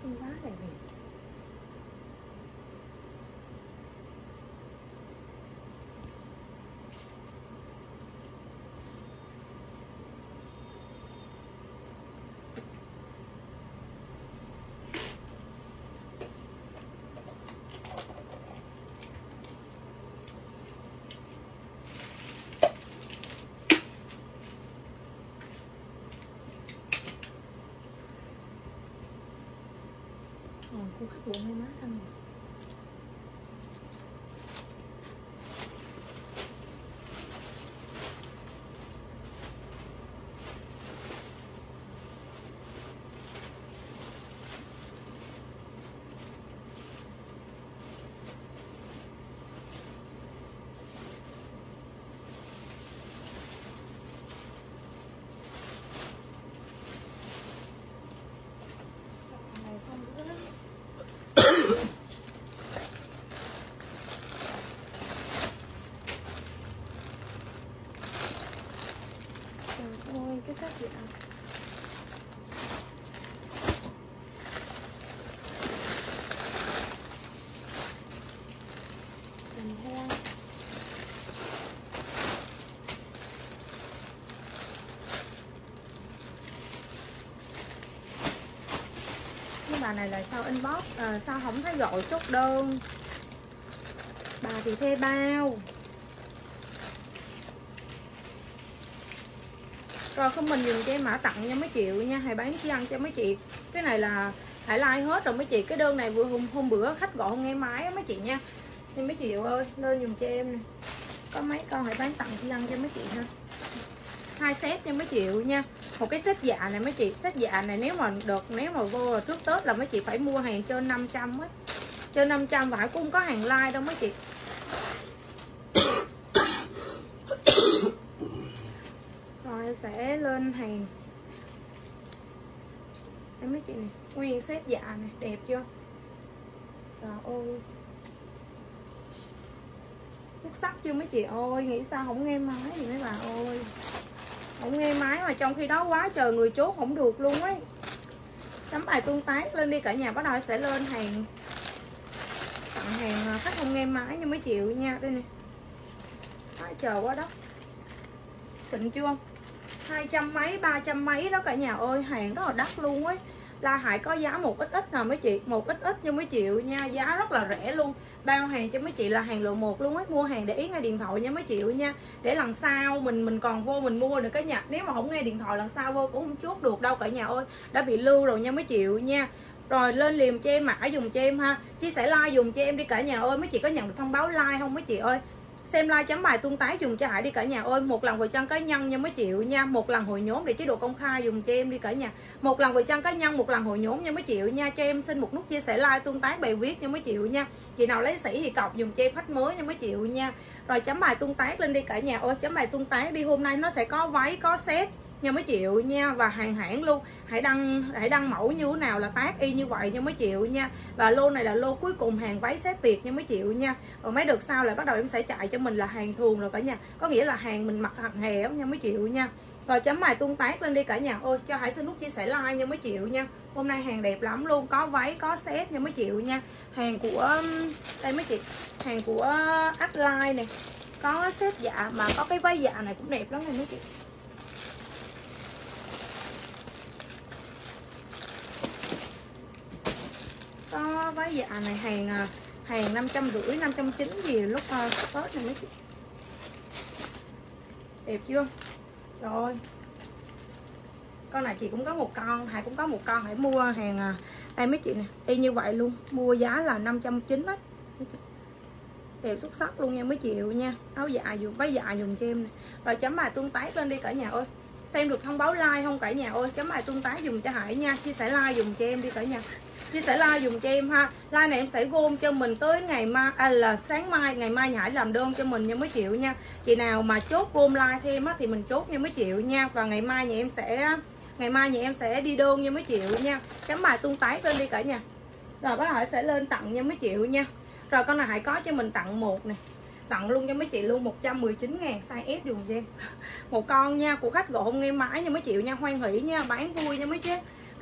kinh quá này về. Cô khách bụng hay má ăn rồi. Ôi cái sách gì ạ? Đầm hoa. Cái bà này là sao inbox sao không thấy gọi chốt đơn? Bà thì thuê bao. Rồi không mình dùng cho em mã tặng nha mấy triệu nha, hay bán chi ăn cho mấy chị. Cái này là Hải like hết rồi mấy chị. Cái đơn này vừa hôm bữa khách gọi nghe máy á mấy chị nha. Nhưng mấy chị ơi lên dùng cho em nè. Có mấy con Hải bán tặng chi ăn cho mấy chị ha. 2 set nha mấy triệu nha. Một cái set dạ này mấy chị. Set dạ này nếu mà vô là trước Tết là mấy chị phải mua hàng trên 500 á. Trên 500 và Hải cũng không có hàng like đâu mấy chị. Rồi sẽ lên hàng em mấy chị này, nguyên set dạ này, đẹp chưa? Trời ơi xuất sắc chưa mấy chị ơi, nghĩ sao không nghe máy thì mấy bà ơi. Không nghe máy mà trong khi đó quá trời người chốt không được luôn ấy. Chấm bài tương tác lên đi cả nhà, bắt đầu sẽ lên hàng tặng hàng khách không nghe máy như mấy triệu nha. Đây nè, quá trời quá đất, xịn chưa? 200 mấy 300 mấy đó cả nhà ơi, hàng rất là đắt luôn ấy. La Hải có giá một ít ít nào mấy chị, một ít ít như mấy triệu nha, giá rất là rẻ luôn. Bao hàng cho mấy chị là hàng lựa một luôn ấy. Mua hàng để ý ngay điện thoại nha mấy triệu nha, để lần sau mình còn vô mình mua được cả nhà. Nếu mà không nghe điện thoại lần sau vô cũng không chốt được đâu cả nhà ơi, đã bị lưu rồi nha mấy triệu nha. Rồi lên liềm cho em mã dùng cho em ha, chia sẻ like dùng cho em đi cả nhà ơi. Mấy chị có nhận được thông báo like không mấy chị ơi? Xem like chấm bài tương tác dùng cho Hải đi cả nhà ơi. Một lần vào trang cá nhân nha mấy triệu nha, một lần hội nhóm để chế độ công khai dùng cho em đi cả nhà. Một lần vào trang cá nhân, một lần hội nhóm nha mấy triệu nha. Cho em xin một nút chia sẻ like tương tác bài viết nha mấy triệu nha. Chị nào lấy sỉ thì cọc dùng cho em khách mới nha mấy triệu nha. Rồi chấm bài tương tác lên đi cả nhà ơi, chấm bài tương tác đi. Hôm nay nó sẽ có váy có set nha mấy triệu nha, và hàng hãng luôn. Hãy đăng mẫu như thế nào là tác y như vậy nha mấy triệu nha. Và lô này là lô cuối cùng hàng váy set tiệc nha mấy triệu nha. Còn mấy đợt sau là bắt đầu em sẽ chạy cho mình là hàng thường rồi cả nhà, có nghĩa là hàng mình mặc hàng hè nha mấy triệu nha. Rồi chấm bài tương tác lên đi cả nhà ơi, cho Hải xin nút chia sẻ like nha mấy triệu nha. Hôm nay hàng đẹp lắm luôn, có váy có set nha mấy triệu nha. Hàng của đây mấy chị, hàng của Upline này, có set dạ mà có cái váy dạ này cũng đẹp lắm nha mấy chị. Có váy dạ này hàng 550 590 gì lúc Tết này mấy chị, đẹp chưa? Rồi con này chị cũng có một con, Hải cũng có một con. Hãy mua hàng đây mấy chị nè, y như vậy luôn, mua giá là 590 đấy, đẹp xuất sắc luôn nha mấy triệu nha. Áo dài dùng, váy dài dùng cho em nè. Rồi chấm bài tương tác lên đi cả nhà ơi. Xem được thông báo like không cả nhà ơi, chấm bài tương tác dùng cho Hải nha, chia sẻ like dùng cho em đi cả nhà. Chia sẻ like dùng cho em ha. Like này em sẽ gom cho mình tới ngày mai là sáng mai, ngày mai Hải làm đơn cho mình nha mấy triệu nha. Chị nào mà chốt gom like thêm á thì mình chốt nha mấy triệu nha. Và ngày mai nhà em sẽ đi đơn nha mấy triệu nha. Chấm bài tương tác lên đi cả nhà. Rồi bác Hải sẽ lên tặng nha mấy triệu nha. Rồi con này Hải có cho mình tặng một nè, tặng luôn cho mấy chị luôn 119.000 size S dùng cho em. Một con nha, của khách gọi không nghe máy nha mấy triệu nha, hoan hỷ nha, bán vui nha mấy chứ.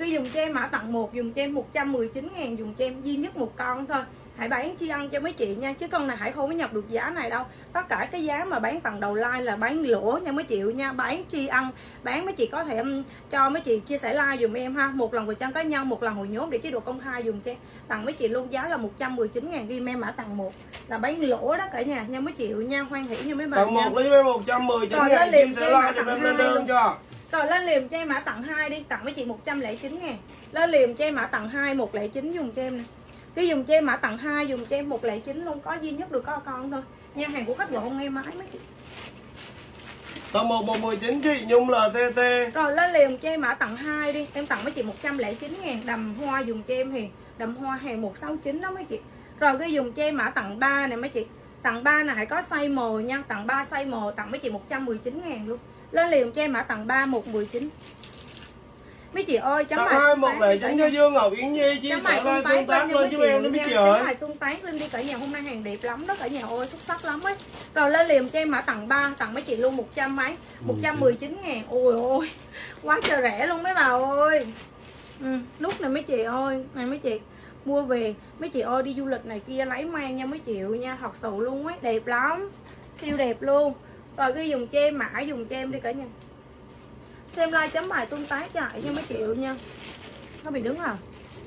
Ghi dùng cho em mã tặng 1 dùng cho em 119.000, dùng cho em duy nhất một con thôi. Hãy bán tri ân cho mấy chị nha, chứ con này Hải không có nhập được giá này đâu. Tất cả cái giá mà bán tặng đầu like là bán lỗ nha mấy chị nha, bán tri ân. Bán mấy chị có thể cho mấy chị chia sẻ like dùm em ha, một lần 100 cá nhân, một lần hồi nhóm để chế độ công khai dùng cho em. Tặng mấy chị luôn giá là 119.000, ghi em mã tặng 1 là bán lỗ đó cả nhà nha mấy chị nha, hoan hỷ nha mấy bạn. Tặng 1 lấy em 119.000, chia sẻ like cho em lên đơn cho. Rồi lên liềm cho em mã tặng 2 đi, tặng mấy chị 109.000. Lên liềm cho em mã tặng 2 109 dùng cho em nè. Cái dùng cho em mã tặng 2 dùng cho em 109 luôn, có duy nhất được có con thôi. Nha, hàng của khách gọi không nghe máy mấy chị. Tặng 119 chị Nhung LTT. Rồi lên liềm cho em mã tặng 2 đi, em tặng mấy chị 109.000, đầm hoa dùng cho em thì đầm hoa hàng 169 đó mấy chị. Rồi cái dùng cho em mã tặng 3 này mấy chị. Tặng 3 này có size M nha, tặng 3 size M tặng mấy chị 119.000 luôn. Lên liềm cho em mã tặng 3 119. Mấy chị ơi, chấm bài 2109 cho Dương Ngọc Yến Nhi, chia sẻ like tương tác lên giúp em đó mấy chị ơi. Chấm bài tương tác lên đi cả nhà, hôm nay hàng đẹp lắm đó cả nhà ơi, xuất sắc lắm ấy. Rồi lên liềm cho em mã tặng 3, tặng mấy chị luôn 100 mấy, 119.000. Ôi ôi, quá trời rẻ luôn mấy bà ơi. Lúc này mấy chị ơi, này mấy chị mua về, mấy chị ơi đi du lịch này kia lấy mang nha mấy triệu nha, thật sự luôn ấy, đẹp lắm, siêu đẹp luôn. Rồi cái dùng cho em mã dùng cho em đi cả nhà. Xem like chấm bài tương tác chạy nha mấy triệu nha. Nó bị đứng à?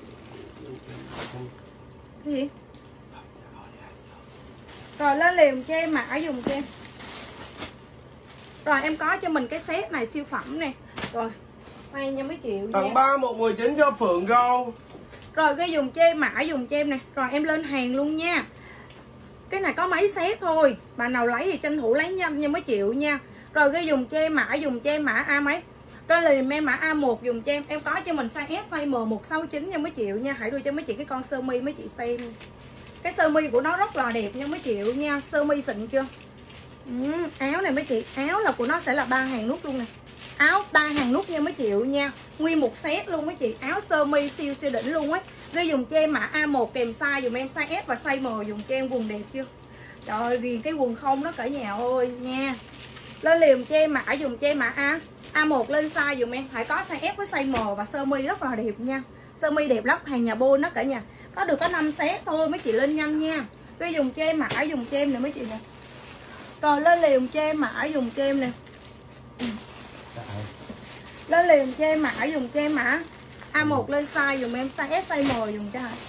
Cái gì? Rồi lên liềm cho em mã dùng cho em. Rồi em có cho mình cái set này siêu phẩm nè. Rồi may nha mấy triệu. Tặng 3 119 cho Phượng Râu. Rồi cái dùng cho em mã dùng cho em nè. Rồi em lên hàng luôn nha. Cái này có mấy set thôi, bà nào lấy thì tranh thủ lấy nhanh nha mấy triệu nha. Rồi cái dùng cho em mã dùng cho em mã A mấy. Rồi là em mã A1 dùng cho em có cho mình size S, size M 169 nha mấy triệu nha. Hãy đưa cho mấy chị cái con sơ mi mấy chị xem. Cái sơ mi của nó rất là đẹp nha mấy triệu nha, sơ mi xịn chưa? Áo này mấy chị, áo là của nó sẽ là 3 hàng nút luôn nè. Áo 3 hàng nút nha mấy triệu nha. Nguyên một set luôn mấy chị, áo sơ mi siêu siêu đỉnh luôn ấy. Ghi dùng cho em mã A1 kèm size dùm em size S và size M dùng cho em, quần đẹp chưa? Trời ơi, ghiền cái quần không đó cả nhà ơi nha. Lên liềm cho em mã dùng cho em mã A1 lên size dùm em, phải có size S với size M và sơ mi rất là đẹp nha. Sơ mi đẹp lắm, hàng nhà Bôn đó cả nhà. Có được có 5 set thôi mấy chị lên nhanh nha. Ghi dùng cho em mã dùng cho em nè mấy chị nè. Rồi lên liềm cho em mã dùng cho em nè. Lên liềm cho em mã dùng cho em mã A1 lên size dùm em, size S size M dùng cho hai.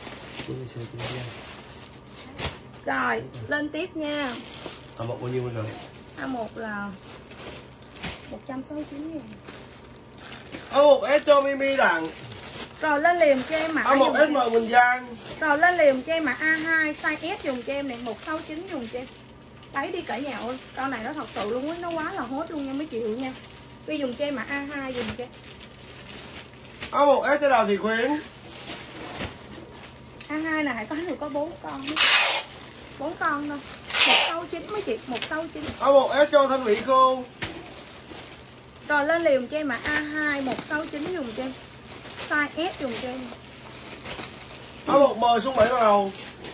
Rồi lên tiếp nha. A1 bao nhiêu rồi? A1 là 169.000. A1S cho Mimi Đặng. Rồi lên liềm cho em mã A1SM Bình Giang. Rồi lên liềm cho em mã A2 size S dùng cho em này, 169 dùng cho em. Lấy đi cả nhà ơi, con này nó thật sự luôn á, nó quá là hot luôn nha mấy triệu nha. Bây dùng cho em mã A2 dùng cho em. A1S cho Đào Thị Khuyến. A2 này có được có 4 con đó. 4 con thôi. 169 mấy chị, 169. A1S cho Thanh Mỹ Khương. Rồi lên liềm cho em mã A2 169 dùng cho em. Size S dùng cho em. A1M xuống 7 màu.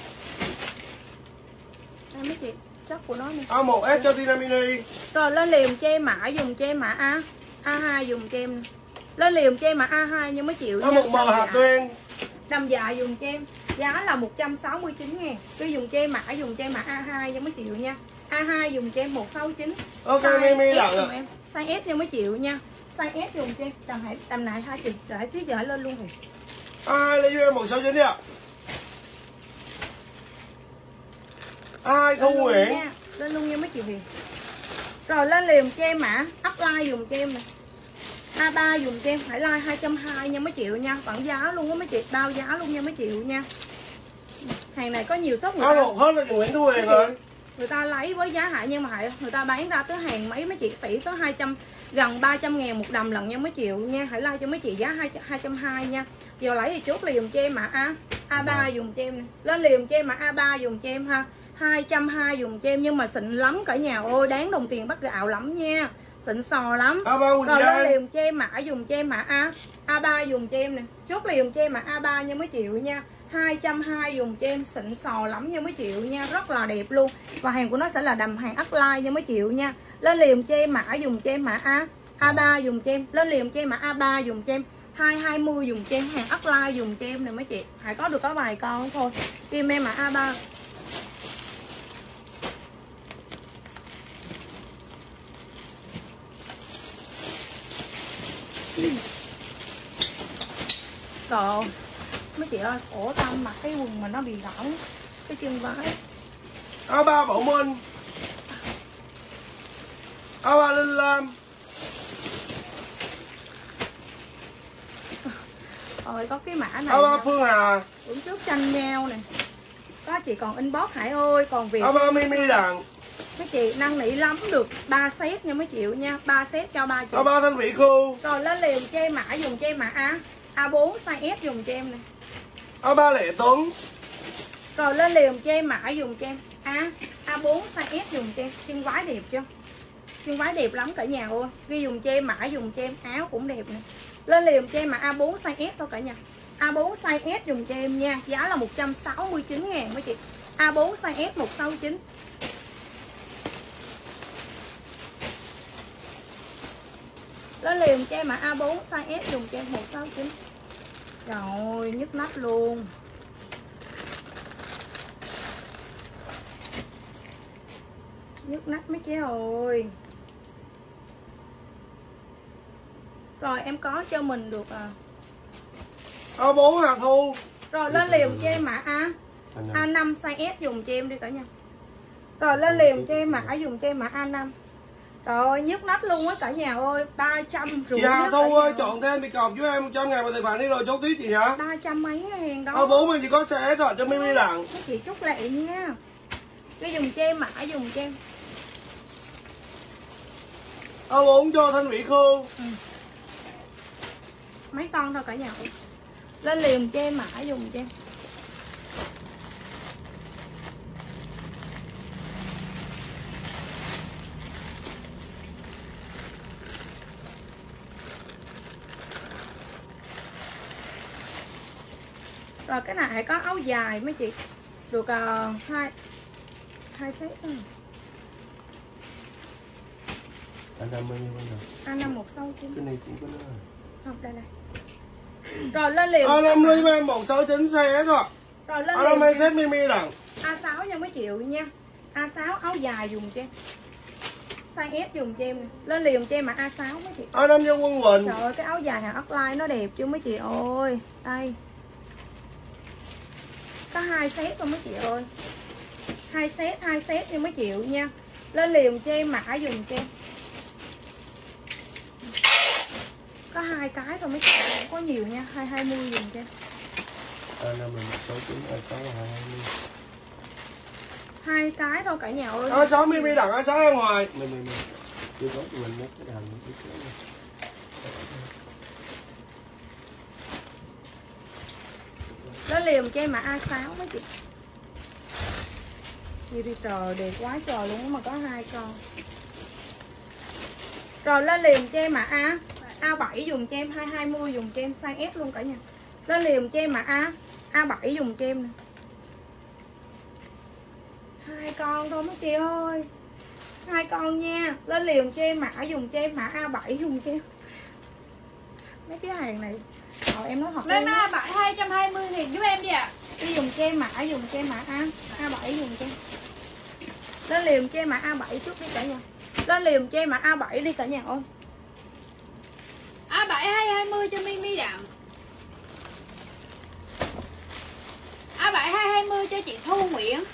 Đây mấy chị, chất của nó nè. A1S cho Tina Mini. Rồi lên liềm cho em mã dùng cho em mã A2 dùng cho em. Lên liềm cho em mã A2 nhưng mấy triệu nha. A1M Hà Tuyên. Đầm dạ dùng cho em. Giá là 169.000. Cứ dùng cho em mã dùng cho em mã A2 nha mấy triệu nha. A2 dùng cho em 169. Ok Mimi Đặng ạ. Size S nha mấy triệu nha. Size S dùng cho em. Tầm này hai chị lại xíu giờ lên luôn rồi. A2 lấy cho em 169 đi ạ. A2 Thu Nguyễn. Lên luôn nha mấy chị Huyền. Rồi lên liềm cho em mã upline dùng cho em nè. A3 dùng cho em, phải like 220 nha mấy triệu nha, vẫn giá luôn á mấy chị, bao giá luôn nha mấy triệu nha. Hàng này có nhiều shop người ta. A1 hết là Nguyễn Thu Huyền rồi. Người ta lấy với giá hại nhưng mà người ta bán ra tới hàng mấy chị sĩ tới 200 gần 300.000 một đầm lần nha mấy triệu nha. Hãy like cho mấy chị giá 220 nha. Giờ lấy thì chốt liềm cho em mã A3 dùng cho em nè. Lên liềm cho em mã A3 dùng cho em ha. 220 dùng cho em nhưng mà xịn lắm cả nhà ơi, đáng đồng tiền bắt gạo lắm nha. Xịn sò lắm. Rồi lên liềm cho em mã dùng cho em mã A3 dùng cho em nè. Chốt liềm cho em mã A3 nha mấy triệu nha. 220 dùng cho em, xịn sò lắm nha mấy triệu nha, rất là đẹp luôn. Và hàng của nó sẽ là đầm hàng upline nha mấy triệu nha. Lên liềm cho em mã dùng cho em mã A3 dùng cho em. Lên liềm cho em mã A3 dùng cho em. 220 dùng cho em, hàng offline dùng cho em nè mấy chị. Hãy có được có vài con thôi. Kim em mã A3. Rồi mấy chị ơi, ổ Tâm mặc cái quần mà nó bị rỗng cái chân váy. A3 Bảo Minh, A3 Linh Lam. Rồi có cái mã này A3 Phương Hà. bữa trước tranh nhau nè. Có chị còn inbox Hải ơi, còn việc A3 Mimi Đặng. mấy chị năn nỉ lắm được 3 set nha mấy triệu nha, 3 set cho 3 chị. A3 Thanh Vị Khu. Rồi lên liền cho em mã dùng cho em mã A4 size S dùng cho em nè. A3 Lệ Tuấn. Rồi lên liền cho em mã dùng cho em A4 size S dùng cho em. Chân váy đẹp chưa? Chân váy đẹp lắm cả nhà ơi. Ghi dùng cho em mã dùng cho em, áo cũng đẹp nè. Lên liền cho em mã A4 size S thôi cả nhà. A4 size S dùng cho em nha. Giá là 169.000 mấy chị. A4 size S 169. Lên liền cho em mã A4 size S dùng cho em 169. Rồi nhức nách luôn. Nhức nách mấy chị ơi. Rồi em có cho mình được A4 Hà Thu. Rồi lên liền cho em mã A5 size S dùng cho em đi cả nhà. Rồi lên liền cho em mã dùng cho em mã A5. Rồi nhức nách luôn á cả nhà ơi. 350. Chị Hà Thu ơi, chọn thêm bị cọc giúp em 100.000 vào tài khoản đi rồi chốt tiếp chị hả? 300 mấy ngàn đó. A4 em chỉ có xe thôi cho Mimi Đặng. Mấy chị chúc lệ nha. Cái dùng cho em mã dùng cho em. A4 cho Thanh Vị Khu. Mấy con thôi cả nhà ơi. Lên liền cho em mã dùng cho em. Rồi cái này có áo dài mấy chị. Được hai set thôi. A5 bao nhiêu con rồi? A5 169. Cái này cũng có nữa. Không, đây này. Rồi lên liền. A5 lưu em 169 xe thôi. Rồi lên A5 liền. set Mimi Đặng. A6 cho mấy triệu nha. A6 áo dài dùng cho em. Size S dùng cho em nè. Lên liền cho em mà A6 mấy chị. A5 cho Quân Quỳnh. Trời ơi cái áo dài hàng offline nó đẹp chứ mấy chị ơi. Đây. Có 2 set thôi mấy chị ơi. 2 set cho mấy triệu nha. Lên liền cho em mã dùng cho em. Có 2 cái thôi mấy chị, không có nhiều nha, 220 dùng cho em. A5 là 169, A6 là 220. 2 cái thôi cả nhà ơi. A6 Mimi Đặng, A6 ở ngoài. Mình chưa có tụi mình mất cái đàn cái chỗ này. Nó liềm cho em mà A6 mấy chị. Gì đi trời, đẹp quá trời luôn mà có 2 con. Rồi lên liềm cho em mà A7 dùng cho em, 220 dùng cho em, size S luôn cả nhà. Lên liềm cho em mà A7 dùng cho em nè. 2 con thôi mấy chị ơi. 2 con nha. Lên liềm cho em mã dùng cho em, mã A7 dùng cho em. Mấy cái hàng này em nói thật lên A7 220 nghìn giúp em đi ạ. Đi dùng cho em mã, dùng cho em mã A7 dùng cho em. Lên liềm cho em mã A7 trước đi cả nhà. Lên liềm cho em mã A7 đi cả nhà ơi. A7 220 cho Mimi Đặng. A7 220 cho chị Thu Nguyễn.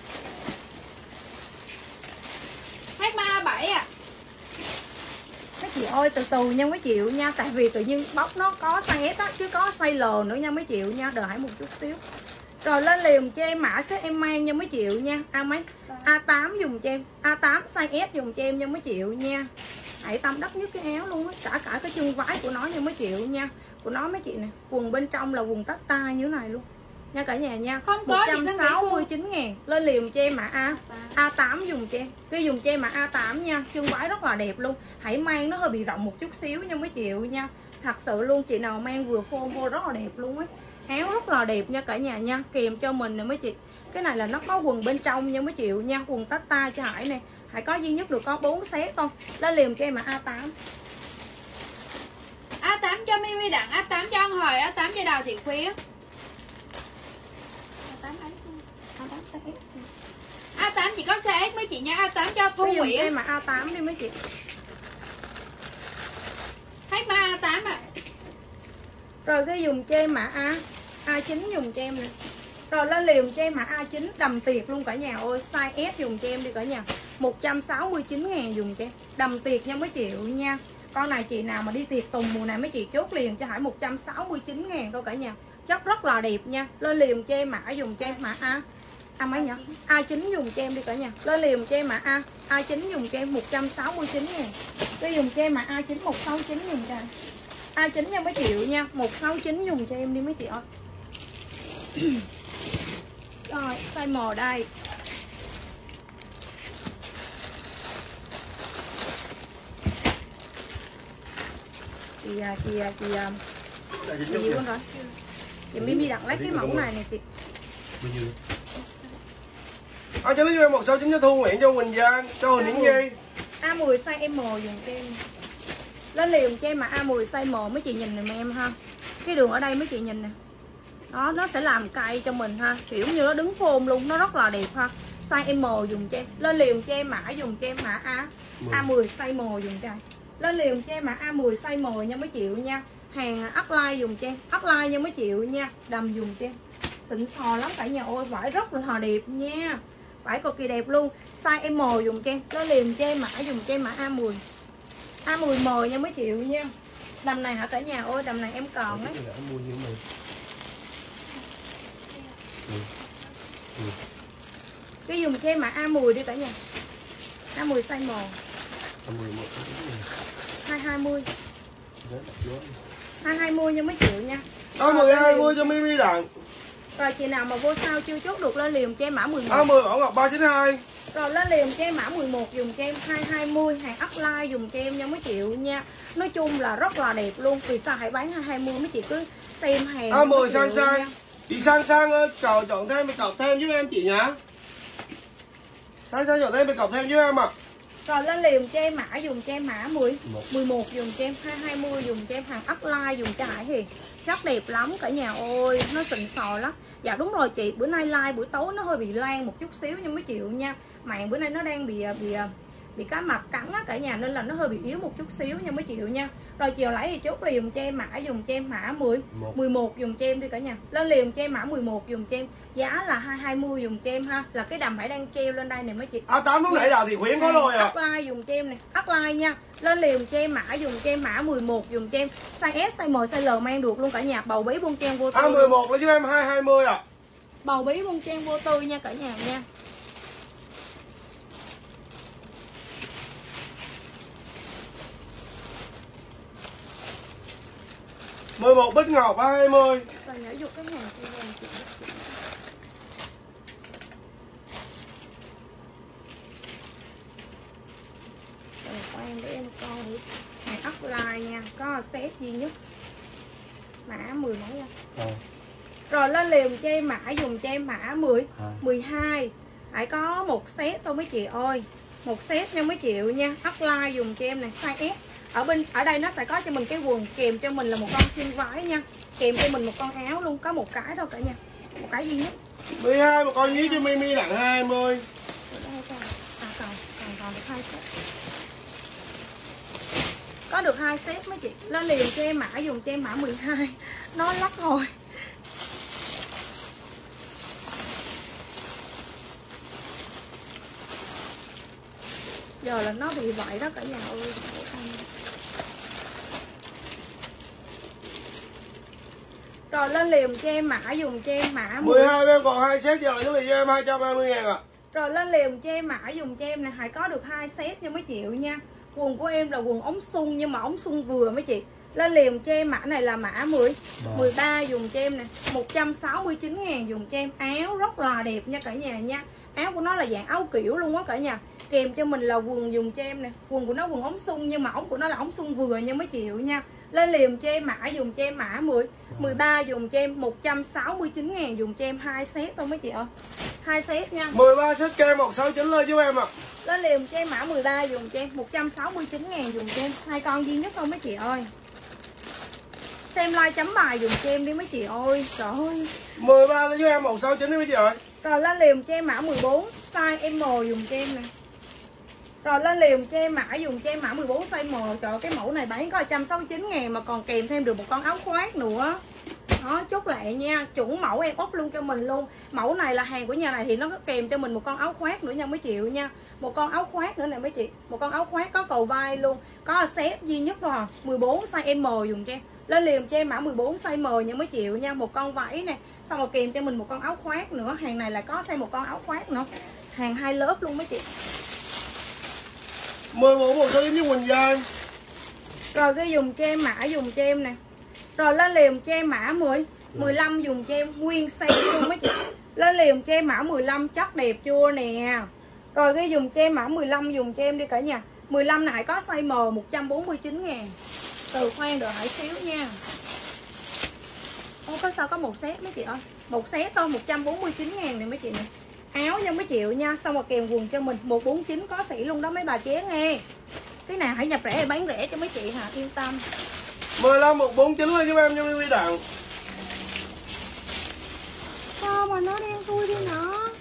Hát ma A7 à. Mấy chị ơi từ từ nha mấy triệu nha. Tại vì tự nhiên bóc nó có size S á, chứ có size L nữa nha mấy triệu nha. Đợi hãy một chút xíu. Rồi lên liềm cho em mã xếp em mang nha mấy triệu nha. A8 dùng cho em, A8 size S dùng cho em nha mấy triệu nha. Hãy tâm đắt nhất cái áo luôn á. Cả cái chân váy của nó nha mấy triệu nha. Của nó mấy chị nè. Quần bên trong là quần tách tay như thế này luôn nha cả nhà nha. Không có 169 ngàn. Lên liềm cho em mã A8 dùng cho em. Cái dùng cho em mã A8 nha. Chân váy rất là đẹp luôn. Hãy mang nó hơi bị rộng một chút xíu nha mấy triệu nha. Thật sự luôn, chị nào mang vừa phôn vô rất là đẹp luôn á. Áo rất là đẹp nha cả nhà nha. Kèm cho mình nè mấy chị. Cái này là nó có quần bên trong nha mấy triệu nha. Quần tách tay cho Hải nè. Hải có duy nhất được có 4 set thôi. Lên liềm cho em mã A8. A8 cho Mimi Đặng, A8 cho An Hồi, A8 cho Đào Thị Khuyến. A8 chỉ có size S mấy chị nha, A8 cho Thu Nguyễn. Đây mà A8 đi mấy chị. Hết mã A8 ạ. Rồi cái dùng cho em mã A9 dùng cho em nè. Rồi lên liền cho em mã A9 đầm tiệt luôn cả nhà ơi. Size S dùng cho em đi cả nhà. 169.000 dùng cho em. Đầm tiệt nha mấy chị nha. Con này chị nào mà đi tiệc tùng mùa này mấy chị chốt liền cho Hải 169.000 đâu cả nhà. Chất rất là đẹp nha. Lên liền cho em mã dùng cho em mã mấy nhỉ? A9 dùng cho em đi cả nhà. Lên liền cho em mã A9 dùng cho em 169.000. Cái dùng cho em mã A9 169 dùng cho em. A9 nha mấy triệu nha, 169 dùng cho em đi mấy chị ơi. Rồi, size M đây. Chị gì quên rồi. Chị Mimi đặt lấy cái mẫu này nè chị. Cho lấy cho em 169 cho Thu Nguyễn, cho Quỳnh Giang, cho Huỳnh Yến Nhi. A10 size M dùng cho em. Lên liền cho em mà A10 size M mấy chị nhìn nè em ha. Cái đường ở đây mấy chị nhìn nè. Đó, nó sẽ làm cây cho mình ha. Kiểu như nó đứng phôn luôn, nó rất là đẹp ha. Size M dùng cho em. Lên liền cho em mã dùng cho em mã A10 size M dùng cho em. Lên liền cho em mã A10 size M nha mấy triệu nha. Hàng upline dùng cho em. Upline nha mấy triệu nha. Đầm dùng cho em. Xịn sò lắm cả nhà ơi, vải rất là đẹp nha. Vải cực kỳ đẹp luôn. Size M dùng cho em. Lên liền cho em mã dùng cho em mã A10. A10M nha mấy triệu nha. Đầm này hả cả nhà ơi, đầm này em còn đấy. Cái dùng cho em mã A10 đi cả nhà. A10 size M. 220. 220 nha mấy triệu nha. A10 20 cho Mimi Đặng. Rồi chị nào mà vô sao chưa chốt được lên liền cho em mã 11. A10 Bảo Ngọc 392. Rồi lên liền cho em mã 11 dùng cho em 220, hàng upline dùng cho em nha mấy triệu nha. Nói chung là rất là đẹp luôn. Vì sao hãy bán 220 mấy chị cứ xem hàng. A10 sang sang. Chị sang ơi, chọn thêm mày cọc thêm giúp em chị nhá. Sang chọn thêm mày cọc thêm giúp em ạ. Rồi lên liền cho em mã dùng cho em mã 11 dùng cho em 220 dùng cho em, hàng upline dùng cho Hải Hiền. Rất đẹp lắm cả nhà ơi, nó xịn sò lắm. Dạ đúng rồi chị, bữa nay like buổi tối nó hơi bị lan một chút xíu nhưng mấy triệu nha. Mạng bữa nay nó đang bị cá mập cắn á cả nhà, nên là nó hơi bị yếu một chút xíu nha mấy triệu nha. Rồi chiều lấy thì chốt liền cho em mã dùng cho em mã 11 dùng cho em đi cả nhà. Lên liền cho em mã 11 dùng cho em. Giá là 220 dùng cho em ha. Là cái đầm Hải đang treo lên đây nè mấy chị. A8 lúc nãy Đào Thị Khuyến có rồi à. Upline dùng cho em nè, upline nha. Lên liền cho em mã dùng cho em mã 11 dùng cho em. Size S, size M, size L mang được luôn cả nhà. Bầu bí bon trang vô tư. A11 là giúp em 220 ạ. Bầu bí bon trang vô tư nha cả nhà nha. M1 Bích Ngọc 220. Rồi nhớ dục cái hàng kia này chị. Rồi khoan để em coi thử. Hàng upline nha, có set duy nhất. Mã 10 mấy nha. Rồi lên liền cho em mã dùng cho em mã 12. Hãy có một set thôi mấy chị ơi. Một set nha mấy triệu nha. Upline dùng cho em này size S. Ở đây nó sẽ có cho mình cái quần, kèm cho mình là một con xuyên vái nha, kèm cho mình một con áo luôn, có một cái thôi cả nhà, một cái duy nhất. 12 một con nhí cho Mimi Đặng 20. Còn được 2 set. Có được 2 set mấy chị. Lên liền cho em mã dùng cho em mã 12. Nó lắc rồi. Giờ là nó bị vậy đó cả nhà ơi. Rồi lên liền cho em mã dùng cho em mã 12 em còn 2 set, giờ lại số liền cho em 220.000 ạ. Rồi lên liền cho em mã dùng cho em này, Hãy có được 2 set nha mấy triệu nha. Quần của em là quần ống sung nhưng mà ống sung vừa mấy chị. Lên liền cho em mã này là mã 13 dùng cho em nè, 169.000 dùng cho em. Áo rất là đẹp nha cả nhà nha. Áo của nó là dạng áo kiểu luôn á cả nhà. Kèm cho mình là quần dùng cho em nè. Quần của nó quần ống sung nhưng mà ống của nó là ống sung vừa nha mấy triệu nha. Lên liền cho em mã dùng cho em mã 13 dùng cho em 169.000 dùng cho em 2 set thôi mấy chị ơi. 2 set nha. 13 set kem 169 lên giúp em ạ. Lên liền cho em mã 13 dùng cho em 169.000 dùng cho em. 2 con duy nhất thôi mấy chị ơi. Xem like chấm bài dùm cho em đi mấy chị ơi. Trời ơi. 13 lấy giúp em 169 đi mấy chị ơi. Rồi lên liềm cho em mã 14 size M dùm cho em nè. Rồi lên liềm cho em mã dùng cho em mã 14 size M. Trời ơi, cái mẫu này bán có 169.000 mà còn kèm thêm được một con áo khoác nữa. Đó, chốt lại nha, chuẩn mẫu em ốp luôn cho mình luôn. Mẫu này là hàng của nhà này thì nó có kèm cho mình một con áo khoác nữa nha mấy chị nha. Một con áo khoác nữa nè mấy chị. Một con áo khoác có cầu vai luôn. Có set duy nhất thôi à. 14 size M dùng cho em. Lên liềm cho em mã 14 size M nha mấy chị nha. Một con váy nè. Xong rồi kèm cho mình một con áo khoác nữa. Hàng này là có thêm một con áo khoác nữa. Hàng 2 lớp luôn mấy chị. 14 169 với Quỳnh Giang. Rồi cái dùng cho em mã dùng cho em nè. Rồi lên liềm cho em mã 15 dùng cho em nguyên size luôn mấy chị. Lên liềm cho em mã 15 chắc đẹp chưa nè. Rồi cái dùng cho em mã 15 dùng cho em đi cả nhà. 15 này có size M 149.000. Từ khoan đợi hải xíu nha. Ô có sao có một set mấy chị ơi. Một set thôi 149.000 này mấy chị nè. Áo cho mấy triệu nha. Xong rồi kèm quần cho mình 149 có sỉ luôn đó mấy bà ché nghe. Cái nào hãy nhập rẻ bán rẻ cho mấy chị hả, yên tâm. 15 149 lên giúp em cho Huy Đặng. Sao mà nó đen thui đi nó.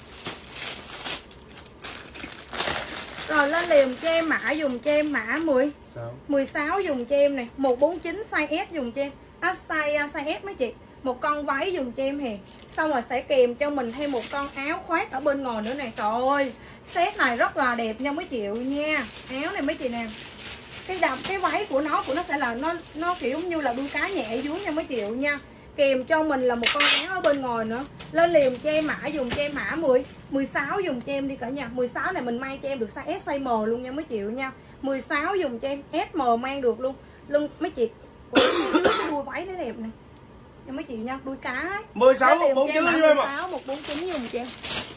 Rồi lên liềm cho em mã dùng cho em mã 16 dùng cho em này, 149 size S dùng cho em. Size S mấy chị. Một con váy dùng cho em hè. Xong rồi sẽ kèm cho mình thêm một con áo khoác ở bên ngoài nữa này. Trời ơi, set này rất là đẹp nha mấy triệu nha. Áo này mấy chị nè. Cái váy của nó sẽ là nó kiểu như là đuôi cá nhẹ dưới nha mấy triệu nha. Kèm cho mình là một con áo ở bên ngoài nữa. Lên liềm cho em mã dùng cho em mã 16 dùng cho em đi cả nhà. 16 này mình may cho em được size S size M luôn nha mấy triệu nha. 16 dùng cho em S M mang được luôn. Lưng mấy chị. Dưới cái đuôi váy nó đẹp nè. Nha mấy chị nha, đuôi cá ấy. 16 149 lên giúp em ạ. 16 149 dùng cho em.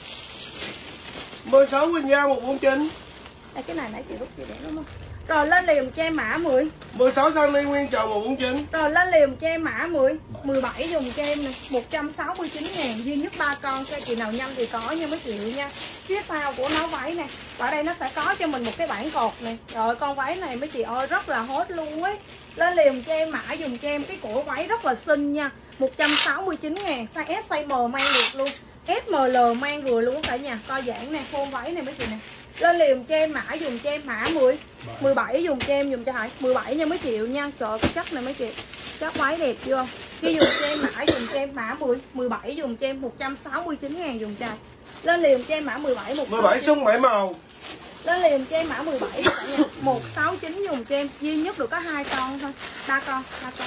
16 Quỳnh Giang 149. Đây cái này nãy chị rút chị để đúng không? Rồi lên liềm cho em mã 16 Sunny Nguyên Trợ 149. Rồi lên liềm cho em mã 17 dùng cho em nè, 169.000 duy nhất 3 con, cho chị nào nhanh thì có nha mấy chị nha. Phía sau của nó váy nè. Và đây nó sẽ có cho mình một cái bảng cột này. Rồi con váy này mấy chị ơi rất là hot luôn ấy. Lên liềm cho em mã dùng cho em cái cổ váy rất là xinh nha. 169.000 size S size M mang được luôn. SML mang vừa luôn cả nhà. Coi giãn nè, phôn váy này mấy chị nè. Lên liềm cho em mã dùng cho em mã 17 dùng cho em dùng cho Hải 17 nha mấy triệu nha. Trời ơi, cái chất này mấy chị. Chất váy đẹp chưa? Khi dùng cho em mã dùng cho em mã 17 dùng cho em 169.000 dùng cho Hải. Lên liềm cho em mã 17 17 sung 7 màu. Lên liềm cho em mã 17 cả nhà. 169 dùng cho em duy nhất được có 2 con thôi. 3 con.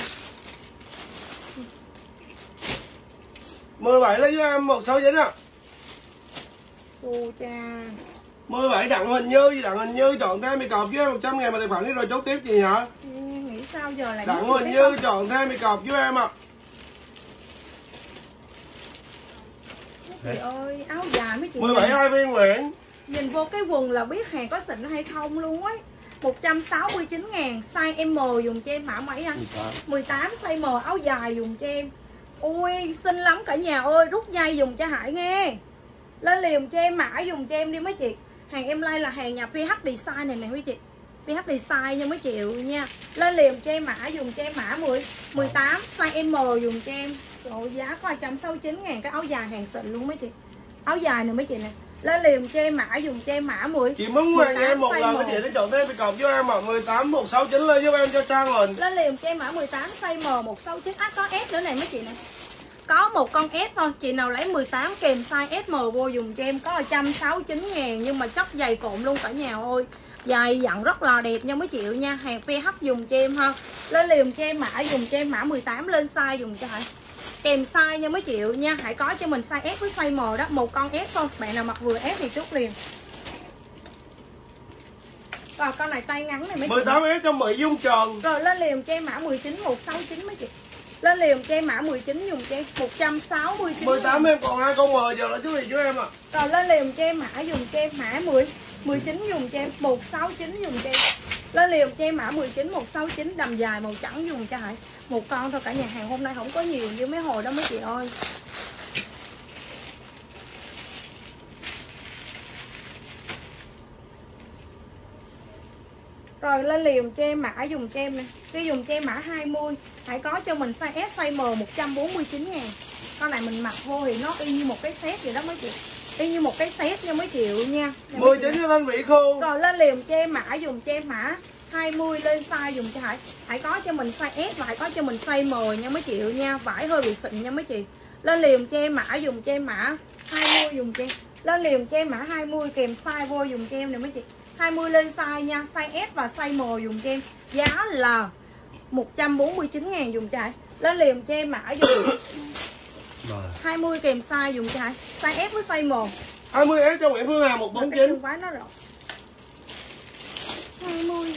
17 lấy giúp em 169 ạ. Ô cha. 17 Đặng Huỳnh Như chọn thêm bị cọc với em 100.000 mà tài khoản đi rồi chốt tiếp chị hả? Nghĩ sao giờ lại Đặng Huỳnh Như chọn thêm bị cọc với em ạ. Trời ơi, áo dài mấy chị. 17 Hai Viên Nguyễn. Nhìn vô cái quần là biết hàng có xịn hay không luôn ấy. 169.000 size M dùng cho em mã mấy anh? 18 size M áo dài dùng cho em. Ui xinh lắm cả nhà ơi, rút dây dùng cho Hải nghe. Lên liềm cho em mã dùng cho em đi mấy chị. Hàng em like là hàng nhà PH Design này nè mấy chị. PH Design nha mấy triệu nha. Lên liềm cho em mã dùng cho em mã 18 size M dùng cho em. Trời giá có 269.000 cái áo dài hàng xịn luôn mấy chị. Áo dài nè mấy chị nè. Lên liềm cho em mã dùng cho em mã 10. Chị muốn hoàng em một lần cái chị nó chọn thêm bị cọc với em ạ. 18 169 lên giúp em cho Trang mình. Lên liềm cho em mã 18 size M 169. Có S nữa này mấy chị nè. Có một con S thôi, chị nào lấy 18 kèm size SM vô dùng cho em có 169.000 nhưng mà chất dày cộm luôn cả nhà ơi. Dài dặn rất là đẹp nha mấy triệu nha, hàng PH dùng cho em ha. Lên liềm cho em mã dùng cho em mã 18 lên size dùng cho Hải. Kèm size nha mấy triệu nha, Hải có cho mình size S với size M đó, một con S thôi, bạn nào mặc vừa S thì chốt liền. Rồi con này tay ngắn này mấy chị. 18 S cho Mỹ Dung Trần. Rồi lên liềm cho em mã 19 169 mấy chị. Lên liềm cho em mã 19 dùng cho em 169. 18 em còn 2 con M giờ là chú gì chú em ạ. Rồi lên liềm cho em mã dùng cho em mã 19 dùng cho em 169 dùng cho em. Lên liềm cho em mã 19 169 đầm dài màu trắng dùng cho Hải. Một con thôi cả nhà, hàng hôm nay không có nhiều như mấy hồi đó mấy chị ơi. Rồi lên liền cho em mã dùng cho em nè. Cái dùng cho em mã 20. Hãy có cho mình size S, size M 149.000. Con này mình mặc vô thì nó y như một cái set vậy đó mấy chị. Y như một cái set nha mấy triệu nha. 19 cho Thanh Vĩ Khu. Rồi lên liền cho em mã dùng cho em mã 20 lên size dùng cho Hải. Hãy có cho mình size S và hãy có cho mình size M nha mấy triệu nha. Vải hơi bị xịn nha mấy chị. Lên liền cho em mã dùng cho em mã 20 dùng cho em. Lên liền cho em mã 20 kèm size vô dùng cho em nè mấy chị. 20 lên size nha, size S và size M dùng cho em. Giá là 149.000 dùng cho Hải. Lên liền cho em mã dùng 20 kèm size dùng cho Hải. Size S với size M. 20S cho Nguyễn Phương Hà 149. Chân váy nó rộng. 20.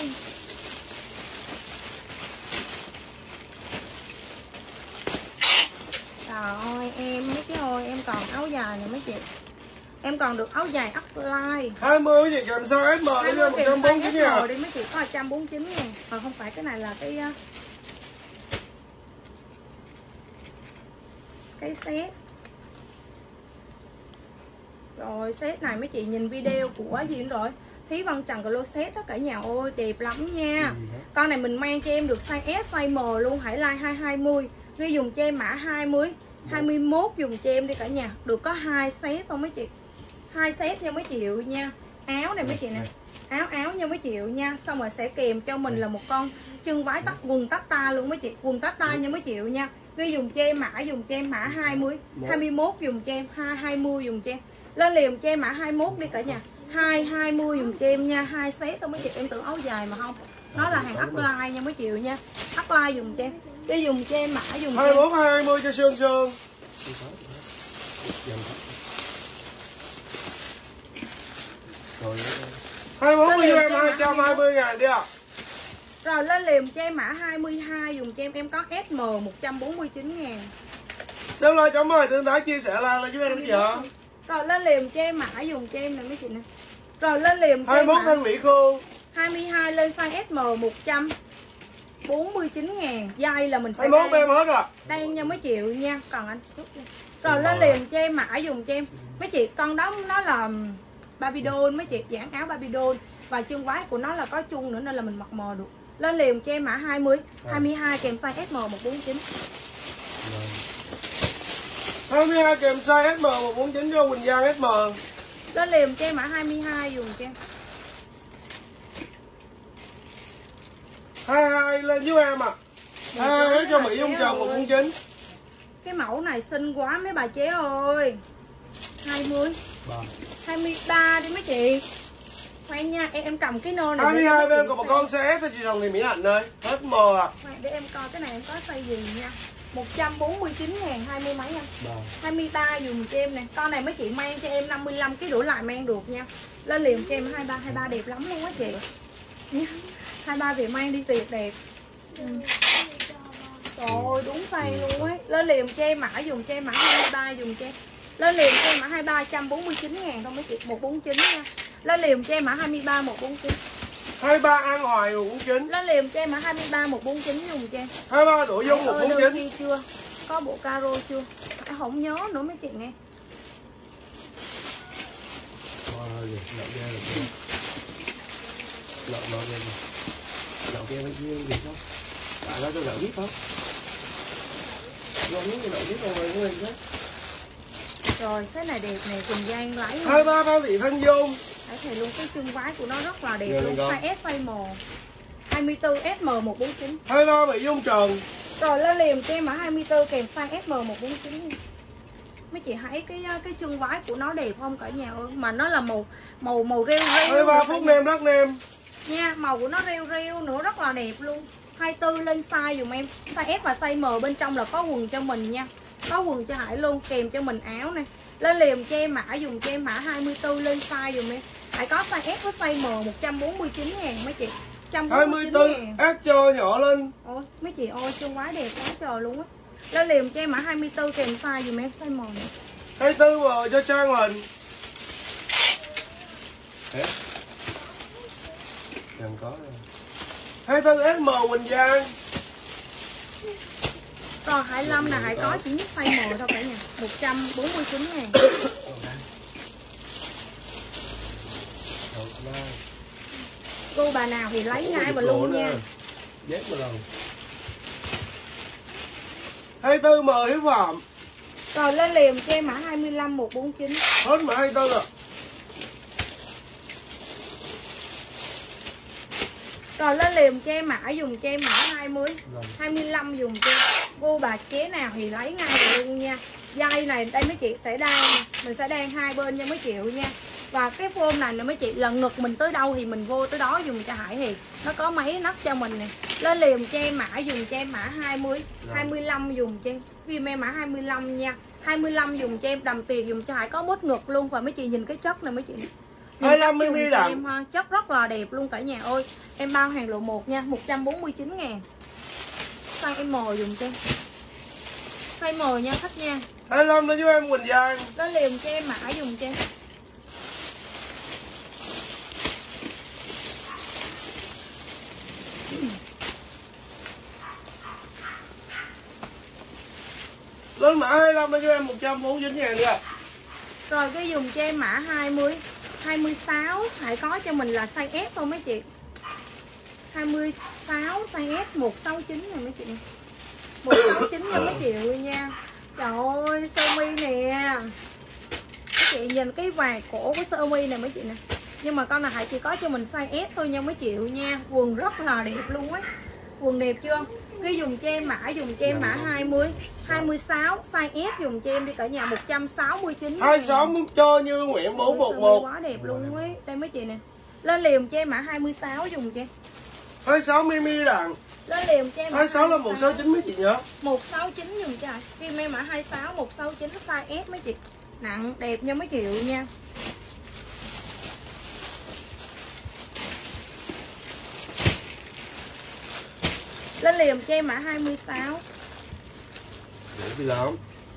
Trời ơi em mấy cái ơi, em còn áo dài nè mấy chị. Em còn được áo dài upline. 20 gì kèm size SM để cho 149.000. Đi mấy chị có 149.000. Không phải cái này là cái set. Rồi set này mấy chị nhìn video của gì nữa rồi. Thí Văn Trần Closet đó cả nhà ơi, đẹp lắm nha. Con này mình mang cho em được size S, size M luôn. Hãy like 220. Ghi dùng cho em mã 20, 21 dùng cho em đi cả nhà. Được có 2 set thôi mấy chị. 2 set nha mấy triệu nha. Áo này mấy chị nè. Áo nha mấy triệu nha. Xong rồi sẽ kèm cho mình là một con chân váy tắt quần tắt ta luôn mấy chị. Quần tắt ta nha mấy triệu nha. Ghi dùng cho em mã 20, 21 dùng cho em, 20 dùng cho em. Lên liền cho em mã 21 đi cả nhà. 20 dùng cho em nha, 2 set thôi mấy chị. Em tưởng áo dài mà không. Nó là hàng upline nha mấy triệu nha. Upline dùng cho em. Cái dùng cho em mã dùng 21 20 cho Sương Sương. 21 cho em 220.000 đi ạ. Rồi lên liền cho em mã 22 dùng cho em có SM 149.000. Xem like chấm mời tương tác chia sẻ like giúp em chị ạ. Rồi lên liền cho em mã dùng cho em nè mấy chị nè. Rồi lên liền cho 21 em Thanh Mỹ Khu. 22 lên size SM 149.000. Dây là mình sẽ 21 em hết rồi. đen nha mấy triệu nha. Còn anh chút nha. Rồi lên liền cho em mã dùng cho em. Mấy chị con đó nó là Babydon mấy chị, dáng áo Babydon và chân váy của nó là có chung nữa nên là mình mặc mờ được. Lên liền cho em mã 20, 22 kèm size SM 149. 22 kèm size SM 149 cho Quỳnh Giang SM. Lên liền cho em mã 22 dùng cho em. 22 lên với em ạ. 22 cho Mỹ Dung Trần 149. Cái mẫu này xinh quá mấy bà chế ơi. 20 23 đi mấy chị. Khoan nha, em cầm cái nơ này. 22 em còn một con xe thì chị Thần thì Mỹ Hạnh ơi. Hết mờ à. Để em coi cái này em có size gì nha. 149.000 20 mấy em. 23 dùng cho em nè. Con này mấy chị mang cho em 55 kg đổ lại mang được nha. Lên liền cho em 23 đẹp lắm luôn á chị. 23 về mang đi tiệc đẹp. Trời ơi đúng size luôn ấy. Lên liền cho em mã dùng cho em mã 23 dùng cho em. Lên liền cho em mã 23 149.000 thôi mấy chị, 149 nha. Lên liền cho em mã 23 149. 23 An Hoài 149. Lên liền cho em mã 23 149 dùng cho em. 23 Đỗ Dung 149. Chưa? Có bộ caro chưa? Không nhớ nữa mấy chị nghe. Lậu kia nó riêng gì không? Tại đó tôi lậu biết không? Lo miếng cái lậu biết rồi của mình đó. Rồi, cái này đẹp nè, Quỳnh Giang lấy. 23 Phan Thị Thanh Dung. Thấy thầy luôn, cái chân váy của nó rất là đẹp luôn. Size S, size M. 24 SM 149. 23 Mỹ Dung Trần. Rồi lên liền cho em mã 24 kèm size SM 149. Mấy chị thấy cái chân váy của nó đẹp không cả nhà ơi, mà nó là màu rêu rêu. 23 Phúc Nem Đắc Nem. Nha, màu của nó rêu rêu nữa, rất là đẹp luôn. 24 lên size dùm em. Size S và size M, bên trong là có quần cho mình nha. Có quần cho Hải luôn, kèm cho mình áo này. Lên liền cho em mã dùng cho em mã 24 lên size dùm em. Hải có size S với size M 149.000 mấy chị. 24 S cho nhỏ lên. Ôi mấy chị ơi, chân váy đẹp quá trời luôn á. Lên liền cho em mã 24 kèm size dùm em size M này. 24 rồi cho Trang Huỳnh. Chẳng có rồi. 24 SM Quỳnh Giang. Còn 25 là Hải có chỉ nhất size M thôi cả nhà. 149.000. Cô bà nào thì lấy ngay mà luôn nha. Dép mà lần 24 mời Hiếu Phạm. Rồi lên liền cho em mã 25 149. Hết mã 24 rồi. Rồi lên liền cho em mã dùng cho em mã 20 25 dùng cho em. Cô bà chế nào thì lấy ngay luôn nha. Dây này đây mấy chị sẽ đan, mình sẽ đan hai bên nha mấy chị nha. Và cái form này nè mấy chị, lần ngực mình tới đâu thì mình vô tới đó dùng cho Hải thì nó có mấy nắp cho mình nè. Lên liền cho em mã dùng cho em mã 20 25 dùng cho em. Ghim em mã 25 nha. 25 dùng cho em, đầm tiền dùng cho Hải có mốt ngực luôn. Và mấy chị nhìn cái chất này mấy chị. 25 ml em ha, chất rất là đẹp luôn cả nhà ơi. Em bao hàng lộ 1 nha, 149.000. Size M dùng cho em. Size M nha khách nha. 25 đó giúp em Quỳnh Giang. Lên liền cho em mã dùng cho em. Lên mã 25 đó giúp em 149.000 đi ạ. Rồi cái dùng cho em mã 20 26 Hãy có cho mình là size S thôi mấy chị. 26 size S 169 nè mấy chị. 169 cho mấy chị nha. Trời ơi sơ mi nè. Mấy chị nhìn cái vạt cổ của sơ mi nè mấy chị nè. Nhưng mà con này Hãy chỉ có cho mình size S thôi nha mấy chị nha. Quần rất là đẹp luôn á. Quần đẹp chưa? Cái dùng cho em mã mã 20 26 size S dùng cho em đi cả nhà 169. 26 muốn cho Như Nguyễn 411. Quá đẹp luôn ấy. Đây mấy chị nè. Lên liềm cho em mã 26 dùng cho em. 26 mini đạn. Lên liềm cho em 26 là 169 mấy chị nhớ. 169 dùng cho ai? Kim em mã 26 169 size S mấy chị. Nặng đẹp nha mấy triệu nha. Lên liềm cho em mã 26. Để bị lắm.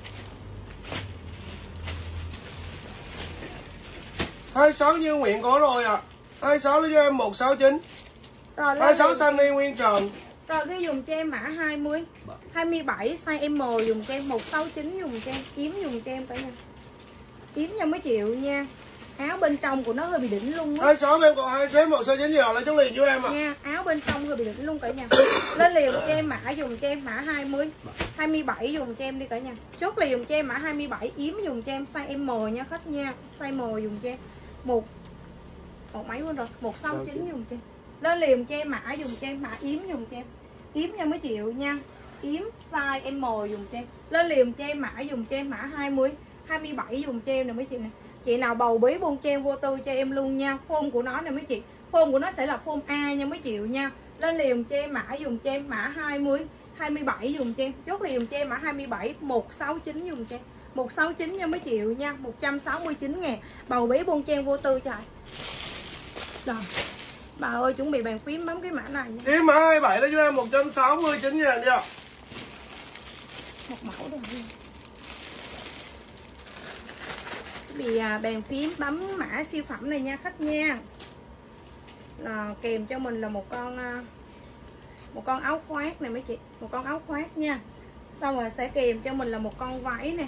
26 Như Nguyễn có rồi ạ. 26 lấy cho em 169. Rồi 26 Sunny Nguyên Trần. Rồi cái dùng cho em mã 20 27 size M dùng cho em 169 dùng cho em. Yếm dùng cho em cả nhà. Yếm cho mấy triệu nha. Áo bên trong của nó hơi bị đỉnh luôn á. 26 em còn 2 xếp 169 gì rồi lấy chút liền cho em ạ. Nha, áo bên trong hơi bị đỉnh luôn cả nhà. Lên liều cho em mã dùng cho em mã 20 27 dùng cho em đi cả nhà. Chốt liều cho em mã 27 yếm dùng cho em size M nha khách nha. Size M dùng cho em. Một mấy quên rồi, 169 dùng cho em. Lên liều cho em mã dùng cho em mã yếm dùng cho em. Yếm cho mấy triệu nha. Yếm size M dùng cho em. Lên liều cho em mã dùng cho em mã 20 27 dùng cho em nè mấy chị nè. Chị nào bầu bí bon chen vô tư cho em luôn nha. Phôn của nó nè mấy chị. Phôn của nó sẽ là phôn A nha mấy triệu nha. Lên liều cho em mã dùng cho em mã 20 27 dùng cho em. Chốt liều cho em mã 27 169 dùng cho em. 169 nha mấy triệu nha. 169.000. Bầu bí bon chen vô tư trời. Rồi. Bà ơi chuẩn bị bàn phím bấm cái mã này nha. Cái mã 27 đó cho em 169 ngàn chưa? Một mẫu đây. Vì bàn phím bấm mã siêu phẩm này nha khách nha. Là kèm cho mình là một con áo khoác này mấy chị, một con áo khoác nha. Xong rồi sẽ kèm cho mình là một con váy này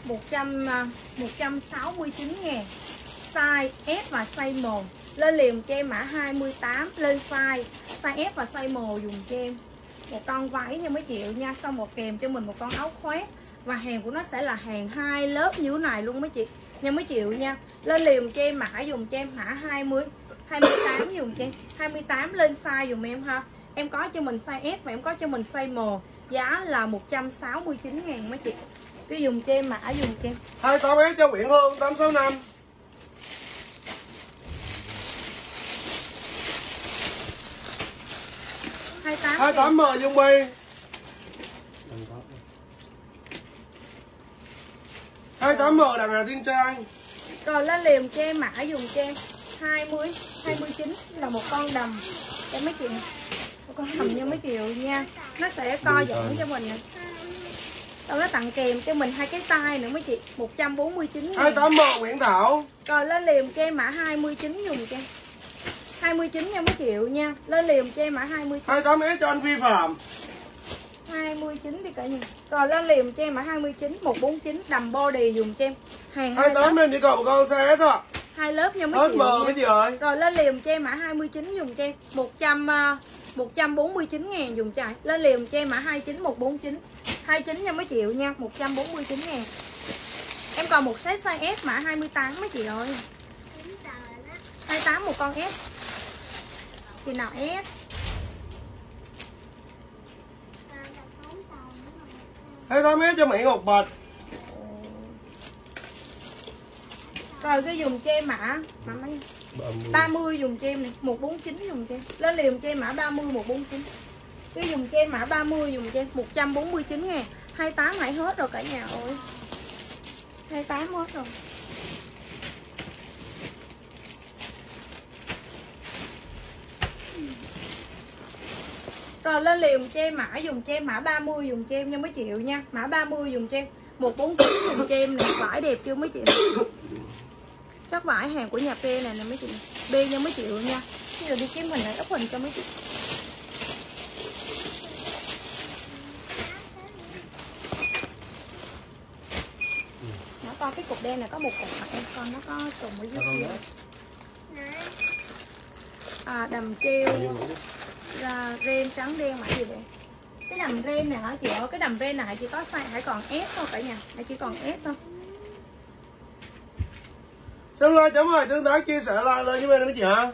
169.000 size S và size M. Lên liền cho em mã 28 lên size S và size M dùng cho em một con váy nha mấy triệu nha. Xong một kèm cho mình một con áo khoác và hàng của nó sẽ là hàng 2 lớp như thế này luôn mấy chị nha mấy triệu nha. Lên liền cho em mã dùng cho em mã 20 28 dùng cho em 28 lên size dùng em ha. Em có cho mình size S và em có cho mình size M. Giá là 169.000 mấy chị. Cứ dùng cho em mã dùng cho em 28S cho Nguyễn Hương 865. 28M Dung Bi. 28M Đàn Hà Thiên Trang. Rồi lên liềm cho em mã dùng cho em 20 29 là một con đầm cho mấy chị. Một con đầm như mấy triệu nha. Nó sẽ co giãn cho mình nè. Rồi nó tặng kèm cho mình hai cái tay nữa mấy chị. 149.000. 28M Nguyễn Thảo. Rồi lên liềm cho em mã 29 dùng cho em 29 nha mấy triệu nha. Lên liềm cho em mã 29. 28S cho anh Vi Phạm. 29 đi cả nhà. Rồi lên liềm cho em mã 29 149 đầm body dùng cho em. Hàng 28 em chỉ còn một con size S thôi. 2 lớp nha mấy Hết chị. mờ mấy chị ơi. Rồi lên liềm cho em mã 29 dùng cho em 149 ngàn dùng cho. Lên liềm cho em mã 29149 29 nha mấy triệu nha, 149 ngàn. Em còn một set size S mã 28 mấy chị ơi. 28 một con S. Chị nào S? Hay tao mét cho Mỹ một bịch. Rồi cái dùng cho em mã mấy 30 dùng cho em này, 149 dùng cho em. Lên liềm cho em mã 30 149. Cái dùng cho em mã 30 dùng cho em 149 ngàn. 28 hãy hết rồi cả nhà ơi. 28 hết rồi. Rồi lên liềm cho em mã dùng cho em mã 30 dùng cho em nha mấy triệu nha. Mã 30 dùng cho em 149 dùng cho em nè. Vải đẹp chưa mấy chị? Chắc vải hàng của nhà P này nè mấy chị. B nha mấy triệu nha. Bây giờ đi kiếm hình này, úp hình cho mấy chị. Nó coi cái cục đen này có một cục mặt em con nó có trùng ở dưới kia. Đầm treo ren trắng đen mà gì vậy? Cái đầm ren này hả chị ơi? Cái đầm ren này chỉ có size hãy còn S thôi cả nhà. Hãy chỉ còn S thôi. Xem like chấm hỏi tương tác chia sẻ like lên với em mấy chị hả?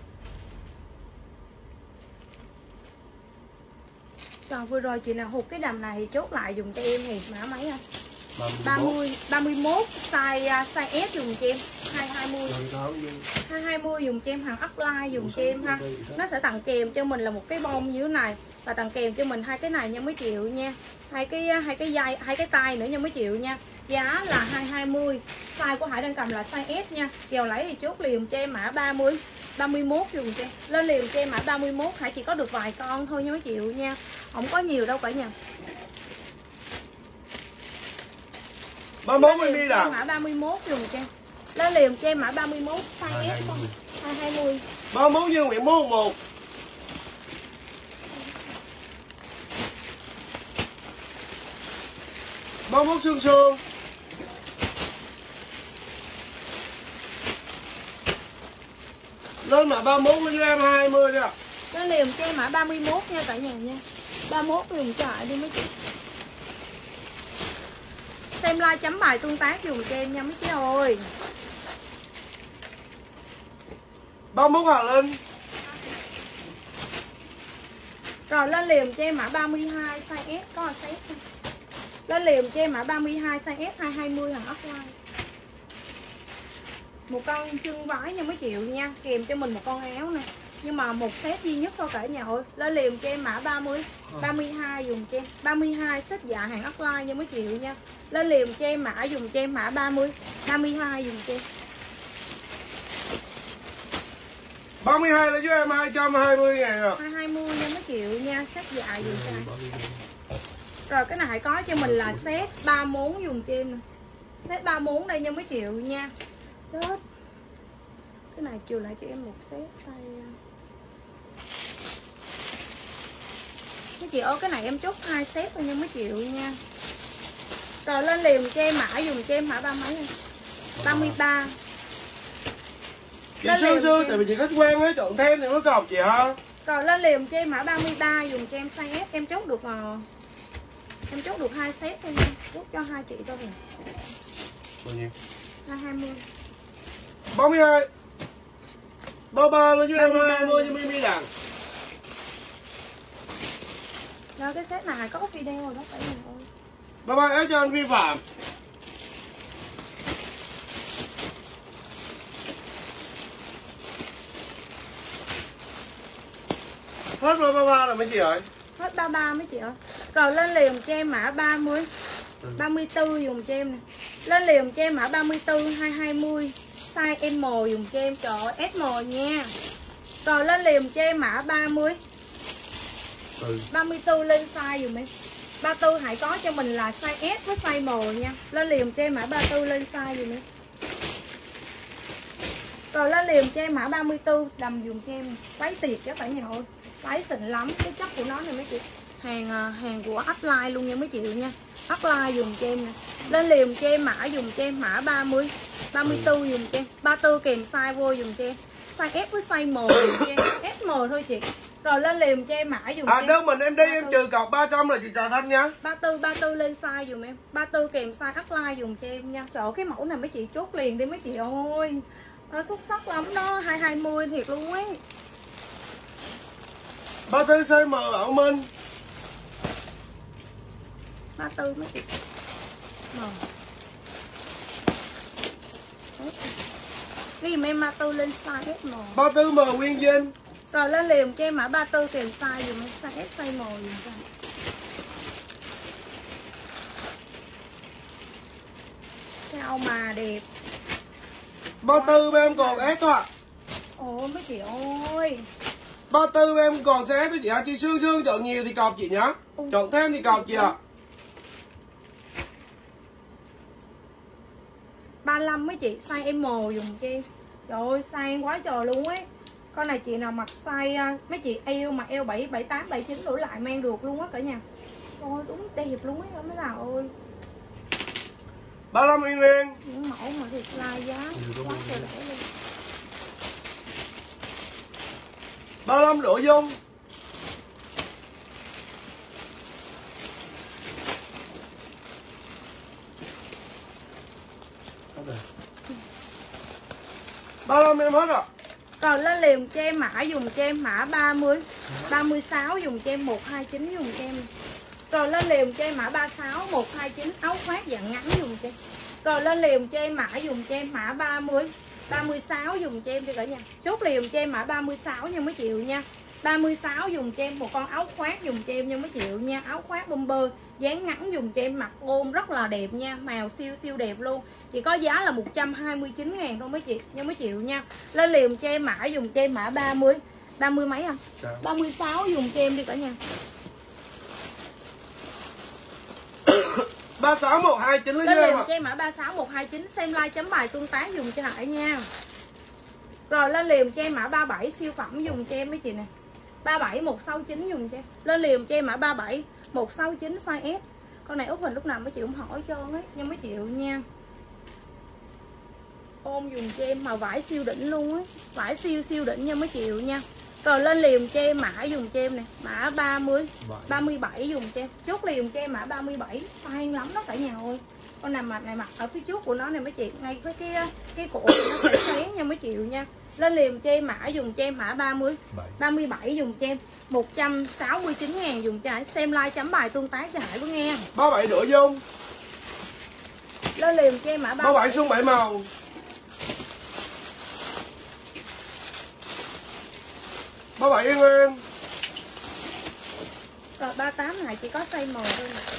Rồi vừa rồi chị nào hụt cái đầm này thì chốt lại dùng cho em thì mã mấy anh? 31 size S dùng cho em 220. 220 dùng cho em, hàng upline dùng cho em ha. Nó sẽ tặng kèm cho mình là một cái bông như thế này và tặng kèm cho mình hai cái này nha mấy triệu nha. Hai cái dây, hai cái tay nữa nha mấy triệu nha. Giá là 220. Size của Hải đang cầm là size S nha. Kèo lấy thì chốt liềm cho em mã 31 dùng cho em. Lên liềm cho em mã 31, Hải chỉ có được vài con thôi nha mấy triệu nha. Không có nhiều đâu cả nhà. 31 em đi nào. Mã 31 dùng cho em. Lên liềm cho em mã 31 size S không? 220. 31 Dương Nguyễn 111. Bao mốt xương xương. Lên mã 31 với em 20 đi ạ. Lên liềm cho em mã 31 nha cả nhà nha. 31 dùng cho đi mấy chị. Xem like chấm bài tương tác dùng cho em nha mấy chị ơi. 31 Hà Linh. Rồi lên liềm cho em mã 32 size S có size S không? Lên liềm cho em mã 32 size S 220 hàng offline. Một con chân vải nha mấy triệu nha, kèm cho mình một con áo nè. Nhưng mà một set duy nhất thôi cả nhà ơi. Lên liềm cho em mã 30 32 dùng cho em 32 xếp dạ hàng offline nha mấy triệu nha. Lên liềm cho em mã dùng cho em mã 30 32 dùng cho em. 32 là với em 220 ngàn rồi. 220 nha mấy triệu nha, xếp dạ dùng cho em. Rồi cái này có cho mình là set 34 dùng cho em nè. Set 34 đây nha mấy triệu nha. Chết. Cái này trừ lại cho em một set size. Mấy chị ơi cái này em chốt 2 set thôi nha mấy triệu nha. Rồi lên liềm cho em mã dùng cho em mã ba mấy này. 33. Chị Sương Sương tại vì chị khách quen ấy, chọn thêm thì mới cọc chị hả? Rồi lên liềm cho em mã 33 dùng cho em size S. Em chốt được em chốt được 2 set thôi nha. Chốt cho 2 chị thôi nè. Bao nhiêu? 220. 32. 33 là với em 20 cho Mimi đằng. Rồi cái set này có video rồi đó phải không ơi. 33 áo cho anh vi phạm. Hết rồi 33 rồi mấy chị ơi. Hết 33 mấy chị ơi. Rồi lên liềm cho em mã 30 34 dùng cho em nè. Lên liềm cho em mã 34 220 size M dùng cho em, trời ơi, SM nha. Rồi lên liềm cho em mã 30 34 lên size dùm em. 34 hãy có cho mình là size S với size M nha. Lên liềm cho em mã 34 lên size dùm em. Rồi lên liềm cho em mã 34 đầm dùng cho em. Váy tiệc chứ phải nhà ơi. Váy xịn lắm, cái chất của nó này mấy chị. Hàng của upline luôn nha mấy chị nha. Upline dùng cho em nè. Lên liềm cho em mã dùng cho em mã 30 34 dùm cho em. 34 kèm size vô dùm cho em. Size S với size M dùm cho em. SM thôi chị. Rồi lên liền cho em mã dùm cho em. Đơn mình em đi em trừ cọc 300 là chị Trà Thanh nha. 34 lên size dùm em. 34 kèm size upline dùm cho em nha. Trời ơi, cái mẫu này mấy chị chốt liền đi mấy chị ơi. Nó xuất sắc lắm đó, 220 thiệt luôn ấy. 34 size M Bảo Minh. 34 mấy chị. Cái dùm em 34 lên size SM. 34 M Nguyên Vinh. Rồi lên liền cho em mã 34 kèm size dùm em, size S size M dùm cho em. Sao mà đẹp. 34 em còn S thôi ạ. Ôi mấy chị ơi. 34 em còn size S thôi chị ạ. Chị Sương Sương chọn nhiều thì cọc chị nhá. Chọn thêm thì cọc chị ạ. 35 mấy chị, size M dùm cho em. Trời ơi, size quá trời luôn ấy. Con này chị nào mặc size mấy chị eo mà eo 7, 78, 79 đổi lại mang được luôn á cả nhà. Ôi đúng đẹp luôn ấy mấy bà ơi. 35 Yên Liên. Những mẫu mà thiệt là giá quá trời rẻ luôn. 35 Đỗ Dung. Ba 35 em hết rồi. Rồi lên liền cho em mã dùng cho em mã 30, 36 dùng cho em 129 dùng cho em. Rồi lên liền cho em mã 36 129 áo khoác dạng ngắn dùng cho em. Rồi lên liền cho em mã dùng cho em mã 30, 36 dùng cho em đi cả nhà. Chốt liền cho em mã 36 nha mấy triệu nha. 36 dùng cho em một con áo khoác dùng cho em nha mấy triệu nha. Áo khoác bomber dáng ngắn dùng cho em mặc ôm rất là đẹp nha. Màu siêu siêu đẹp luôn. Chỉ có giá là 129.000 thôi mấy chị nha mấy triệu nha. Lên liền cho em mã dùng cho em mã 30, 30 mấy à? 36 dùng cho em đi cả nhà. 36 129 lấy Lên cho em liền ạ. cho em mã 36 129 xem like chấm bài tương tác dùng cho Hải nha. Rồi lên liền cho em mã 37 siêu phẩm dùng cho em mấy chị nè. 37 169 dùng cho em. Lên liền cho em mã 37 169 size S. Con này úp hình lúc nào mấy chị cũng hỏi trơn ấy nha mấy triệu nha. Ôm dùng cho em màu vải siêu đỉnh luôn á. Vải siêu siêu đỉnh nha mấy triệu nha. Rồi lên liền cho em mã dùng cho em nè, mã 30 37 dùng cho em. Chốt liền cho em mã 37, fan lắm đó cả nhà ơi. Con này mặc ở phía trước của nó này mấy chị, ngay với cái cổ nó sẽ sáng nha mấy triệu nha. Lên liền cho em mã dùng cho em mã 30 37 dùng cho em 169.000 dùng cho Hải. Xem like chấm bài tương tác cho Hải có nghe. 37 Đỗ Dung. Lên liền cho em mã 37 Xuân 7 màu. 37 Yên Nguyên. Rồi 38 Hải chỉ có size M thôi nè.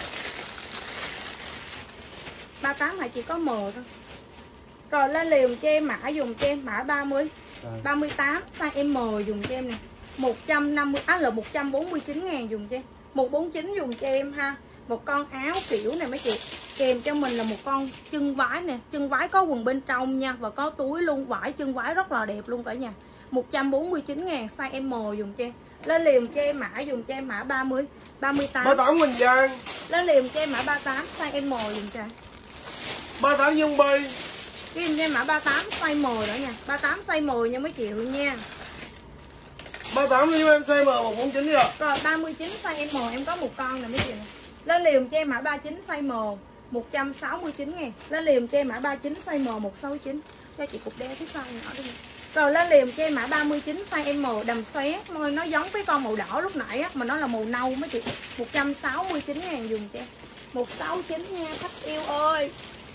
38 Hải chỉ có M thôi. Rồi lên liền cho em mã dùng cho em mã 30 38 size M dùng cho em nè. 150 là 149.000 dùng cho em. 149 dùng cho em ha. Một con áo kiểu này mấy chị. Kèm cho mình là một con chân vái nè. Chân vái có quần bên trong nha. Và có túi luôn. Vải chân vái rất là đẹp luôn cả nhà. 149.000 size M dùng cho em. Lên liền cho em mã dùng cho em mã 30 38 38 Quỳnh Giang. Lên liền cho em mã 38 size M dùng cho em. 38 Dung Bi. Cái em cho em mã 38 size M nữa nha. 38 size M nha mấy triệu nha. 38 cho em size M 149 rồi. Rồi 39 size M em có một con nè mấy chị nè. Lên liền cho em mã 39 size M 169.000. Lên liền cho em mã 39 size M 169. Cho chị cục đeo cái size nhỏ đi. Rồi lên liền cho em mã 39 size M đầm xoé. Nó giống cái con màu đỏ lúc nãy á, mà nó là màu nâu mấy chị. 169.000 dùng cho em. 169 nha khách yêu ơi.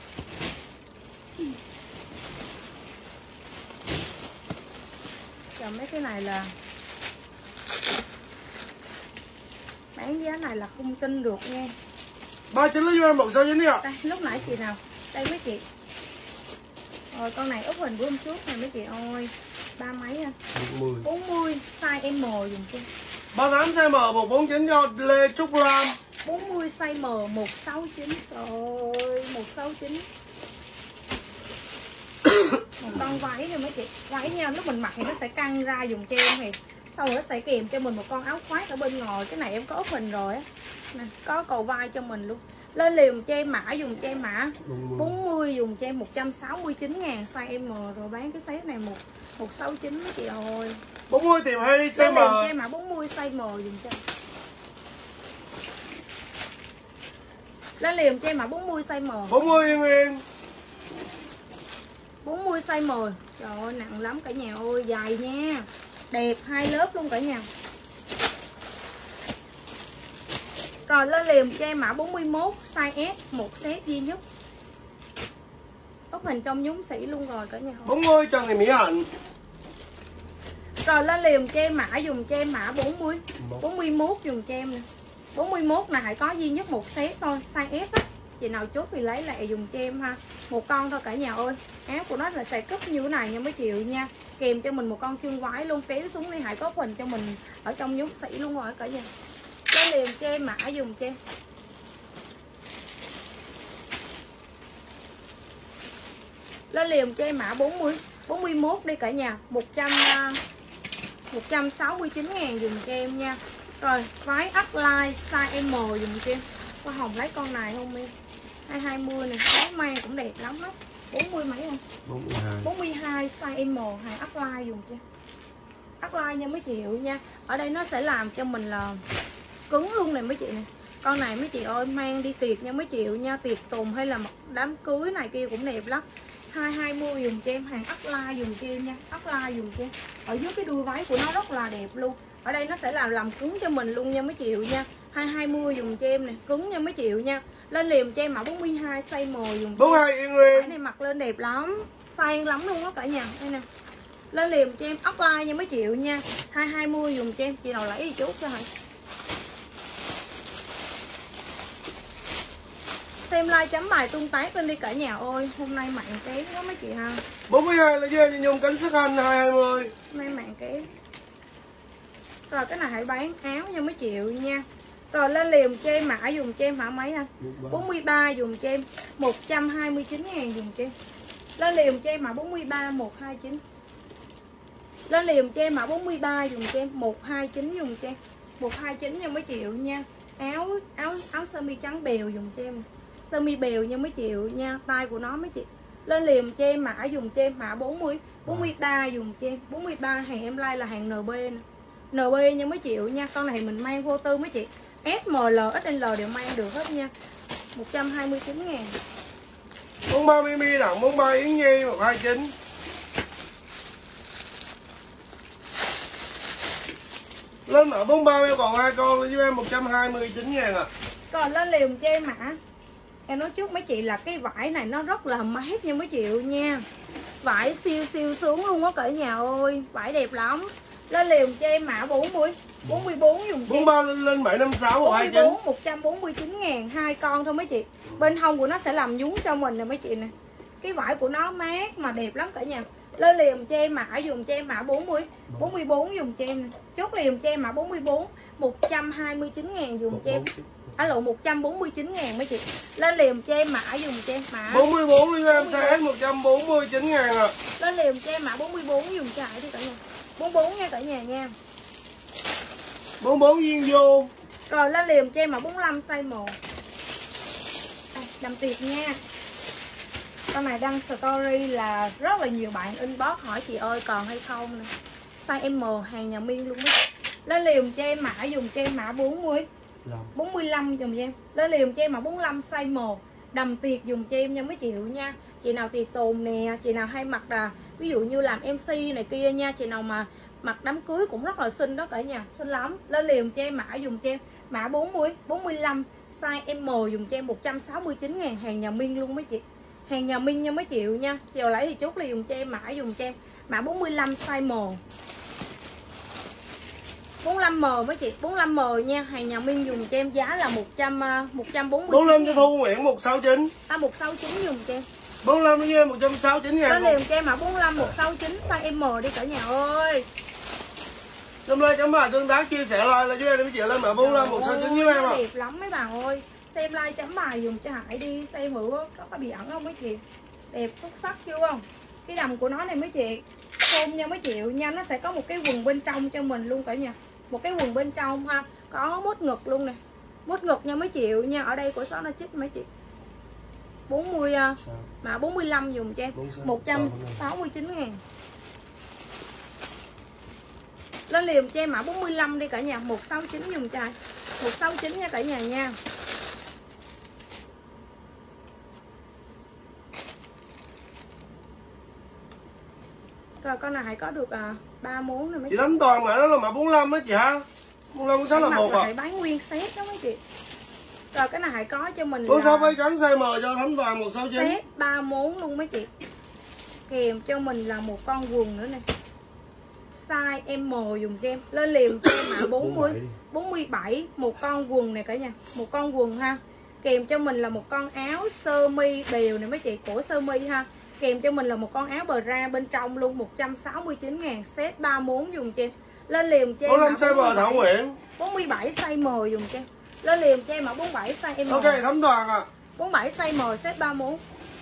Rồi mấy cái này là bán giá này là không tin được nha. 39 lấy cho em 169 đi ạ. Đây lúc nãy chị nào. Đây mấy chị. Rồi con này úp hình của hôm trước này mấy chị ơi. Ba mấy à? 40 size M dùng cho. 38 size M 149 cho Lê Trúc Lam. 40 size M 169. Trời ơi 169. Một con váy nha mấy chị. Váy nha, lúc mình mặc thì nó sẽ căng ra dùng cho em thì sau đó sẽ kèm cho mình một con áo khoác ở bên ngoài. Cái này em có úp hình rồi á. Nè, có cầu vai cho mình luôn. Lên liền cho em mã, dùng cho em mã 40, dùng cho em 169.000 size M, rồi bán cái size này 169 mấy chị ơi. 40 tìm hay đi size M. Lên liền cho em mã 40 size M dùng cho. Lên liền cho em mã 40 size M. 40 Yên Nguyên. 40 size M. Trời ơi nặng lắm cả nhà ơi, dài nha. Đẹp 2 lớp luôn cả nhà. Rồi lên liền cho em mã 41 size S, một set duy nhất. Ốc hình trong nhúng xỉ luôn rồi cả nhà. 40 Trần Thị Mỹ Hạnh. Rồi lên liền cho em mã, dùng cho em mã 40 41 dùng cho em nè. 41 này hãy có duy nhất một set thôi, size S á. Chị nào chốt thì lấy lại dùng cho em ha. Một con thôi cả nhà ơi. Áo của nó là xài cúp như thế này nha mấy triệu nha. Kèm cho mình một con chân váy luôn, kéo xuống đi hãy có hình cho mình ở trong nhúng xỉ luôn rồi cả nhà. Lên liền cho em mã, dùng cho em. Lên liền cho em mã 40 41 đi cả nhà, 169.000 dùng cho em nha. Rồi váy upline size M dùng cho em. Hoa Hồng lấy con này không em? 220 này, váy mang cũng đẹp lắm đó. 40 mấy không? 42 size M, hàng upline dùng cho em. Upline nha mấy chị nha. Ở đây nó sẽ làm cho mình là cứng luôn này mấy chị nè. Con này mấy chị ơi mang đi tiệc nha mấy chị nha, tiệc tùng hay là đám cưới này kia cũng đẹp lắm. 220 dùng cho em, hàng upline dùng cho em nha, upline dùng cho em. Ở dưới cái đuôi váy của nó rất là đẹp luôn. Ở đây nó sẽ làm cứng cho mình luôn nha mấy chị nha. 220 dùng cho em nè, cứng nha mấy chị nha. Lên liền cho em mã 42 size M dùng. 42 Yên Nguyên. Cái này mặc lên đẹp lắm, sang lắm luôn đó cả nhà. Đây nè. Lên liền cho em upline nha mấy chị nha. 220 dùng cho em, chị nào lấy thì chốt cho hả? Xem like chấm bài tung tác lên đi cả nhà ơi. Hôm nay mạng kém quá mấy chị ha. 42 là dê nhung cánh sức hành 220. Hôm nay mạng kém. Rồi cái này hãy bán áo cho mấy triệu nha. Rồi lên liền cho em mã, dùng cho em mã mấy anh? 43 dùng cho em 129.000 dùng cho em. Lên liền cho em mã 43 129. Lên liền cho em mã 43 dùng cho em 129 dùng cho em. 129 nha mấy triệu nha. Áo sơ mi trắng bèo dùng cho em. Sơ mi bèo nha mấy triệu nha, tay của nó mấy chị. Lên liền cho em mã, dùng cho em mã 40 43 dùng cho em. 43 hàng em like là hàng NB nè. NB nha mấy triệu nha. Con này mình mang vô tư mấy chị. S, ML, XL đều mang được hết nha. 129.000. 43 Mimi đặng 43 Yến Nhi 129. Lên mã 43 em còn 2 con với em 129.000 à. Còn lên liền cho em mã. Em nói trước mấy chị là cái vải này nó rất là mát nha mấy chị nha. Vải siêu xuống luôn á cả nhà ơi. Vải đẹp lắm. Lên liền cho em mã 40 44 dùng cho em. 43 lên 756 129. 149.000, 2 con thôi mấy chị. Bên hông của nó sẽ làm nhúng cho mình nè mấy chị nè. Cái vải của nó mát mà đẹp lắm cả nhà. Lên liền cho em mã, dùng cho em mã 40 44 dùng cho em nè. Chốt liền cho em mã 44 129.000 dùng cho em. Lộ 149.000 mấy chị. Lên liền cho em mã, dùng cho em mã 44 liên em size S 149.000 à. Lên liền cho em mã 44 dùng cho Hải đi cả nhà. 44 nha cả nhà nha. 44 Duyên vô. Rồi lên liền cho em mã 45 size 1. Đầm tiệc nha. Con này đăng story là rất là nhiều bạn inbox hỏi chị ơi còn hay không nè. Size M hàng nhà Miên luôn đó. Lên liền cho em mã, dùng cho em mã 40 45 dùng cho em. Lên liền cho em mã 45 size 1. Đầm tiệc dùng cho em nha mấy chị nha. Chị nào tiệc tùng nè, chị nào hay mặc là ví dụ như làm MC này kia nha, chị nào mà mặc đám cưới cũng rất là xinh đó cả nhà, xinh lắm. Lên liền cho em mã, dùng cho em mã 40 45 size M dùng cho em 169.000 hàng nhà Miên luôn mấy chị. Hàng nhà Minh nha mấy triệu nha. Chiều lấy thì chốt liền dùng cho em mã, dùng cho em mã 45 size M. 45M mấy chị, 45M nha, hàng nhà Minh dùng cho em giá là 140. 45 cho Thu Nguyễn 169. 169 dùng cho em. 45 với em 169.000. Lên liền cho em mã 45 169 size M đi cả nhà ơi. Xem like chấm bài tương tác chia sẻ like là với em mấy chị lên mã 45 169 với em ạ. Đẹp lắm mấy bà ơi. Xem like chấm bài dùng cho Hải đi, xem thử có bị ẩn không mấy chị. Đẹp xuất sắc chưa không? Cái đầm của nó này mấy chị, khôn nha mấy chị nha, nó sẽ có một cái quần bên trong cho mình luôn cả nhà. Một cái quần bên trong ha, có mốt ngực luôn nè. Mút ngực nha mấy triệu nha. Ở đây của shop nó chích mấy chị 40 mã 45 dùng cho em 169.000. Lên liềm cho em mã 45 đi cả nhà, 169 dùng trai 169 nha cả nhà nha. Rồi con này hãy có được 3 món rồi mấy chị. Thấm Toàn mã đó là mã 45 á chị ha. 45 46 là 1 à. Hãy bán nguyên set đó mấy chị. Rồi cái này hãy có cho mình 46 váy trắng size M cho Thấm Toàn 169. Set 3 món luôn mấy chị. Kèm cho mình là một con quần nữa nè. Size M dùng cho em. Lên liềm cho em mã 47 một con quần này cả nhà. Một con quần ha. Kèm cho mình là một con áo sơ mi đều này mấy chị, của sơ mi ha. Kèm cho mình là một con áo bờ ra bên trong luôn 169.000, set 3 món dùng cho em. Lên liềm cho em 45 size M Thảo Nguyễn. 47 size M dùng cho em. Lên liềm cho em mã 47 size M. Ok Thấm Toàn à. 47 size M set 3 món.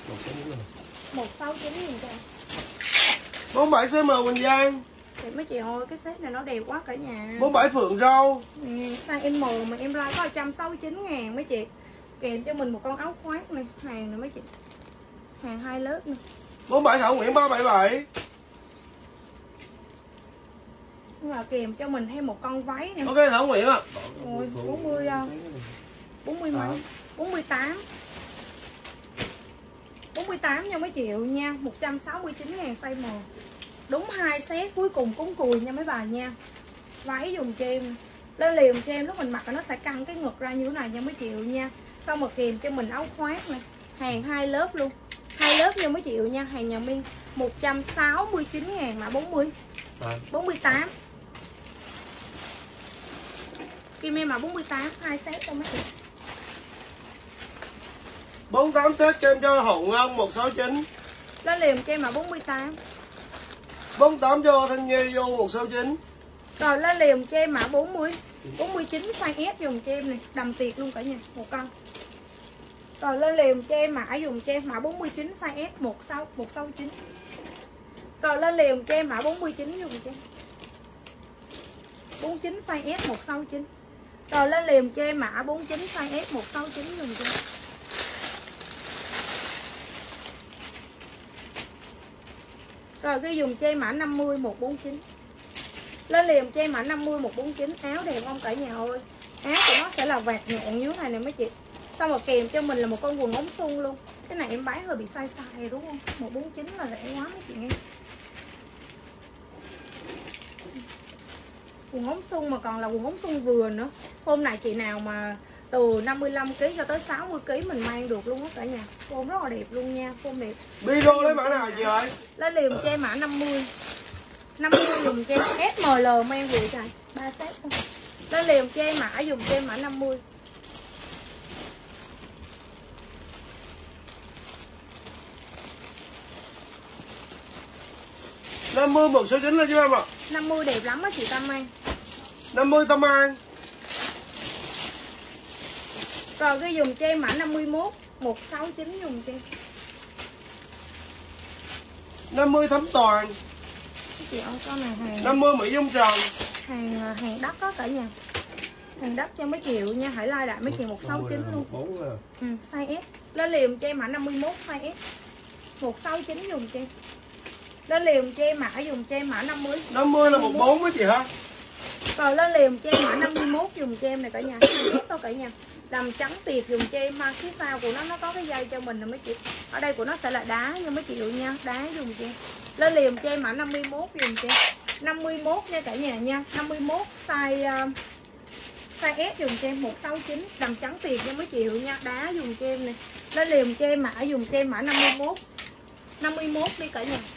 169 dùng cho em. 47 size M Quỳnh Giang. Thì mấy chị ơi, cái set này nó đẹp quá cả nhà. 47 Phượng Râu. Size M mà em like có 169.000 mấy chị. Kèm cho mình một con áo khoác này, hàng này mấy chị. Hàng 2 lớp nè. 47 Thảo Nguyễn 377. Và kèm cho mình thêm một con váy nè. Ok Thảo Nguyễn ạ. Rồi 40 mấy 48 nha mấy triệu nha. 169.000 size M. Đúng 2 set cuối cùng cúng cùi nha mấy bà nha. Váy dùng cho em. Lên liềm cho em lúc mình mặc nó sẽ căng cái ngực ra như thế này nha mấy triệu nha. Xong rồi kèm cho mình áo khoác nè. Hàng 2 lớp luôn. 2 lớp nha mấy triệu nha. Hàng nhà Miên 169.000 mà 48. Kim em mà 48 2 set cho mấy chị. 48 set cho em cho Hậu Ngân 169. Lên liềm cho em mà 48. 48 cho Thanh Nhi vô 169. Rồi lên liềm cho em mã 49 size S dùng cho em này, đầm tiệt luôn cả nhà, một con. Rồi lên liềm cho em mã dùng cho em mã 49 size S 169. Rồi lên liềm cho em mã 49 dùng cho em. 49 size S 169. Rồi lên liềm cho em mã 49 size S 169 dùng cho em. Rồi ghi dùng cho em mã 50 149. Lên liềm cho em mã 50 149. Áo đẹp không cả nhà ơi. Áo của nó sẽ là vạt nhọn như thế này nè mấy chị. Xong rồi kèm cho mình là một con quần ống thun luôn. Cái này em bán hơi bị sai sai đúng không? 149 là rẻ quá mấy chị nghe. Quần ống thun mà còn là quần ống thun vừa nữa. Hôm này chị nào mà từ 55kg cho tới 60kg mình mang được luôn á cả nhà. Form rất là đẹp luôn nha, form đẹp. Biro lấy mã nào chị ơi? Lên liềm cho em mã 50 dùng cho em SML mang về trời 3 set thôi. Lên liềm cho em mã dùng cho em mã 50. Năm mươi 169 lên cho em ạ. 50 đẹp lắm á chị Tâm An. 50 Tâm An. Rồi ghi dùng cho em mã 51 169 dùng cho em. 50 Thấm Toàn. Chị ơi con này hàng 50 Mỹ Dung Trần. hàng đất có cả nhà. Hàng đất cho mấy triệu nha, hãy like lại mấy triệu 169 luôn. Size S. Lên liềm cho em mã 51 size S 169 dùng cho em. Lên liềm cho em mã dùng cho em mã 50. 50 là 14 với chị hả? Rồi lên liềm cho em mã 51 dùng cho em này cả nhà. Size S thôi cả nhà. Đầm trắng tiệp dùng cho em ha. Phía sau của nó có cái dây cho mình nè mấy chị. Ở đây của nó sẽ là đá nha mấy chị nha, đá dùng cho em. Lên liềm cho em mã 51 dùng cho em. 51 nha cả nhà nha. 51 size S dùng cho em 169, đầm trắng tiệp nha mấy triệu nha, đá dùng cho em nè. Lên liềm cho em mã dùng cho em mã 51. 51 đi cả nhà.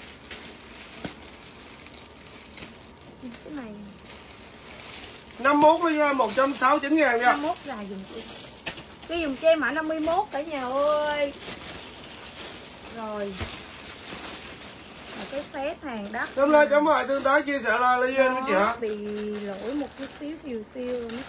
Cái này 51 lấy 169 ngàn nha. 51 là dùng cho em. Cái dùng cho em mã 51 cả nhà ơi. Rồi. Cái set hàng đất. Chấm like, chấm like, tương tác, chia sẻ like lên duyên với chị hả? Bị lỗi một chút xíu siêu luôn.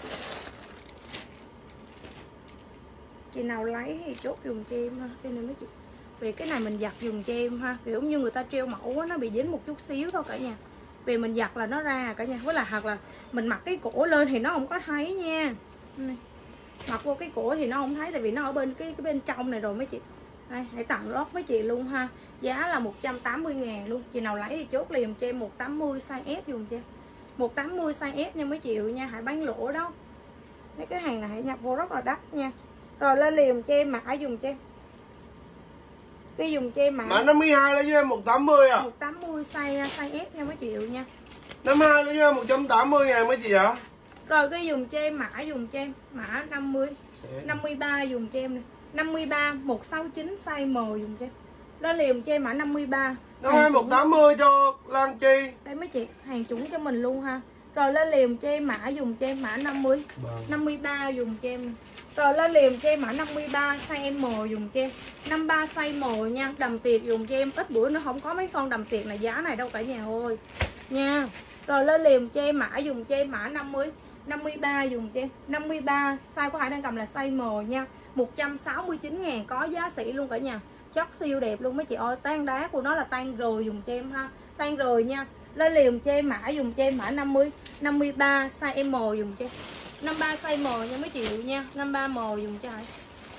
Chị nào lấy thì chốt dùng cho em ha. Đây này mấy chị. Vì cái này mình giặt dùng cho em ha. Kiểu như người ta treo mẫu á, nó bị dính một chút xíu thôi cả nhà. Vì mình giặt là nó ra cả nhà. Với là hoặc là mình mặc cái cổ lên thì nó không có thấy nha. Này. Mặc vô cái cổ thì nó không thấy, tại vì nó ở bên cái bên trong này rồi mấy chị. Đây, hãy tặng lót với chị luôn ha. Giá là 180.000 luôn. Chị nào lấy thì chốt liền cho em 180 size S dùng cho em. 180 size S nha mấy chị nha, hãy bán lỗ đó. Mấy cái hàng này hãy nhập vô rất là đắt nha. Rồi lên liền cho em mã dùng cho em. Cái dùng cho em mã 52 lấy cho em 180 à. 180 size S nha mấy chị nha. 52 lấy cho em 180.000 mấy chị ạ. Rồi cái dùng cho em mã dùng cho em mã 53 dùng cho em này. 53 169 size M dùng cho em. Lên liền cho em mã 53. Nó em 180 cho Lan Chi. Đây mấy chị, hàng chuẩn cho mình luôn ha. Rồi lên liền cho em mã dùng cho em mã 53 dùng cho em. Rồi lên liền cho em mã 53 size M dùng cho em. 53 size M nha, đầm tiệt dùng cho em. Ít bữa nữa không có mấy con đầm tiệt này giá này đâu cả nhà ơi. Nha. Rồi lên liền cho em mã dùng cho em mã 53 dùng cho em. 53 size của Hải đang cầm là size M nha. 169.000 có giá sỉ luôn cả nhà. Chất siêu đẹp luôn mấy chị ơi. Tan đá của nó là tan rồi dùng cho em ha. Tan rồi nha. Lên liền cho em mã dùng cho em mã 53 size M dùng cho em. 53 size M nha mấy chị nha. 53M dùng cho Hải.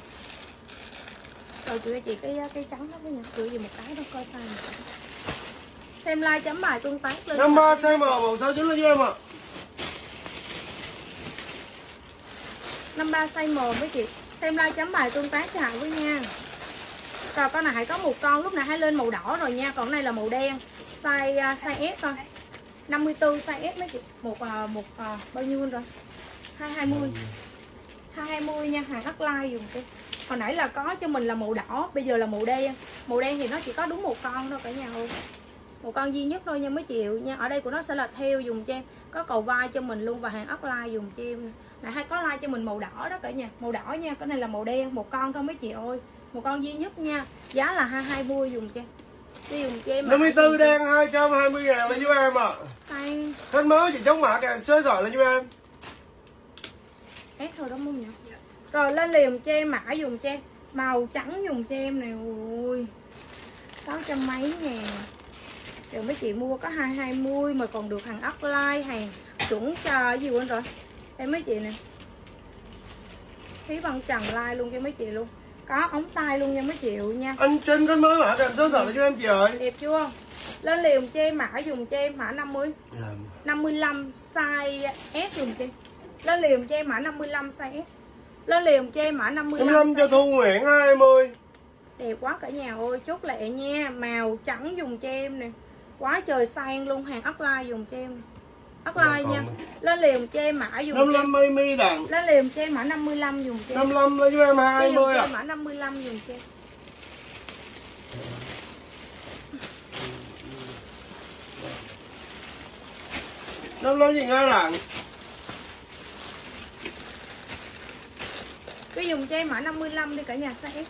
Rồi cho chị cái trắng đó với nha. Chữa gì một cái đó coi size này. Xem like chấm bài tương tác lên. 53 size M 169 lên cho em ạ. 53 size M với chị. Xem like chấm bài tương tác cho Hải với nha. Rồi con này Hải có một con, lúc này Hải lên màu đỏ rồi nha. Còn này là màu đen. Size S thôi. 54 size S mấy chị. Một bao nhiêu rồi? 220. 220 nha, hàng upline dùng cho. Hồi nãy là có cho mình là màu đỏ, bây giờ là màu đen. Màu đen thì nó chỉ có đúng một con thôi cả nhà ơi. Một con duy nhất thôi nha mấy chị nha. Ở đây của nó sẽ là theo dùng cho em. Có cầu vai cho mình luôn và hàng upline dùng cho em. Này hay có like cho mình màu đỏ đó cả nhà. Màu đỏ nha, cái này là màu đen, một con thôi mấy chị ơi. Một con duy nhất nha. Giá là 220 dùng cho em. Dùng cho em 54 đen 220.000 lên giúp em ạ. Xanh. Hết mới chị chống mã kèm số điện thoại lên giúp em. S thôi đó không nhỉ? Rồi lên liền cho em mã dùng cho em. Màu trắng dùng cho em này. Ui 600 mấy ngàn. Rồi mấy chị mua có 220 mà còn được hàng upline, hàng chuẩn cho gì quên rồi. Em mấy chị nè. Thí Văn Trần like luôn cho mấy chị luôn. Có ống tay luôn nha mấy chị nha. Anh Trinh có mới mã kèm số điện thoại lên giúp em chị ơi. Đẹp chưa? Lên liền cho em mã dùng cho em mã 55 size S dùng cho em. Lên liền cho em mã 55 size S. Lên liền cho em mã 55 cho Thu Nguyễn 20. Đẹp quá cả nhà ơi, chốt lẹ nha. Màu trắng dùng cho em nè. Quá trời sang luôn, hàng upline dùng cho em. Upline nha. Lên liền cho em mã dùng 55 mi đằng. Lên liền cho em mã 55 dùng cho em. 55 lên giúp em 20 à. Mã 55 dùng cho em. Nó nói gì nghe đằng. Cái dùng cho em mã 55 đi cả nhà size S.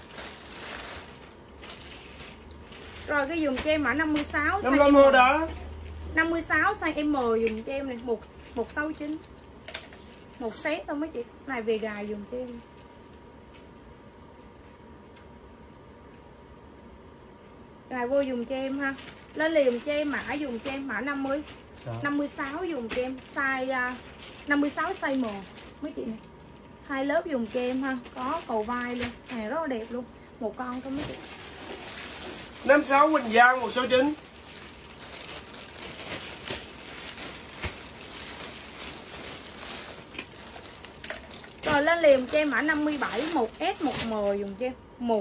Rồi cái dùng cho em mã 56 size 55 hồ đá. 56 size M dùng cho em này, 169. Một set thôi mấy chị. Này về gài dùng cho em. Gài vô dùng cho em ha. Lên liền cho em mã dùng cho em mã 50. 56 dùng cho em size 56 size M mấy chị này. Hai lớp dùng cho em ha, có cầu vai luôn, hàng rất là đẹp luôn. Một con thôi mấy chị. 56 Quỳnh Giang 169. Rồi lên liền cho em mã 57 1S 1M dùng cho em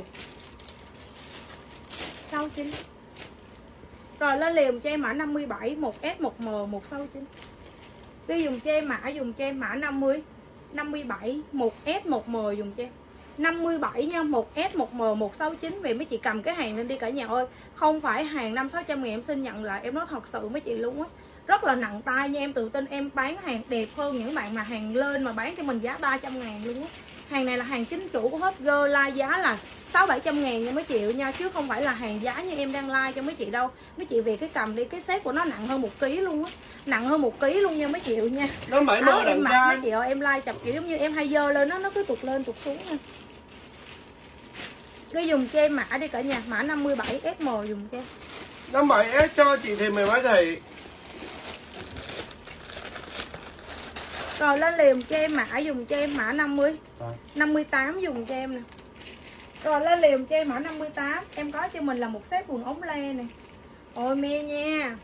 169. Rồi lên liền cho em mã 57 1S 1M 169. Đi dùng cho em mã 50 57 1S 1M dùng cho em 57 nha, 1S 1M 169. Về mấy chị cầm cái hàng lên đi cả nhà ơi. Không phải hàng 500-600 ngàn em xin nhận lại. Em nói thật sự mấy chị luôn á. Rất là nặng tay nha, em tự tin em bán hàng đẹp hơn những bạn mà hàng lên mà bán cho mình giá 300 ngàn luôn á. Hàng này là hàng chính chủ của hết girl, like giá là 600-700 ngàn nha mấy chị nha. Chứ không phải là hàng giá như em đang like cho mấy chị đâu. Mấy chị về cái cầm đi, cái set của nó nặng hơn 1 kg luôn á. Nặng hơn 1 kg luôn nha mấy chị nha. Nó 70 em mặc mấy chị ơi, em like chập kiểu giống như em hay dơ lên nó cứ tụt lên tụt xuống nha. Cứ dùng cho em mã đi cả nhà, mã 57 SM dùng cho em. 57S cho chị thì mười mấy thị. Rồi lên liềm cho em mã dùng cho em mã 50. Rồi. 58 dùng cho em nè. Rồi lên liềm cho em mã 58. Em có cho mình là một set quần ống le nè. Ôi mê nha.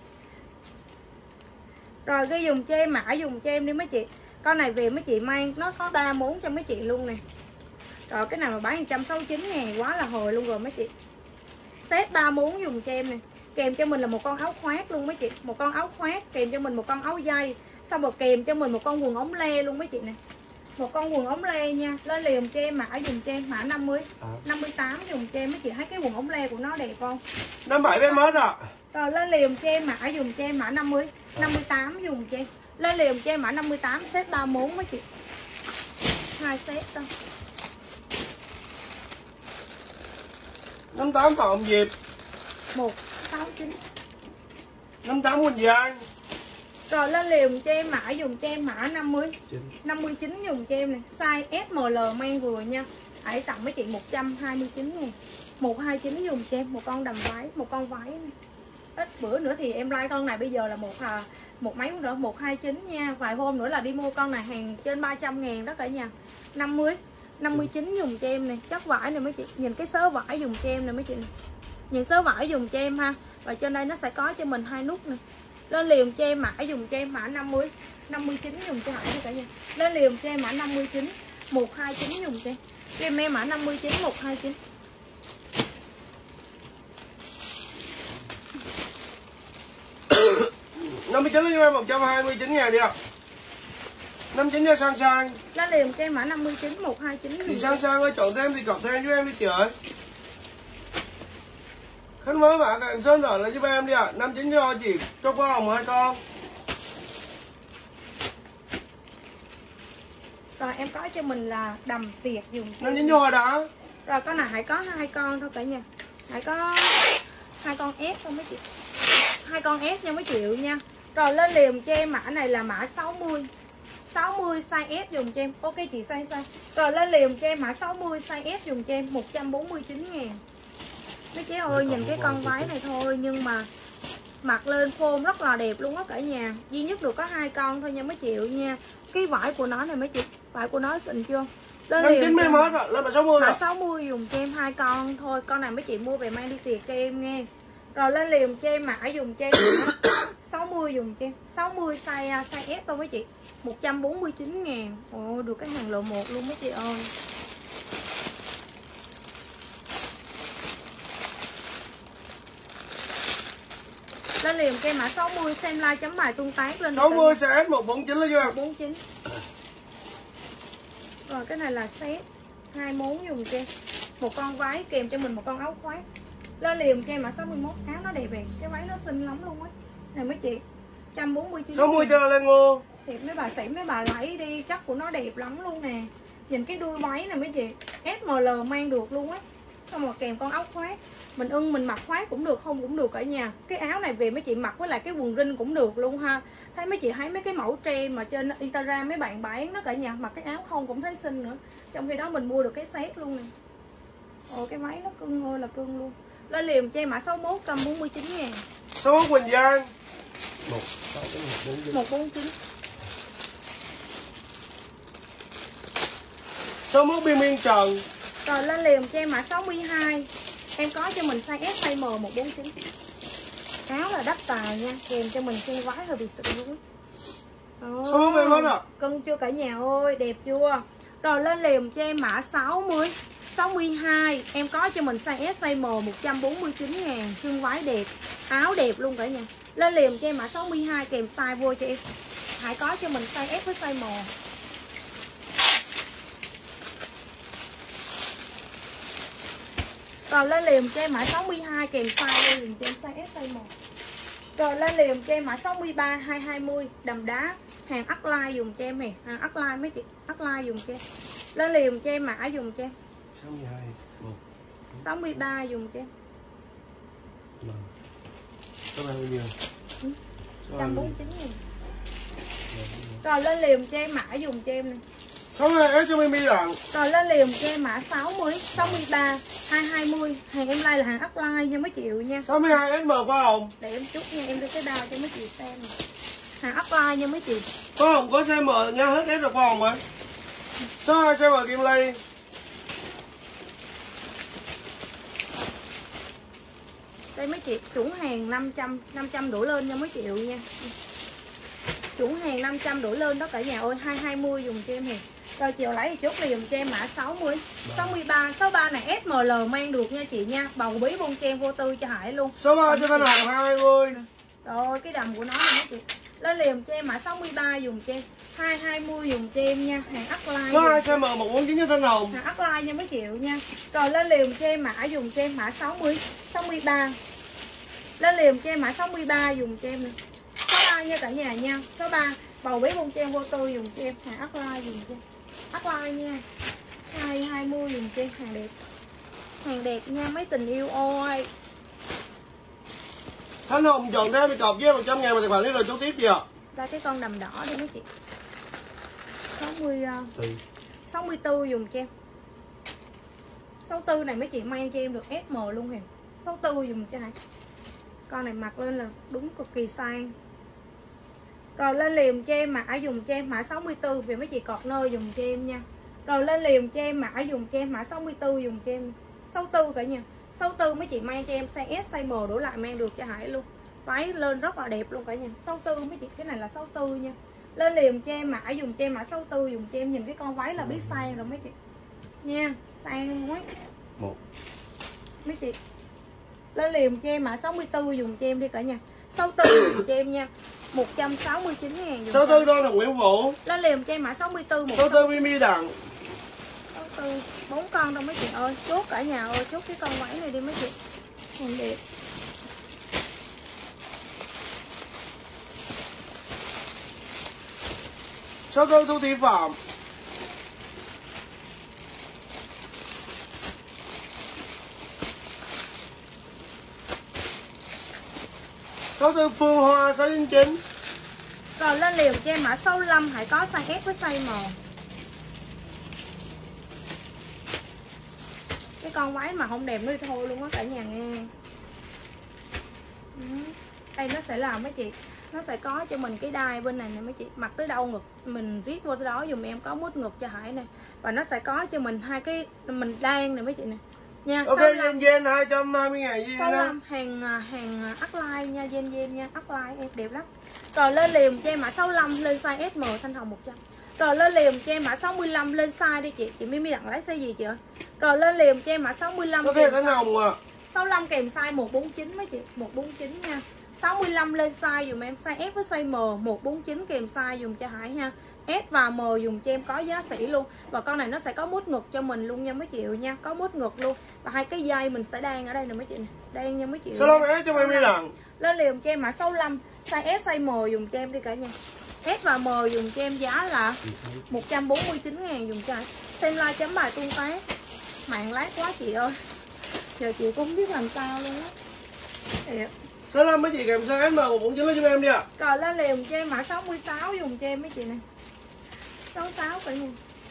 Rồi cái dùng cho em mã dùng cho em đi mấy chị. Con này về mấy chị mang nó có 3 món cho mấy chị luôn nè. Rồi cái này mà bán 169 ngàn quá là hồi luôn rồi mấy chị. Set 3 món dùng cho em nè. Kèm cho mình là một con áo khoác luôn mấy chị. Một con áo khoác kèm cho mình một con áo dây. Xong rồi kèm cho mình một con quần ống le luôn mấy chị nè. Một con quần ống le nha. Lên liềm cho em mã dùng cho em mã 50. 58 dùng cho em mấy chị thấy cái quần ống le của nó đẹp không? 57 bên mất rồi. Rồi lên liềm cho em mã dùng cho em mã 50. 58 dùng cho em. Lên liềm cho em mã 58 set 3 món mấy chị. 2 set thôi. 58 Hồng Diệp. 169. 58 Quỳnh Giang. Rồi lên liềm cho em mã dùng cho em mã 50. 59 dùng cho em này. Size SML mang vừa nha. Hãy tặng mấy chị 129 ngàn. 129 dùng cho em một con đầm váy, một con váy này. Ít bữa nữa thì em like con này bây giờ là một mấy nữa 129 nha. Vài hôm nữa là đi mua con này hàng trên 300 ngàn đó cả nhà. 50. 59 dùng cho em này. Chất vải này mấy chị. Nhìn cái sớ vải dùng cho em này mấy chị này. Nhìn sớ vải dùng cho em ha. Và trên đây nó sẽ có cho mình 2 nút nè. Lên liềm cho em mã dùng cho em mã 50. 59 dùng cho Hải đi cả nhà. Lên liềm cho em mã 59. 129 dùng cho em mã 59 129. Năm mươi chín cho em 129 ngàn đi ạ. 59 cho sang sang. Lên liềm cho em mã 59 129. Thì sang sang ơi, chọn thêm thì cộng thêm cho em đi chị ơi. Khách mới mã các em Sơn rồi là giúp em đi ạ. 59 cho chị cho qua Hồng 2 con. Rồi em có cho mình là đầm tiệc dùng. 59 cho Hoa Đá. Rồi con này hãy có 2 con thôi cả nhà. Hãy có 2 con S thôi mấy chị. 2 con S nha mấy triệu nha. Rồi lên liềm cho em mã này là mã 60. 60 size S dùng cho em. Ok chị size. Rồi lên liềm cho em mã 60 size S dùng cho em 149 ngàn. Mấy chị ơi nhìn cái con váy này thôi nhưng mà mặc lên form rất là đẹp luôn á cả nhà. Duy nhất được có 2 con thôi nha mấy triệu nha. Cái vải của nó này mấy chị. Vải của nó xịn chưa? Lên 59 mấy mất rồi, lên mà 60 rồi. 60 dùng cho em 2 con thôi. Con này mấy chị mua về mang đi tiệc cho em nghe. Rồi lên liềm cho em mã dùng cho em 60 dùng cho em 60 size S thôi mấy chị. 149 ngàn. Ồ được cái hàng lộ 1 luôn mấy chị ơi. Lên liềm cho em mã 60 xem like chấm bài tung tác lên. 60 size S 149 là chưa? 149. Rồi cái này là set 2 món dùng cho em. Một con váy kèm cho mình một con áo khoác. Lên liềm cho em mã 61. Áo nó đẹp vậy. Cái váy nó xinh lắm luôn á. Này mấy chị 149. 60 cho lên ngô. Thiệt mấy bà xỉn mấy bà lấy đi. Chất của nó đẹp lắm luôn nè. Nhìn cái đuôi váy này mấy chị SML mang được luôn á. Xong rồi kèm con áo khoác. Mình ưng mình mặc khoác cũng được không cũng được cả nhà. Cái áo này về mấy chị mặc với lại cái quần rin cũng được luôn ha. Thấy mấy chị thấy mấy cái mẫu trend mà trên Instagram mấy bạn bán đó cả nhà. Mặc cái áo không cũng thấy xinh nữa. Trong khi đó mình mua được cái set luôn nè. Ồ cái váy nó cưng ơi là cưng luôn. Lên liềm cho em mã 61 149 ngàn. 61 Quỳnh Giang 149. 61 Biên Miên Trần. Rồi lên liềm cho em mã 62. Em có cho mình size S size M 149. Áo là đắt tài nha. Kèm cho mình size váy hơi bị sự luôn. 61 em hết rồi. Cưng chưa cả nhà ơi, đẹp chưa? Rồi lên liềm cho em mã 60 62. Em có cho mình size S size M 149 ngàn. Chân váy đẹp. Áo đẹp luôn cả nhà. Lên liềm cho em mã 62 kèm size vô cho em. Hãy có cho mình size S với size M. Rồi lên liềm cho em mã 62 kèm size liền cho em size S size 1. Rồi lên liềm cho em mã 63 220 đầm đá. Hàng upline dùng cho em nè. Hàng upline mấy chị. Upline dùng cho em. Lên liềm cho em mã dùng cho em 62 63 dùng cho em. Có bao nhiêu? 149 nghìn. Rồi lên liềm cho em mã dùng cho em nè. Không hề cho Mimi lận. Rồi lên liềm cho em mã 60 63 220. Hàng em like là hàng upline nha mấy triệu nha. 62 SM qua Hồng. Để em chút nha, em đưa cái đao cho mấy chị xem nè. Hàng upline nha mấy chị. Có Hồng có size M nha, hết hết rồi có Hồng rồi. Số 2 size M Kim Ly. Đây mấy chị, chuẩn hàng 500 đổ lên nha mấy chị nha. Chuẩn hàng 500 đổ lên đó cả nhà ơi, 220 dùng cho em hề. Rồi chiều lấy thì chốt là dùng cho em mã 60, 63, 63 này SML mang được nha chị nha. Bầu bí bông cho em vô tư cho Hải luôn. Số 3 cho Thanh Hồng 220. Rồi cái đầm của nó này mấy chị. Lên liền cho em mã 63 dùng cho em, 220 dùng cho em nha. Hàng upline. Số 2 size M 149 cho Thanh Hồng. Hàng upline nha mấy triệu nha. Rồi lên liền cho em mã dùng cho em mã 60, 63. Lên liền cho em mã 63 dùng cho em. Số 3 nha cả nhà nha. Số 3 bầu bí bông cho em vô tư dùng cho em. Hàng upline dùng cho em. Upline nha. 220 dùng cho em, hàng đẹp. Hàng đẹp nha mấy tình yêu ơi. Thanh Hồng chọn thêm cọc với 100 ngàn mà tài khoản đi rồi chốt tiếp gì ạ? Ra cái con đầm đỏ đi mấy chị. 64 dùng cho em. 64 này mấy chị mang cho em được SM luôn hề. 64 dùng cho này. Con này mặc lên là đúng cực kỳ sang. Rồi lên liềm cho em mã dùng cho em mã 64 vì mấy chị cọt nơi dùng cho em nha. Rồi lên liềm cho em mã dùng cho em mã 64 dùng cho em. 64 cả nhà. 64 mấy chị mang cho em size S size M đổ lại mang được cho Hải luôn. Váy lên rất là đẹp luôn cả nhà. 64 mấy chị, cái này là 64 nha. Lên liềm cho em mã dùng cho em mã 64 dùng cho em, nhìn cái con váy là biết sang rồi mấy chị. Nha, sang quá. Một. Mấy chị. Lên liềm cho em mã 64 dùng cho em đi cả nhà. 64 dùng cho em nha. 169 ngàn. 64 đôi là Nguyễn Vũ. Lên liềm cho em mã 64 64 Mimi Đặng. 64 4 con đâu mấy chị ơi. Chốt cả nhà ơi, chốt cái con váy này đi mấy chị. Hàng đẹp. Số 4 Thu Thị Phạm. Số 4 Phương Hoa 699. Rồi lên liềm cho em mã 65 hãy có size S với size M. Cái con váy mà không đẹp nữa thì thôi luôn á cả nhà nghe. Đây nó sẽ là mấy chị, nó sẽ có cho mình cái đai bên này nè mấy chị, mặc tới đâu ngực mình riết vô tới đó dùm em, có mút ngực cho Hải này. Và nó sẽ có cho mình hai cái mình đan nè mấy chị nè. Nha, ok, gen 220 ngàn gì 65 hàng upline nha, gen nha, upline em đẹp lắm. Rồi lên liềm cho em mã 65 lên size SM Thanh Hồng 100. Rồi lên liềm cho em mã 65 lên size đi chị Mimi Đặng lấy size gì chị ơi. Rồi lên liềm cho em mã 65 ok Thanh Hồng à. 65 kèm size 149 mấy chị, 149 nha. 65 lên size dùm em size S với size M, 149 kèm size dùng cho Hải ha. S và M dùng cho em có giá sỉ luôn. Và con này nó sẽ có mút ngực cho mình luôn nha mấy chị nha, có mút ngực luôn. Và hai cái dây mình sẽ đan ở đây nè mấy chị nè, đan nha mấy chị. 65 S cho Mimi Đặng. Lên liềm cho em mã 65 size S size M dùng cho em đi cả nhà. S và M dùng cho em giá là 149 ngàn dùng cho Hải. Xem like chấm bài tương tác. Mạng lát quá chị ơi. Giờ chị cũng không biết làm sao luôn á. Số 5 mấy chị kèm size SM 149 lên cho em đi ạ. Rồi lên liềm cho em mã 66 dùng cho em mấy chị nè. 66 cả nhà.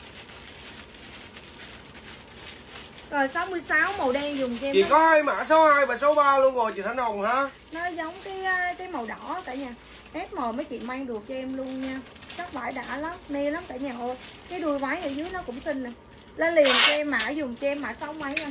Rồi 66 màu đen dùng cho em. Chị có hai mã 62 và 63 luôn rồi chị Thanh Hồng ha. Nó giống cái màu đỏ cả nhà. SM mấy chị mang được cho em luôn nha. Các vải đã lắm, mê lắm cả nhà ơi. Cái đuôi váy ở dưới nó cũng xinh nè. Lên liềm cho em mã dùng cho em mã 6 mấy nha.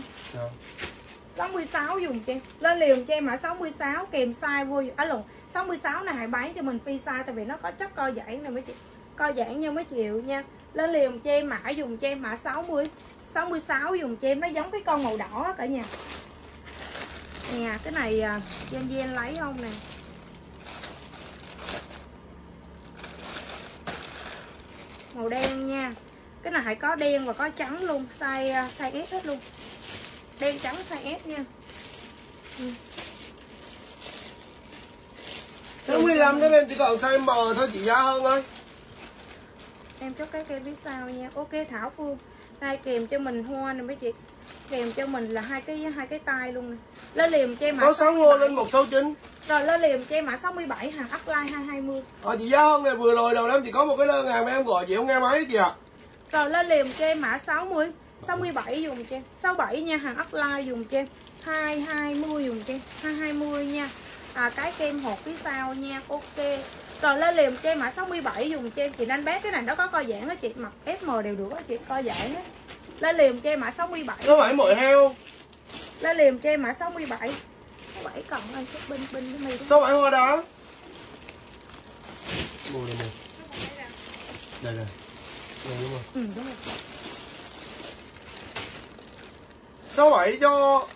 66 dùng cho em. Lên liềm cho em mã 66 kèm size vô. Lộn, 66 này hãy bán cho mình phi size tại vì nó có chất co giãn nè mấy chị. Co giãn nha mấy triệu nha. Lên liềm cho em mã dùng cho em mã 60. 66 dùng cho em, nó giống cái con màu đỏ cả nhà. Nè, cái này gen lấy không nè. Màu đen nha. Cái này hãy có đen và có trắng luôn, size S hết luôn. Đen trắng size S nha. 65 đó em chỉ còn size M thôi chị Giá hơn ơi. Em chốt cái kem phía sau nha. Ok Thảo Phương. Đây kèm cho mình hoa nè mấy chị. Kèm cho mình là hai cái tay luôn nè. Lên liềm cho em mã 66 ngô lên 169. Rồi lên liềm cho em mã 67 hàng upline 220. Chị Giá hơn này vừa rồi đầu năm chỉ có một cái đơn hàng mà em gọi chị không nghe máy chị ạ. Rồi lên liềm cho em mã 60, 67 dùng cho em. 67 nha, hàng upline dùng cho em. 220 dùng cho em. 220 nha. Cái kem hột phía sau nha. Ok. Rồi lên liền cho em mã 67 dùng cho em chị Anh bé, cái này nó có co giãn đó chị, mặc FM đều được đó chị, co giãn á. Lên liền cho em mã 67. Số 7 mồi heo. Lên liền cho em mã 67. Số 7 còn anh chút binh cái mi. Số 7 hoa đó. Mua đây nè. Đây nè. Đây đúng không? Ừ đúng rồi. Số 7 cho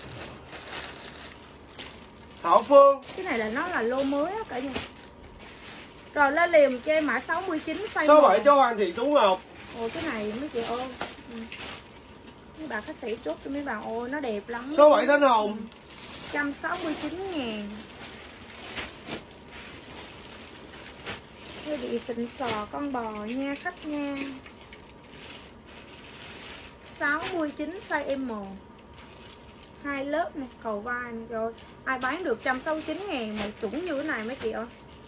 Thảo Phương. Cái này là nó là lô mới á cả nhà. Rồi lên liền cho em mã 69 size Số 7 M. cho Hoàng Thị Tú Ngọc. Ôi cái này mấy chị ơi. Mấy bà khách sĩ chốt cho mấy bà, ôi nó đẹp lắm. Số 7 Thanh Hồng. 169.000. Cái bị xịn sò con bò nha khách nha. 69 size M. 2 lớp này, cầu vai này. Rồi ai bán được 169.000 một chuẩn như thế này mấy chị ơi.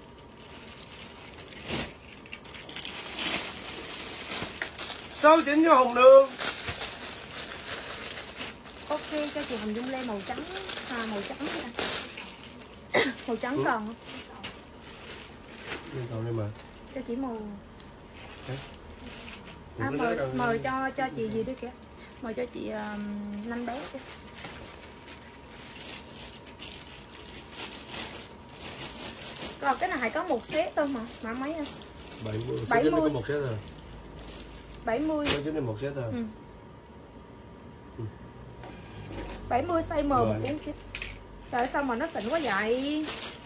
Số 9 cho Hồng Nương. Ok cho chị Hồng Dung Lê màu trắng. Màu trắng màu trắng còn không? Còn đây mà. Cho chị màu. Đấy. Mời cho chị gì đi kìa. Mời cho chị Nanh bé kìa. Rồi cái này có một set thôi mà mấy anh? 70. 70. Có một set rồi. 70. Có chính là một set thôi. Ừ. 70 size M 149. Trời sao mà nó xịn quá vậy.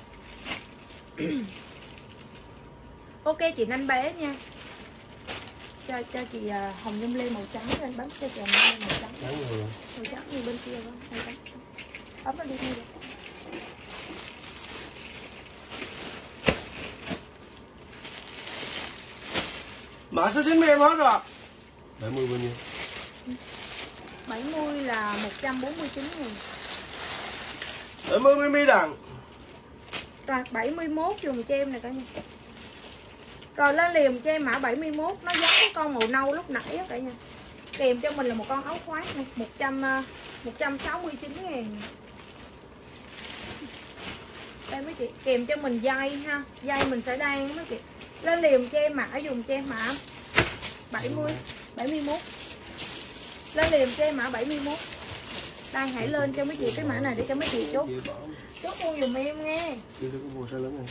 Ok chị Nanh bé nha. Cho chị Hồng Nhung Lê màu trắng lên, bấm cho chị Hồng Nhung Lê màu trắng. Màu trắng như bên kia đó. Ấm nó đi đi được. Mã số 9 em hết rồi. 70 bao nhiêu? 70 là 149.000. 70 Mimi Đằng. Rồi 71 dùng cho em này cả nhà. Rồi lên liền cho em mã 71, nó giống cái con màu nâu lúc nãy á cả nhà. Kèm cho mình là một con áo khoác này, 169.000. Đây mấy chị, kèm cho mình dây ha, dây mình sẽ đan mấy chị. Lên liền cho em mã dùng cho em mã 71. Lên liền cho em mã 71. Đây hãy lên cho mấy chị cái mã này để cho mấy chị chốt. Chốt mua dùm em nghe. Chưa có mua size lớn này.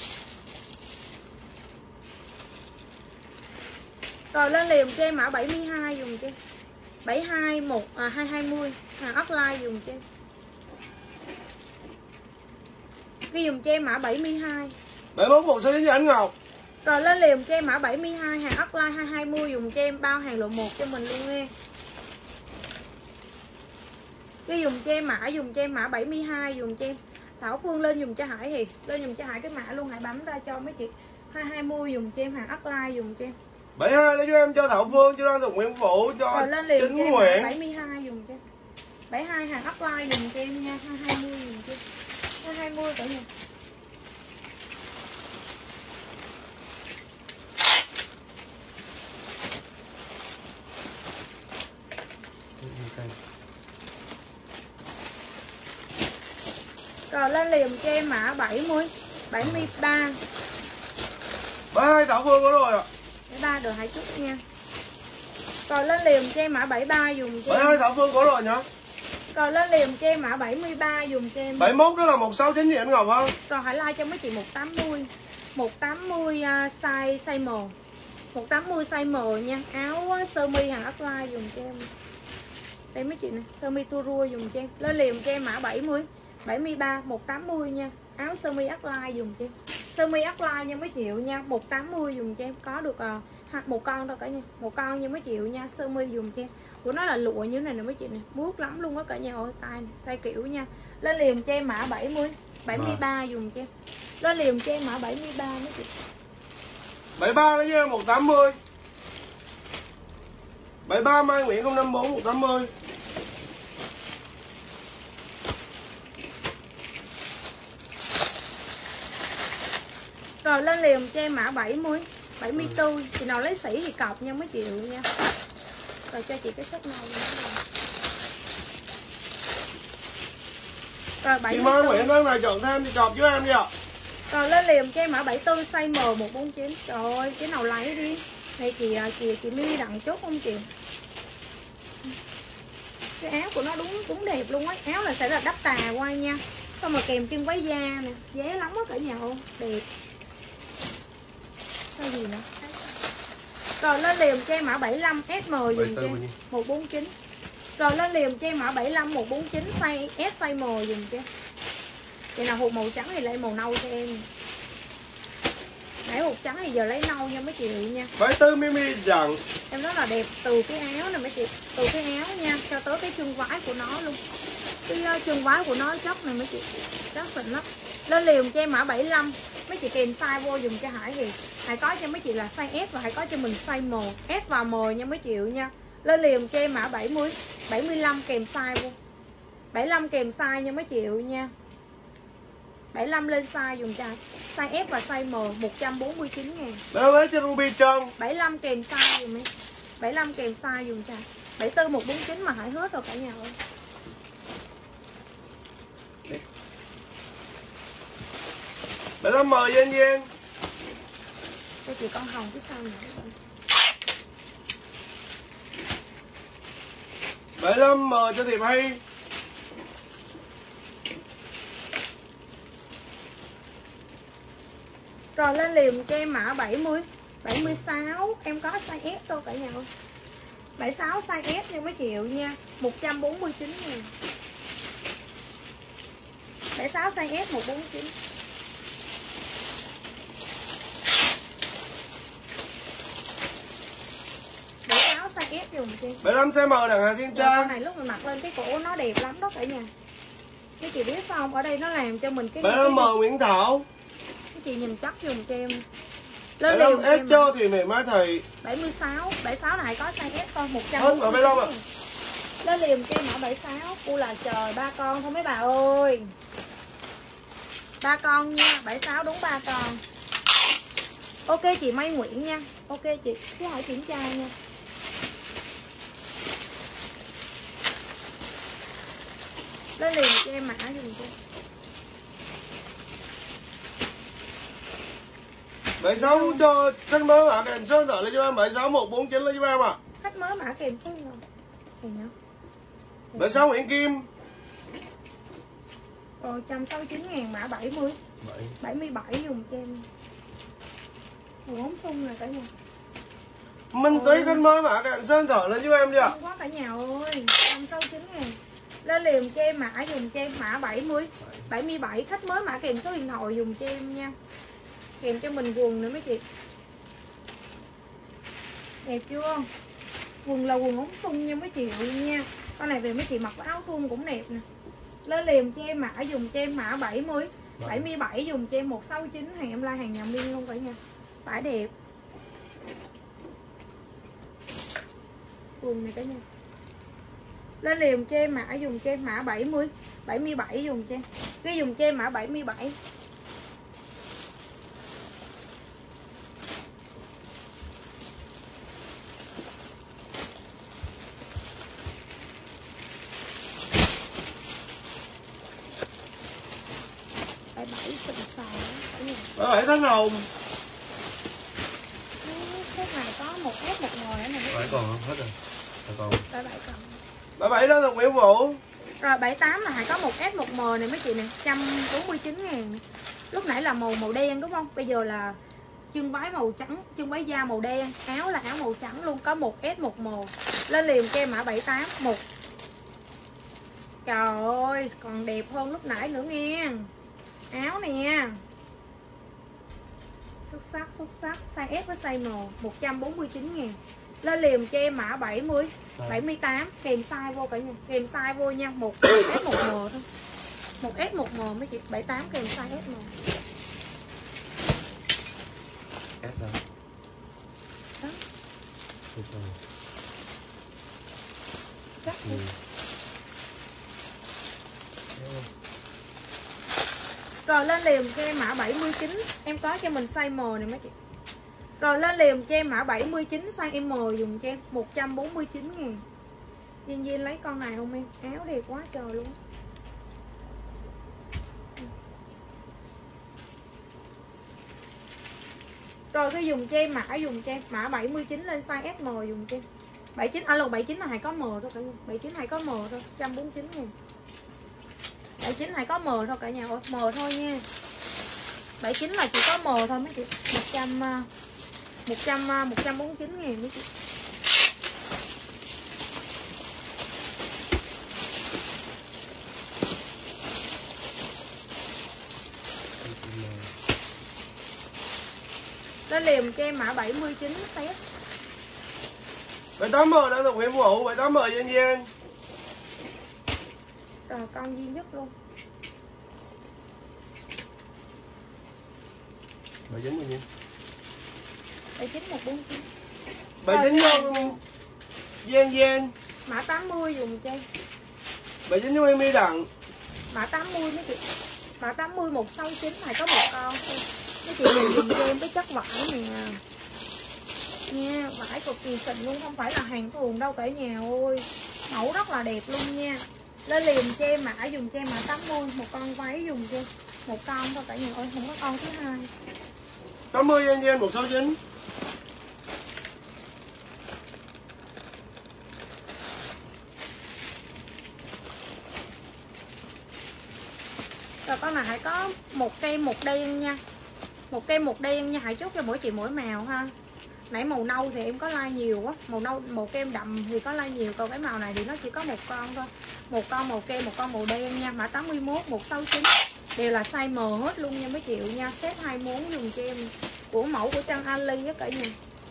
Rồi lên liền cho em mã 72 dùng cho em. 220 hàng offline dùng cho em. Ghi dùng cho em mã 72. 71 bộ size đến cho anh Ngọc. Rồi lên liền cho em mã 72 hàng offline 220 dùng cho em, bao hàng lộ 1 cho mình luôn nghe. Ghi dùng cho em mã 72 dùng cho em. Thảo Phương lên dùng cho Hải Hiền, lên dùng cho Hải cái mã luôn, Hải bấm ra cho mấy chị. 220 dùng cho em hàng offline dùng cho em. 72 lấy cho em cho Thảo Phương, cho Đoan Tục Nguyễn Vũ, cho Rồi lên liền Chính cho em Nguyễn. 72 dùng cho em. 72 hàng offline dùng cho em nha, 220 dùng cho em. 220 cả nhà. Rồi lên liền cho em mã 70, 73. 72 Thảo Phương có rồi ạ. 73 được 2 chút nha. Rồi lên liền cho em mã 73 dùng cho 72 em. Thảo Phương có rồi nhá. Rồi lên liền cho em mã 73 dùng cho em. 71 đó là 169 gì anh Ngọc không? Rồi hãy like cho mấy chị 180. 180 size M. 180 size M nha. Áo sơ mi hàng offline dùng cho em. Đây mấy chị nè, sơ mi tua dùng cho em. Lên liền cho em mã 70, 73 180 nha. Áo sơ mi offline dùng cho em. Sơ mi offline nha mấy triệu nha, 180 dùng cho em. Có được một con thôi cả nha. Một con nha mấy triệu nha, sơ mi dùng cho em. Của nó là lụa như thế này nè mấy chị nè, mướt lắm luôn á cả nhà ơi, tay kiểu nha. Lên liền cho em mã 70, 73 dùng cho em. Lên liền cho em mã 73 mấy chị. 73 lấy cho em 180. 73 Mai Nguyễn 054 180. Rồi lên liền cho em mã 70, 74. Chị nào lấy sỉ thì cọc nha mấy chị nha. Rồi cho chị cái set này. Rồi Chị Mai Nguyễn đó này chọn thêm thì cọc với em nha. Rồi lên liền cho em mã 74 size M 149. Trời ơi, cái nào lấy đi. Này chị Mimi đặng chốt không chị? Cái áo của nó đúng đẹp luôn á. Áo là sẽ là đắp tà qua nha. Xong rồi kèm chân váy da nè, dễ lắm á cả nhà ơi, đẹp. Sao gì nữa? Rồi lên liền cho em mã 75 SM dùm cho em 149. Rồi lên liền cho em mã 75 149 size S size M dùm cho em. Vậy nào hột màu trắng thì lấy màu nâu cho em. Nãy hột trắng thì giờ lấy nâu nha mấy chị nha. 74 Mimi dặn. Em nói là đẹp từ cái áo này mấy chị, từ cái áo nha cho tới cái chân váy của nó luôn. Cái chân váy của nó chất này mấy chị, chất xịn lắm. Lên liền cho em mã 75. Mấy chị kèm size vô dùng cho Hải thì Hải có cho mấy chị là size S và Hải có cho mình size M, S và M nha mấy chị nha. Lên liền cho em mã 70, 75 kèm size vô. 75 kèm size nha mấy chị nha. 75 lên size dùng cho size S và size M 149 ngàn. Đâu lấy cho Ruby Trân. 75 kèm size dùm em. 75 kèm size dùng cho 74 149 mà Hải hết rồi cả nhà ơi. Để nó mời Giang Giang. Cho chị con hồng phía sau nữa. 75 mời cho Thiệp Hay. Rồi lên liền cho em mã 70, 76 em có size S thôi cả nhà ơi. 76 size S nha mấy triệu nha, 149 ngàn. 76 size S 149. Size S dùng chị. 75 size M đằng Hà Thiên Trang. Con này lúc mình mặc lên cái cổ nó đẹp lắm đó cả nhà. Cái chị biết sao không? Ở đây nó làm cho mình cái 75 M Nguyễn Thảo. Cái chị nhìn chắc dùng cho em. Lên liều S cho thì mẹ má thầy. 76 này có size S con 100. Ở 75 ạ. Lên liềm cho em mã 76. Cu là trời 3 con thôi mấy bà ơi. 3 con nha, 76 đúng 3 con. Ok chị Mai Nguyễn nha. Ok chị, chứ hỏi kiểm tra nha. Lên liền cho em mã dùng cho. 76 cho khách mới mã kèm số điện thoại lên cho em 76 149 lên cho em ạ. Khách mới mã kèm số rồi. Thì nó. 76 Nguyễn Kim. Rồi 169 ngàn mã 70. 77 dùng cho em. Màu bóng sung này cả nhà. Minh Túy khách mới mã kèm số điện thoại lên cho em đi ạ. Không có cả nhà ơi. 169 ngàn. Lên liền cho em mã dùng cho em mã 70, 77 khách mới mã kèm số điện thoại dùng cho em nha. Kèm cho mình quần nữa mấy chị. Đẹp chưa? Quần là quần ống thun nha mấy chị nha. Con này về mấy chị mặc áo thun cũng đẹp nè. Lên liền cho em mã dùng cho em mã 70, 77 dùng cho em 169. Hàng em la hàng nhà Miên luôn cả nha. Tải đẹp. Quần này cả nhà. Lên liền cho em mã dùng cho em mã 70, 77 dùng cho em. Cái dùng cho em mã 77. Bà 7 tháng hồng. Cái này có một S một ngồi này. Bà 7 còn không? Hết rồi. Còn. 77 còn. Bà 7 đó là Nguyễn Vũ. Rồi 78 là hay có một S một M này mấy chị nè, 149 ngàn. Lúc nãy là màu đen đúng không? Bây giờ là chân váy màu trắng, chân váy da màu đen, áo là áo màu trắng luôn, có một S một M. Lên liền cho em mã 78 1. Trời ơi, còn đẹp hơn lúc nãy nữa nghe. Áo nè. Xuất sắc, size S với size M 149 ngàn. Lên liền cho em mã 70, 78 kèm size vô cả nhà, kèm size vô nha, một S một M thôi. Một S một M mấy chị, 78 kèm size S M. S đâu? Đó. Chắc đi. Rồi lên liền cho em mã 79. Em có cho mình size M này mấy chị. Rồi lên liền cho em mã 79 size M dùng cho em 149 ngàn. Duyên lấy con này không em? Áo đẹp quá trời luôn. Rồi cái dùng cho em mã 79 lên size SM dùng cho em. 79 alo 79 là hay có M thôi cả nhà. 79 hay có M thôi, 149 000. 79 hay có M thôi cả nhà ơi, M thôi nha. 79 là chỉ có M thôi mấy chị. 149 000 mấy chị. Nó liềm cho em mã 79 set. 78M đã thuộc em phụ, 78M Yen. Rồi con duy nhất luôn. 79 bao nhiêu? 79 149. 79 Yen. Mã 80 dùng cho em. 79 cho em đi đặng. Mã 80 mấy chị. Mã 80 169 này có một con thôi. Mấy chị mình dùng cho em cái chất vải nè. Nha, vải cực kỳ xịn luôn, không phải là hàng thường đâu cả nhà ơi. Mẫu rất là đẹp luôn nha. Lên liền cho em mã dùng cho em mã 80, một con váy dùng cho em. Một con thôi cả nhà ơi, không có con thứ hai. 80 Yen 169. Rồi con này hãy có một cây một đen nha. Một cây một đen nha, hãy chốt cho mỗi chị mỗi màu ha. Nãy màu nâu thì em có like nhiều quá, màu nâu màu kem đậm thì có like nhiều, còn cái màu này thì nó chỉ có một con thôi. Một con màu kem, một con màu đen nha, mã 81 169. Đều là size M hết luôn nha mấy triệu nha, set 24 dùng cho em của mẫu của Trân Ali á cả nhà.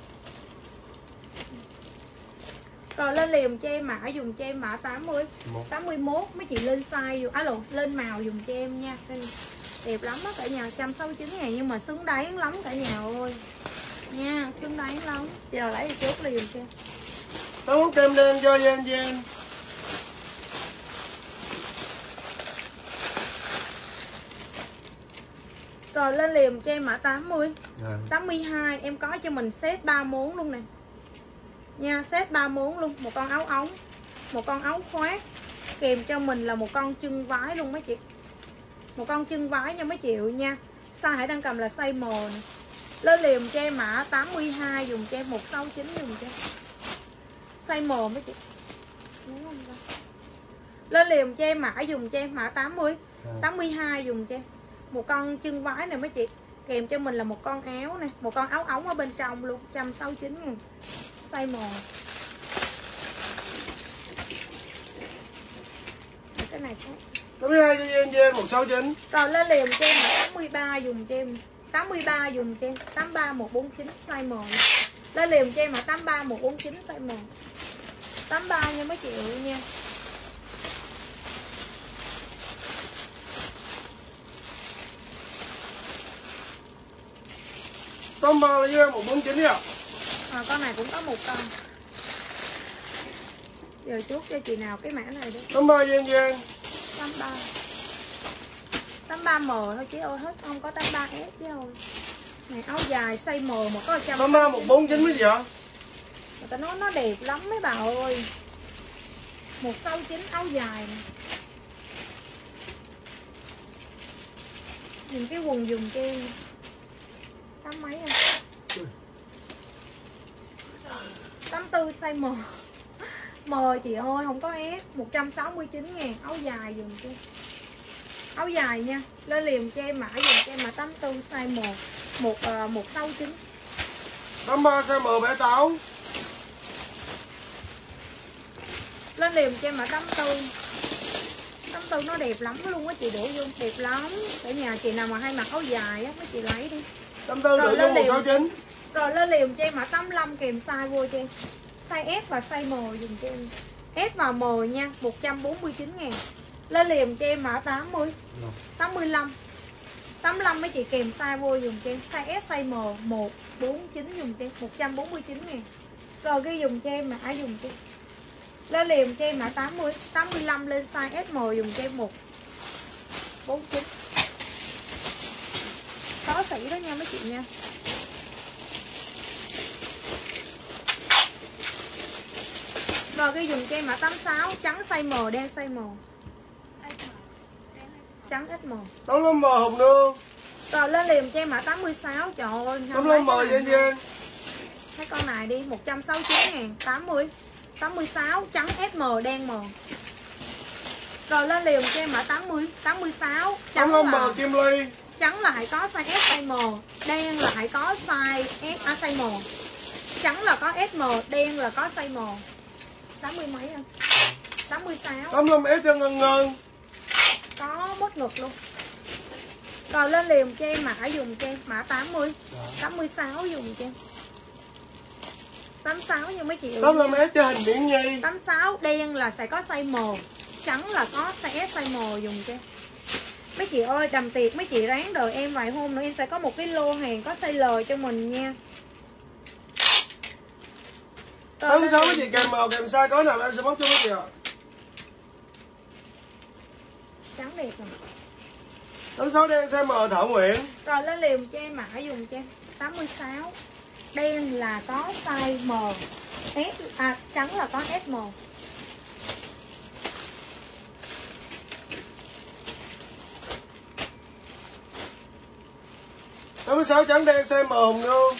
Rồi lên liềm cho em mã dùng cho em mã 80 81 mấy chị lên size dùng lên màu dùng cho em nha. Đẹp lắm á cả nhà, 169 000 nhưng mà xứng đáng lắm cả nhà ơi. Nha, xứng đáng lắm. Giờ lấy thì chốt liền cho. Tấm kem đen cho Yen. Rồi lên liềm cho em mã 80 82 em có cho mình set 3 món luôn nè. Nha, set 3 món luôn, một con áo ống, một con áo khoác, kèm cho mình là một con chân váy luôn mấy chị. Một con chân váy nha mấy triệu nha. Size hãy đang cầm là size M nè. Lên liềm cho em mã 82 dùng cho em 169 dùng cho em. Size M mấy chị. Đúng không ta? Lên liềm cho em mã dùng cho em mã 80 82 dùng cho em. Một con chân váy này mấy chị. Kèm cho mình là một con áo nè, một con áo ống ở bên trong luôn, 169 000. Size M. Cái này khác. 82 cho Yen 169. Rồi lên liềm cho em mã 83 dùng cho em. 83 dùng cho em 83 149 size M. Lên liềm cho em mã 83 149 size M. 83 nha mấy chị nha. Tấm 3 là Yen 149 ạ. Con này cũng có một con. Giờ chốt cho chị nào cái mã này đi. Tấm 3 Yen 83 83M thôi chứ ơi, hết không có 83S chứ ơi. Này áo dài size M mà có 100. Tấm 3 149 mấy chị ạ. Người ta nói nó đẹp lắm mấy bà ơi. 169 áo dài nè. Nhìn cái quần dùng cho em 8 mấy anh. 84 size M. M chị ơi, không có S. 169 000 áo dài dùng cho em. Áo dài nha. Lên liềm cho em mã dùng cho em mã 84 size M. 169. Tấm 3 size M 78. Lên liềm cho em mã 84. 84 nó đẹp lắm luôn á chị, đổ vô đẹp lắm. Ở nhà chị nào mà hay mặc áo dài á mấy chị lấy đi. Tấm 4 đổ vô 169. Rồi lên liềm cho em mã 85 kèm size vô cho em. Size S và size M dùng cho em. S và M nha, 149 000. Lên liềm cho em mã 80 85 85 mấy chị kèm size vô dùng cho em. Size S, size M 149 dùng cho em, 149 000. Rồi ghi dùng cho em mã dùng cho em. Lên liềm cho em mã 80 85 lên size SM dùng cho em 149. Có sỉ đó nha mấy chị nha. Rồi ghi dùng cho em mã 86 trắng size M, đen size M. Trắng SM. 85M hồng nương. Rồi lên liền cho em mã 86. Trời ơi 85M cho anh Giang. Cái con này đi 169.000. 80 86 trắng SM đen M. Rồi lên liền cho em mã 80 86 trắng 85M Kim Ly. trắng lại có size S size M, đen lại có size S size M. Trắng là có SM, đen là có size M. 80 mấy anh? 86. 85S cho Ngân Ngân. Có mốt ngực luôn. Rồi lên liền cho em mã dùng cho em mã 80. 86 dùng cho em. 86 như mấy chị. 85S cho Hình Miễn Nhi. 86 đen là sẽ có size M, trắng là có size S size M dùng cho em. Mấy chị ơi đầm tiệc mấy chị ráng đợi em vài hôm nữa em sẽ có một cái lô hàng có size L cho mình nha. 86 mấy chị kèm màu kèm size có nào em sẽ bóc cho mấy chị ạ. Trắng đẹp rồi. 86 đen size M Thảo Nguyễn. Rồi lên liền cho em mã dùng cho em 86 đen là có size M, trắng là có SM. Tám mươi sáu trắng đen size M Hồng Nương.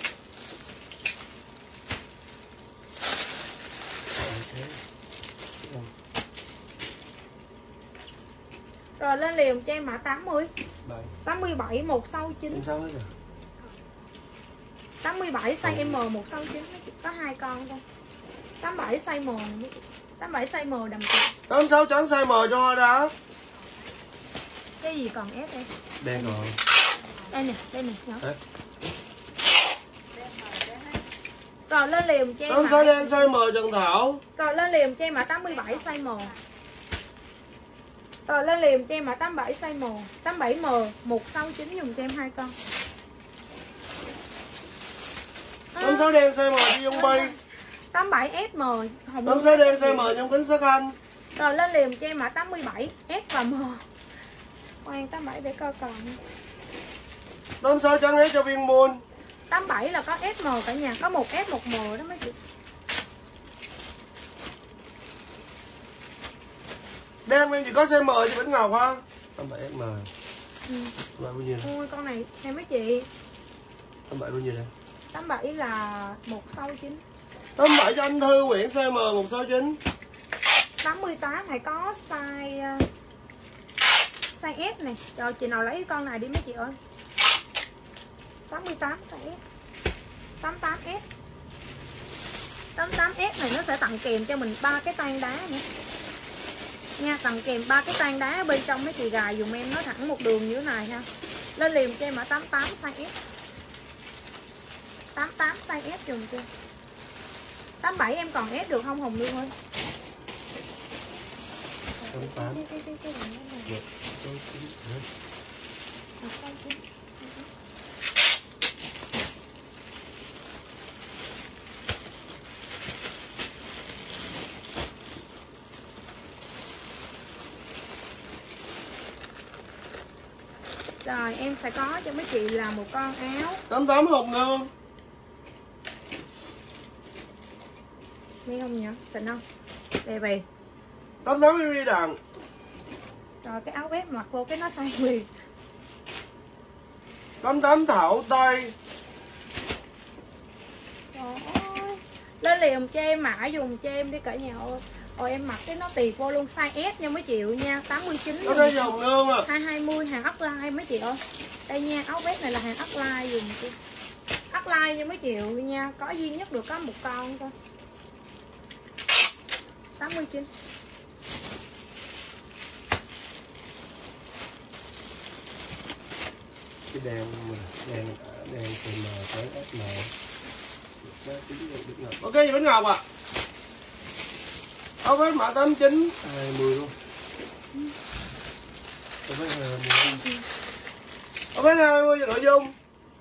Rồi lên liền cho em mã 80 87 169. 87 size M 169 có 2 con thôi. 87 size M 87 size M đầm tiệc. 86 trắng size M cho Hoa Đá. Cái gì còn S đây? Đen rồi. Đây nè nhỏ. Rồi lên liền cho em 86 đen size M Trần Thảo. Rồi lên liền cho em mã 87 size M. Rồi lên liền cho em mã 87 size M, 87M 169 dùng cho em 2 con. 86 đen size M cho Dung Bay. 87 SM Hồng 86 đen size M trong kính sắc anh. Rồi lên liền cho em mã 87 S và M. Khoan 87 để coi còn. 86 trắng S cho Viên Moon. 87 là có SM cả nhà, có một S một M đó mấy chị. Đen em chỉ có size M cho Bỉnh Ngọc ha. 87 SM. Bao nhiêu đây? Ui con này em mấy chị. 87 bao nhiêu đây? 87 là 169. 87 cho anh Thư Nguyễn size M 169. 88 này có size size S này. Rồi chị nào lấy con này đi mấy chị ơi. 88 size S. 88S. 88S này nó sẽ tặng kèm cho mình 3 cái tang đá nữa. Nha, tặng kèm 3 cái tang đá bên trong mấy chị gài dùm em nó thẳng một đường như thế này ha. Lên liền cho em mã 88 size S. 88 size S dùng chưa? 87 em còn S được không Hồng Lương ơi? 88. Rồi em sẽ có cho mấy chị là một con áo 88 Hồng Nương. nghe không nhỉ? Xịn không? Đẹp về. 88 Miri Đặng. Rồi cái áo vest mặc vô cái nó sai liền. 88 Thảo Tây. Trời ơi. Lên liền cho em mã dùng cho em đi cả nhà ơi. Rồi em mặc cái nó tiệt vô luôn size S nha mấy triệu nha. 89 Ở đây Hồng Nương à. 220 hàng upline mấy chị ơi. Đây nha, áo vest này là hàng upline dùng chứ. Upline nha mấy triệu nha, có duy nhất được có một con thôi. 89. Cái đen từ M tới SM. Ok chị Bỉnh Ngọc à. Áo vest mã 89 20 luôn. Áo vest 20. Áo vest 20 nội dung.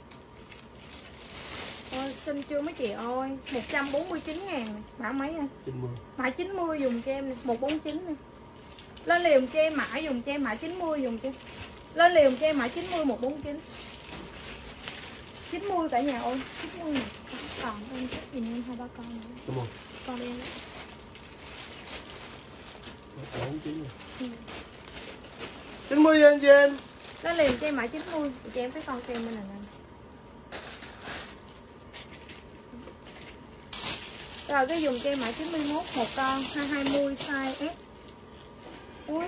Ôi xin chưa mấy chị ơi. 149.000 mã mấy anh? 90. Mã 90 dùng cho em này, 149 nè. Lên liền cho em mã dùng cho em mã 90 dùng cho. Lên liền cho em mã 90 149. 90 cả nhà ơi, 90 này. Còn em thích nhìn em 2-3 con nữa. Đúng không? Con đen đó. 90 anh Jen. Lên liền cho em mã 90 cho em cái con kem bên này nè. Rồi cái dùng cho em mã 91 một con 220 size S. Ui.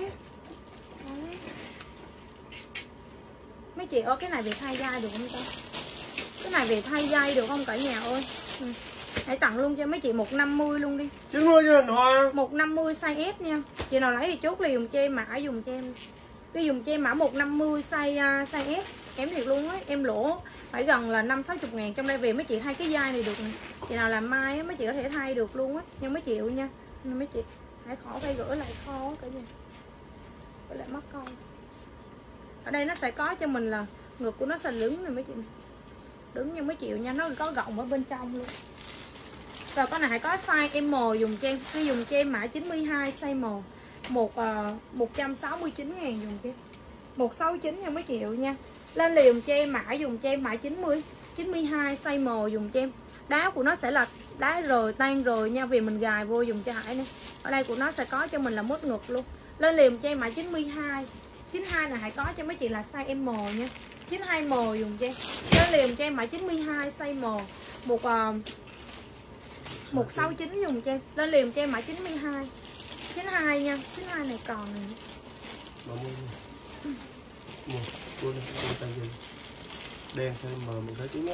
Mấy chị ơi cái này về thay dây được không ta? Cái này về thay dây được không cả nhà ơi? Hãy tặng luôn cho mấy chị 150 luôn đi. 90 cho hình hoa. 150 size S nha. Chị nào lấy thì chốt liền cho em mã dùng cho em. Tôi dùng cho em mã 150 size S. Em thiệt luôn á, em lỗ phải gần là 5-60 ngàn. Trong đây về mấy chị thay cái dây này được nè. Chị nào làm mai á mấy chị có thể thay được luôn á, nhưng mấy chịu nha. Nên mấy chị hãy khỏi phải gửi lại kho cả nhà. Gửi lại mất con. Ở đây nó sẽ có cho mình là ngực của nó sẽ đứng này mấy chị. Đứng nhưng mấy chịu nha, nó có gọng ở bên trong luôn. Rồi con này hãy có size M dùng cho em. Tôi dùng cho em mã 92 size M. 169 ngàn dùng cho em. 169 nha mấy triệu nha. Lên liền cho em mã dùng cho em mã 90 92 size M dùng cho em. Đá của nó sẽ là đá rời tan rồi nha, vì mình gài vô dùng cho Hải nè. Ở đây của nó sẽ có cho mình là mốt ngực luôn. Lên liền cho em mã 92. 92 này hãy có cho mấy chị là size M nha. 92M dùng cho em. Lên liền cho em mã 92 size M. 169 dùng cho em. Lên liền cho em mã 92. 92 nha. 92 này còn này. Đen size M mình thấy chứ nhé.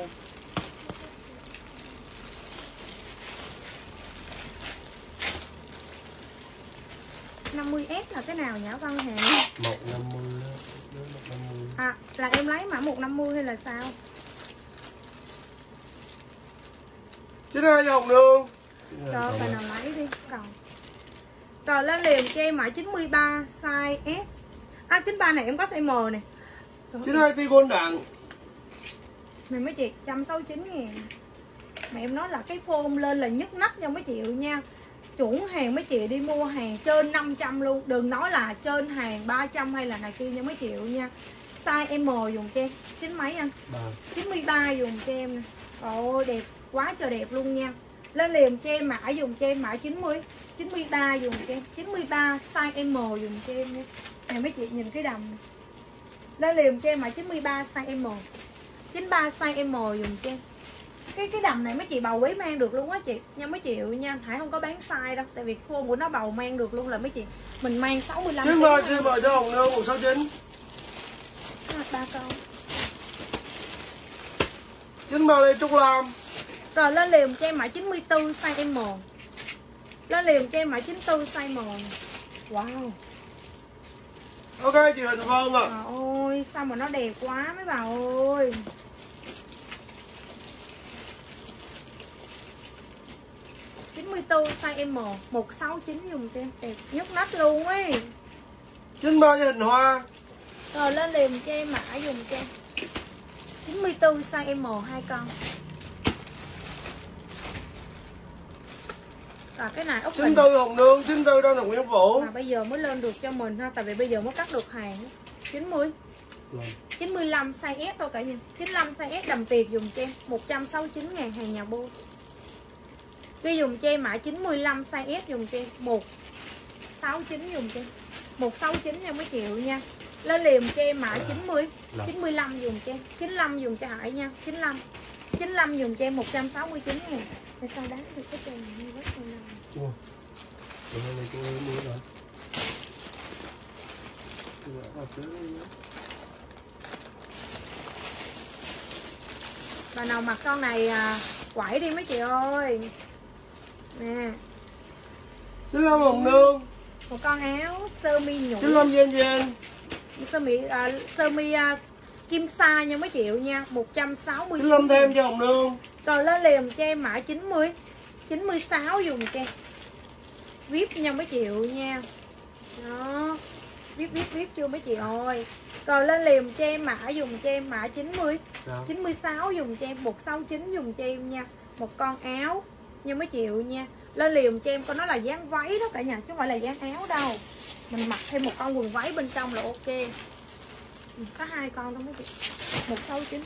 50S là cái nào nhỉ Văn Hà? 150 đó. 150. À là em lấy mã 150 hay là sao? 92 cho Hồng Nương. Rồi bạn nào lấy đi còn. Rồi lên liền cho em mã 93 size S. À 93 này em có size M nè. 92 Tigon đặng. Này mấy chị 169 ngàn. Mà em nói là cái phôn lên là nhức nách cho mấy chị nha. Chuẩn hàng mấy chị đi mua hàng trên 500 luôn. Đừng nói là trên hàng 300 hay là này kia nha mấy triệu nha. Size M dùng cho em. 9 mấy anh? 93 dùng cho em nè. Ôi đẹp quá trời đẹp luôn nha. Lên liền cho em mã dùng cho em mã 90 93 dùng cho em. 93 size M dùng cho em nha. Này mấy chị nhìn cái đầm này. Lên liền cho em mã 93 size M. 93 size M dùng cho em. Cái đầm này mấy chị bầu bế mang được luôn á chị nha mấy chị nha. Hải không có bán size đâu, tại vì khuôn của nó bầu mang được luôn là mấy chị mình mang 65 Chứ mời cho Hồng Nương 169. 3 con. Chính bao Lê Trúc Lam. Rồi lên liền cho em mã 94 size M. Lên liền cho em mã 94 size M. Wow. Ok chị Hình Vân ạ. Trời ơi sao mà nó đẹp quá mấy bà ơi. size M 169 dùng cho em đẹp nhức nách luôn ấy. 93 cho Hình Hoa. Rồi lên liền cho em mã dùng cho em 94 size M 2 con. Rồi cái này ốc 94 Hồng Nương, 94 đang là Nguyễn Vũ. mà bây giờ mới lên được cho mình ha, tại vì bây giờ mới cắt được hàng. 90 95 size S thôi cả nhà. 95 size S đầm tiệp dùng cho em 169 ngàn hàng nhà bô. Cái dùng cho em mã 95 size S dùng cho em 169 dùng cho em 169 nha mấy triệu nha. Lên liền cho em mã 90 95 dùng cho em 95 dùng cho Hải nha. 95 dùng cho em 169 ngàn. Tại sao đáng được cái chân như vậy này? Bà nào mặc con này quẩy đi mấy chị ơi. Nè. 95 Hồng Nương. Một con áo sơ mi nhũ. 95 Yen. Sơ mi kim sa nha mấy triệu nha. 160. 95 thêm cho Hồng Nương. Rồi lên liền cho em mã 90 96 dùng cho em. VIP nha mấy triệu nha. Đó. VIP chưa mấy chị ơi. Rồi lên liền cho em mã dùng cho em mã 90 96 dùng cho em 169 dùng cho em nha. Một con áo nha mấy triệu nha. Lên liền cho em con nó là dáng váy đó cả nhà chứ không phải là dáng áo đâu. Mình mặc thêm một con quần váy bên trong là ok. Có 2 con đó mấy chị. 169.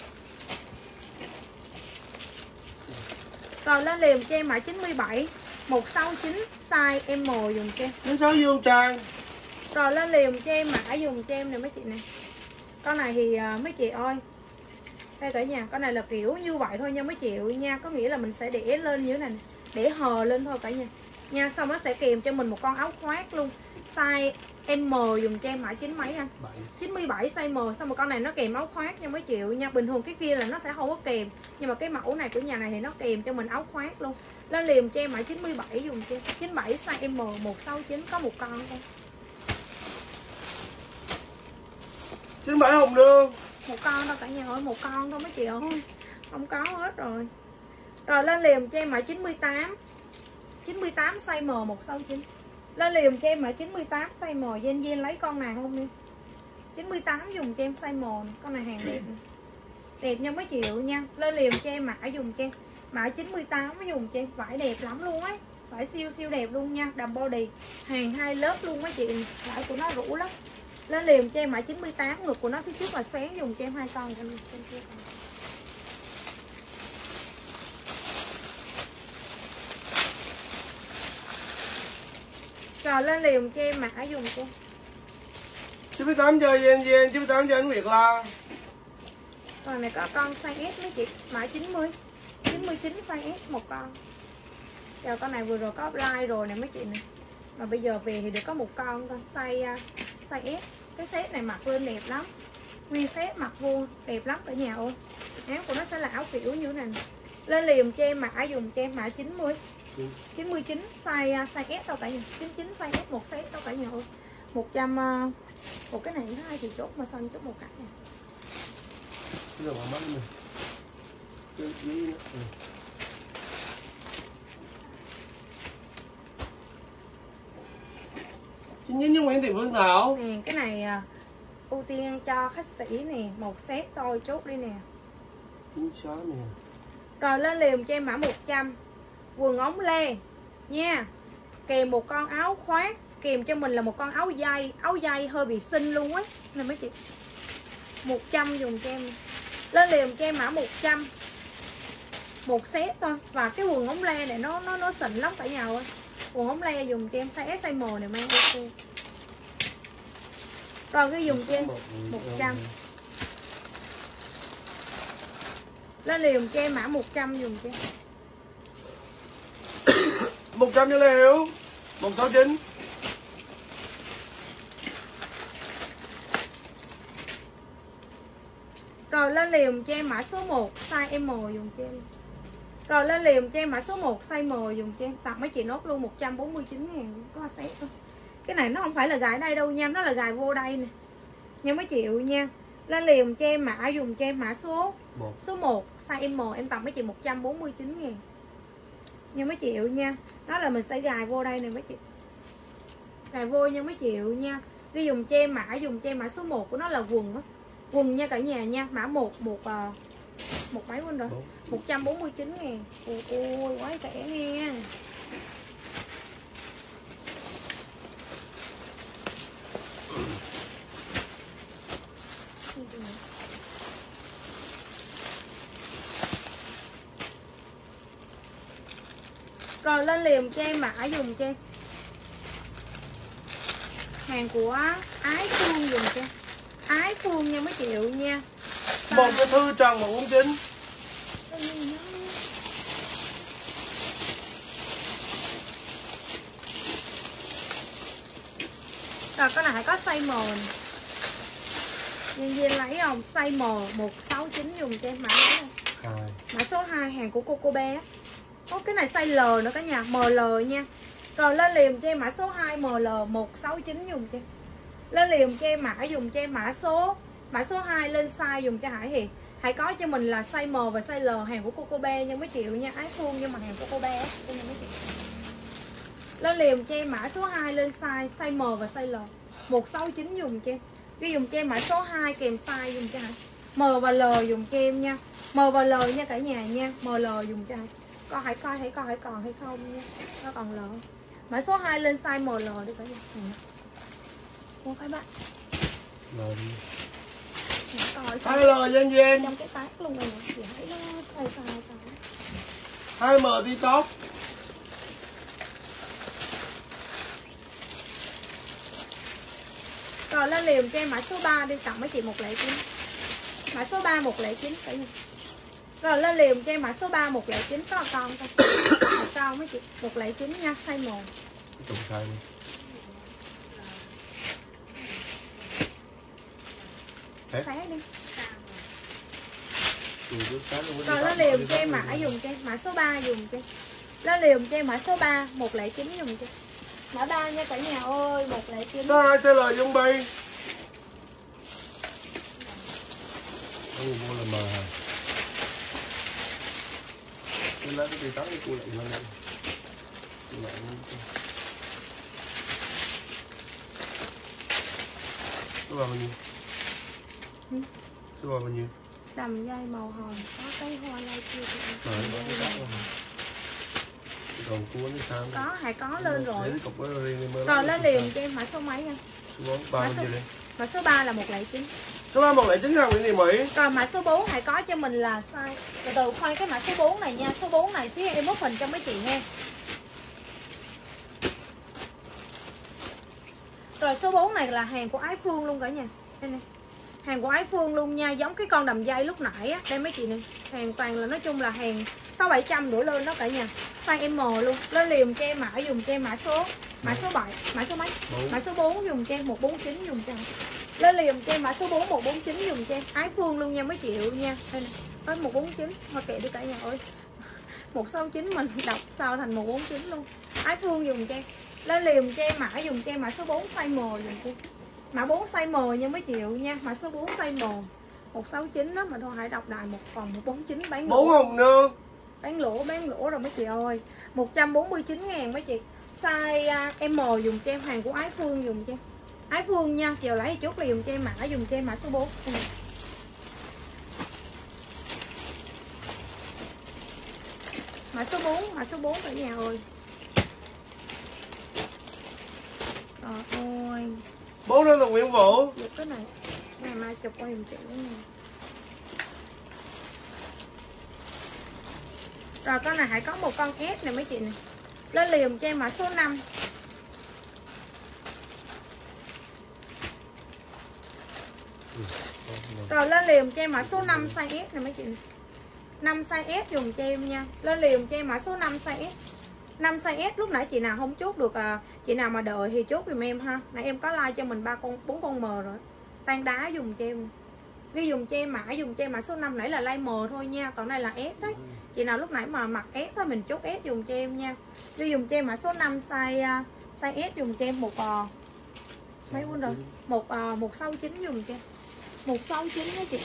Rồi lên liền cho em mã 97 169 size M dùm cho em. 96 Dương Trang. Rồi lên liền cho em mã dùm cho em nè mấy chị nè. Con này thì mấy chị ơi, đây cả nhà, con này là kiểu như vậy thôi nha mấy chị nha. Có nghĩa là mình sẽ để lên như thế này, để hờ lên thôi cả nhà nha. Xong nó sẽ kèm cho mình một con áo khoác luôn, size M dùm cho em, mã 9 mấy anh? 97 size M. Xong một con này nó kèm áo khoác nha mấy chị nha. Bình thường cái kia là nó sẽ không có kèm, nhưng mà cái mẫu này của nhà này thì nó kèm cho mình áo khoác luôn. Lên liền cho em mã 97 dùm cho em, 97 size M 169, có một con thôi. 97 Hồng Nương. Một con đâu cả nhà ơi, một con thôi mấy chị ơi, không có hết rồi. Rồi lên liền cho em mã 98 size M 169. Lên liền cho em mã 98 size M. Gen lấy con nào không đi, 98 dùng cho em size M này. Con này hàng đẹp, đẹp nha mấy chị nha. Lên liền cho em mã dùng cho em mã 98 dùng cho em, vải đẹp lắm luôn ấy, vải siêu siêu đẹp luôn nha. Đầm body, hàng 2 lớp luôn mấy chị, vải của nó rũ lắm. Lên liền cho em mã 98, ngực của nó phía trước là xoén, dùng cho em 2 con. Rồi lên liền cho em mã dùng cho em 98 cho Gen, 98 cho anh Việt La. Còn này có con size S mấy chị, mã 90 99 size S một con. Giờ con này vừa rồi có like rồi nè mấy chị nè, mà bây giờ về thì được có một con size S. Cái set này mặc lên đẹp lắm, nguyên set mặc vô đẹp lắm cả nhà ơi. Áo của nó sẽ là áo kiểu như thế này. Lên liền cho em mã dùng cho em mã 90 99 size S đâu cả nhà, 99 size S một set đâu cả nhà ơi. 100 một cái này nó 2 thì chốt mà sao chốt một cái nè. Cái giờ mà mắt này. Chính nhân như Nguyễn Thị Phương Thảo nè. Cái này ưu tiên cho khách sĩ nè, một set thôi chốt đi nè. chính xác nè. Rồi lên liền cho em mã 100 quần ống lê nha, kèm một con áo khoác, kèm cho mình là một con áo dây hơi bị xinh luôn á nè mấy chị. 100 dùng cho em. Lên liền cho em mã 100 một set thôi. Và cái quần ống lê này nó xịn lắm cả nhà ơi. Quần ống lê dùng cho em size S size M này mang ok. Rồi cái dùng cho em 100. Lên liền cho em mã 100 dùng cho em 100 cho Lê Hiếu 169. Rồi lên liền cho em mã số 1 size M dùng cho em. Rồi lên liền cho em mã số 1 size M dùng cho em. Tặng mấy chị nốt luôn 149.000 có set thôi. Cái này nó không phải là gài đây đâu nha, nó là gài vô đây nè nha mấy chị nha. Lên liền cho em mã dùng cho em mã số 1 size M, em tặng mấy chị 149.000 nha mấy chị nha. Đó là mình sẽ gài vô đây nè mấy chị, gài vô nha mấy chị nha. Đi dùng cho em mã số 1 của nó là quần á, quần nha cả nhà nha. Mã 1 một mấy quên rồi, 149.000. Ôi quá rẻ nghe. Rồi lên liền cho em mã dùng cho em hàng của Ái Phương dùng cho em. Ái Phương nha mấy chị nha. Một cái thư Trần 149. Rồi cái này có size M. Nhân viên lấy không? Size M 169 dùng cho em mã mã số 2 hàng của Coco Bé. Có cái này size L nữa cả nhà, ML nha. Rồi lên liền cho em mã số 2 ML 169 dùng cho em. Lên liền cho em mã dùng cho em mã số 2 lên size dùng cho Hải Hiền. Hãy có cho mình là size M và size L hàng của Coco Bé nha mấy triệu nha. Ái Phương nhưng mà hàng Coco Bé nha mấy chị. Lên liền cho em mã số 2 lên size M và size L 169 dùng cho em. Ghi dùng cho em mã số 2 kèm size dùng cho Hải. M và L dùng cho em nha. M và L nha cả nhà nha. ML dùng cho Hải. Con hãy coi hãy còn hay không nha. Nó còn L. Mã số 2 lên size ML đi cả nhà. Con phải bắt. Hai L Gen trong cái tag luôn rồi nè, chị thấy nó sai. 2M TikTok. Rồi lên liền cho em mã số 3 đi, tặng mấy chị 109. Mã số 3 109 cả nhà. Rồi lên liền cho em mã số 3 109 có con thôi. Một con mấy chị 109 nha, size 1. Trùng size đi. Xé đi. Rồi lên liền cho em mã dùng cho em mã số 3 dùng cho em. Lên liền cho em mã số 3 109 dùng cho em. Mã 3 nha cả nhà ơi, 109. Số 2 CL Dung Bi. Mua là mờ hả? Cái lấy cái gì tắt cái cu lại lên đây. Số 3 bao nhiêu? Số 3 bao nhiêu? Đầm dây màu hồng, có cái hoa lai kia. Còn cua nó sao? Có, hay có lên rồi. Rồi lên liền cho em mã số mấy nha? Số 4, 3 bao nhiêu đi? Mã số 3 là 109. Số 3 109 ha Nguyễn Thị Mỹ. Rồi mã số 4 hãy có cho mình là size. Từ từ khoan cái mã số 4 này nha. Số 4 này xíu em mốt hình cho mấy chị nha. Rồi số 4 này là hàng của Ái Phương luôn cả nhà. Đây này. Hàng của Ái Phương luôn nha, giống cái con đầm dây lúc nãy á. Đây mấy chị này, hàng toàn là nói chung là hàng 600-700 đổ lên đó cả nhà. Size M luôn. Lên liền cho em mã dùng cho em mã số 7, mã số mấy? 4. Mã số 4 dùng cho em 149 dùng cho em. Lên liền cho em mã số 4 149 dùng cho em. Ái Phương luôn nha mấy triệu nha. Đây này, có 149, thôi kệ đi cả nhà ơi. 169 mình đọc sao thành 149 luôn. Ái Phương dùng cho em. Lên liền cho em mã dùng cho em mã số 4 size M dùng cho em. Mã 4 size M nha mấy triệu nha. Mã số 4 size M 169 đó mà thôi hãy đọc đại một còn 149 bán 4 hồng nương. Bán lỗ rồi mấy chị ơi. 149.000 mấy chị. Size M dùng cho em, hàng của Ái Phương dùng cho em. Ái Phương nha, chiều lấy chốt liền dùng cho em mã dùng cho em mã số 4. Mã số 4 cả nhà ơi. Trời ơi. 4 đó là Nguyễn Vũ. Được cái này. Ngày mai chụp qua giùm chị nha. Rồi con này hãy có một con S này mấy chị này. Lên liền cho em mã số 5. Rồi lên liền cho em mã số 5 size S này mấy chị này. 5 size S dùng cho em nha. Lên liền cho em mã số 5 size S. 5 size S lúc nãy chị nào không chốt được chị nào mà đợi thì chốt giùm em ha. Nãy em có like cho mình 4 con M rồi. Tan đá dùng cho em. Ghi dùng cho em mã dùng cho em mã số 5 nãy là like M thôi nha, còn đây là S đấy. Chị nào lúc nãy mà mặc S thôi mình chốt S dùng cho em nha. Ghi dùng cho em mã số 5 size S dùng cho em một mấy quên rồi. 169 dùng cho em. 169 đó chị.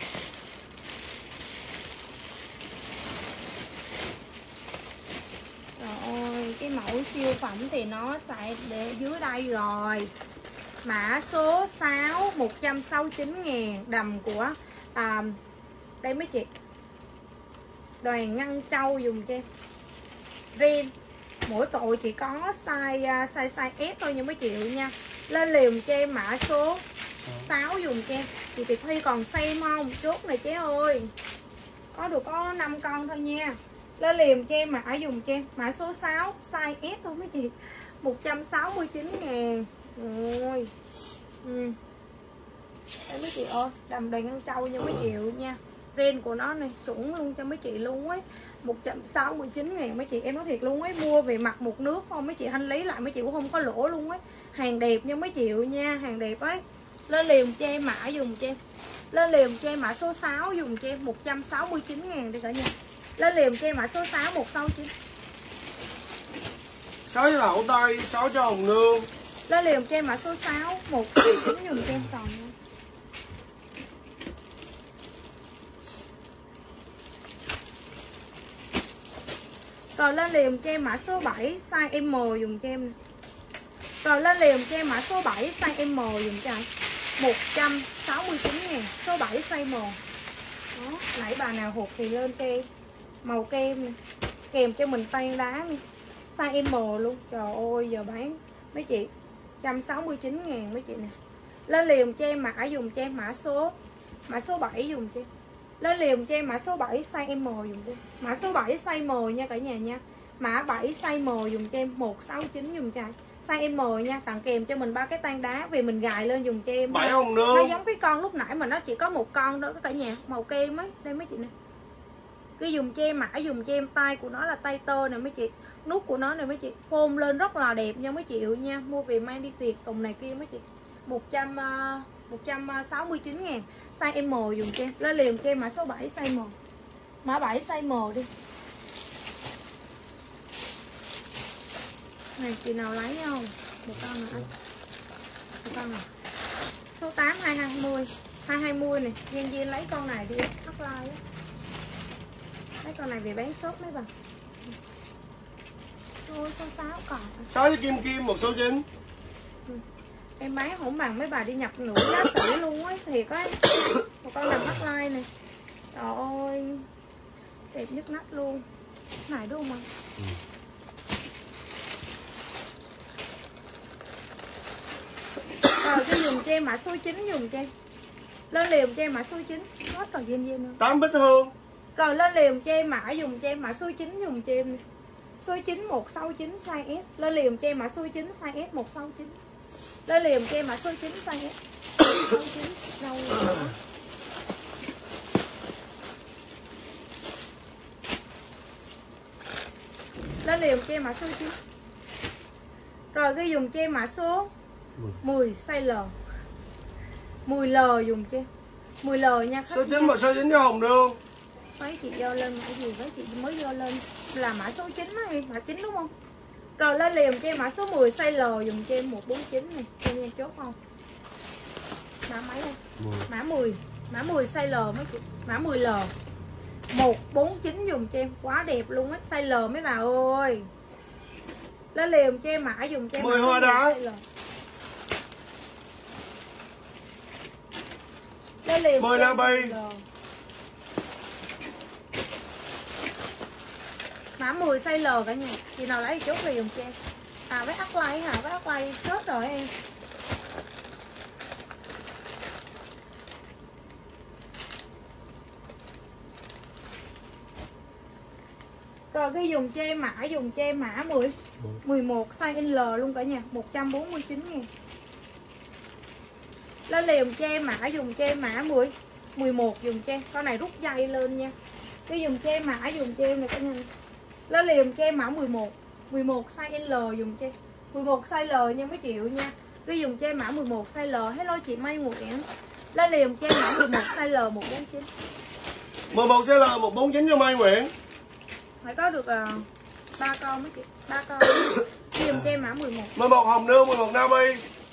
Trời ơi, cái mẫu siêu phẩm thì nó sẽ để dưới đây rồi. Mã số 6 169.000 đầm của đây mấy chị. Đoàn Ngân Châu dùng cho em. Ren. Mỗi tội chỉ có size S thôi nha mấy triệu nha. Lên liền cho em mã số 6 dùng cho em. Chị Việt Huy còn xem không? Chốt này chế ơi. Có được có 5 con thôi nha. Lên liền cho em mã dùng cho em. Mã số 6 size S thôi mấy chị. 169.000. Rồi. Đây mấy chị ơi, đầm Đoàn Ngân Châu nha mấy triệu nha. Ren của nó này chuẩn luôn cho mấy chị luôn ấy. 169.000 mấy chị, em nói thiệt luôn ấy, mua về mặt một nước không mấy chị thanh lý lại mấy chị cũng không có lỗ luôn ấy. Hàng đẹp nha mấy triệu nha, hàng đẹp ấy. Lên liền cho em mã dùng cho em. Lên liền cho em mã số 6 dùng cho em 169.000 đi cả nhà. Lên liền cho em mã số 6 169. 6 cho Lậu Tây, 6 cho Hồng Nương. Lên liền cho em mã số 6 169 dùng cho em còn nha. Rồi lên liền cho em mã số 7 size M dùng cho em. Rồi lên liền cho em mã số 7 size M dùng cho em. 169.000, số 7 size M. Đó, nãy bà nào hụt thì lên kem màu kem này. Kèm cho mình tan đá nè. Size M luôn. Trời ơi, giờ bán mấy chị 169.000 mấy chị nè. Lên liền cho em mã dùng cho em mã số 7 dùng cho em. Lên liền cho em mã số 7 size M dùng cho em. Mã số 7 size M nha cả nhà nha. Mã 7 size M dùng cho em 169 dùng cho em. size M nha, tặng kèm cho mình 3 cái tang đá về mình gài lên dùng cho em. 7 hồng Nó nương. giống cái con lúc nãy mà nó chỉ có một con đó cả nhà, màu kem ấy. Đây mấy chị nè. Cứ dùng cho em mã, dùng cho em tay của nó là tay tơ nè mấy chị. Nút của nó nè mấy chị, phôn lên rất là đẹp nha mấy chị nha. Mua về mang đi tiệc cùng này kia mấy chị. 169.000. Size M dùng cho em. Lên liền cho em mã số 7 size M. Mã 7 size M đi. Này chị nào lấy không? Một con nữa anh. Một con này. Số 8 220. 220 này, Gen lấy con này đi offline á. Lấy con này về bán shop mấy bà. Số 6 còn. 6 kim kim, một số 9. Em bán không bằng mấy bà đi nhập nửa giá sỉ luôn á, thiệt á. Một con nằm offline này. Trời ơi. Đẹp nhất nách luôn. Này đúng không anh? Rồi cái dùng cho em mã số 9 dùng cho em. Lên liều cho em mã số 9. Hết rồi Gen nữa. 8 Bích Hương. Rồi lên liều cho em mã dùng cho em mã số 9 dùng cho em. Số 9 169 size S. Lên liều cho em mã số 9 size S 169. Lên liều cho em mã số 9 size S 169. Đâu rồi? Lên liều cho em mã số 9. Rồi ghi dùng cho em mã số 10 size L. 10L dùng cho em. 10L nha khách. Số 9 và số 9 cho hồng nương. Mấy chị vô lên mã gì với chị mới vô lên là mã số 9 đó em, mã 9 đúng không? Rồi lên liền cho em mã số 10 size L dùng cho em 149 này, cho em chốt không? Mã mấy đây? Mã 10. Mã 10 size L mấy chị. Mã 10L. 149 dùng cho em, quá đẹp luôn á, size L mấy bà ơi. Lên liền cho em mã dùng cho em 10 hoa đá. Lên liền 10 la bay. Mã 10 size L cả nhà. Chị nào lấy thì chốt liền dùng cho em. À với ắt like hả? Với ắt like chết rồi em. Rồi cái dùng cho em mã, dùng cho em mã 11 size L luôn cả nhà, 149.000. Lên liền cho em mã, dùng cho em mã 11 dùng cho em. Con này rút dây lên nha. Cái dùng cho em mã, dùng cho em này cả nhà. Lên liền cho em mã 11 size L dùng cho em. 11 size L nha mấy triệu nha. Cái dùng cho em mã 11 size L. Hello chị Mai Nguyễn. Lên liền cho em mã 11 size L 149. 11 size L 149 cho Mai Nguyễn. Phải có được 3 con mấy chị, 3 con. Dùng cho em mã 11. 11 hồng nương, 11 Nami.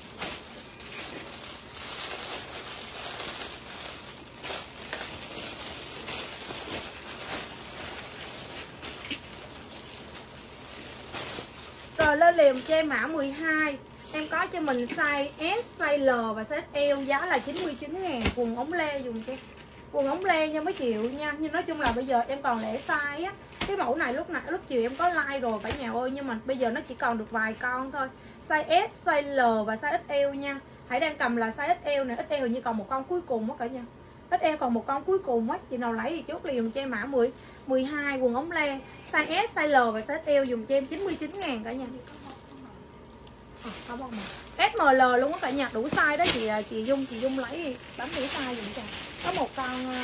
Rồi lên liền cho em mã 12. Em có cho mình size S, size L và size L, giá là 99.000. Quần ống lê dùng cho em. Quần ống lê nha mấy triệu nha. Nhưng nói chung là bây giờ em còn lẻ size á. Cái mẫu này lúc chiều em có like rồi cả nhà ơi. Nhưng mà bây giờ nó chỉ còn được vài con thôi. Size S, size L và size XL nha. Hãy đang cầm là size XL này. XL hình như còn một con cuối cùng á cả nhà. XL còn một con cuối cùng á. Chị nào lấy thì chốt liền cho em mã 12 quần ống lê. Size S, size L và size XL dùng cho em 99.000 cả nhà. Không bông mà. SML luôn á cả nhà, đủ size đó chị Dung lấy đi, bấm đủ size dùng cho. Có một con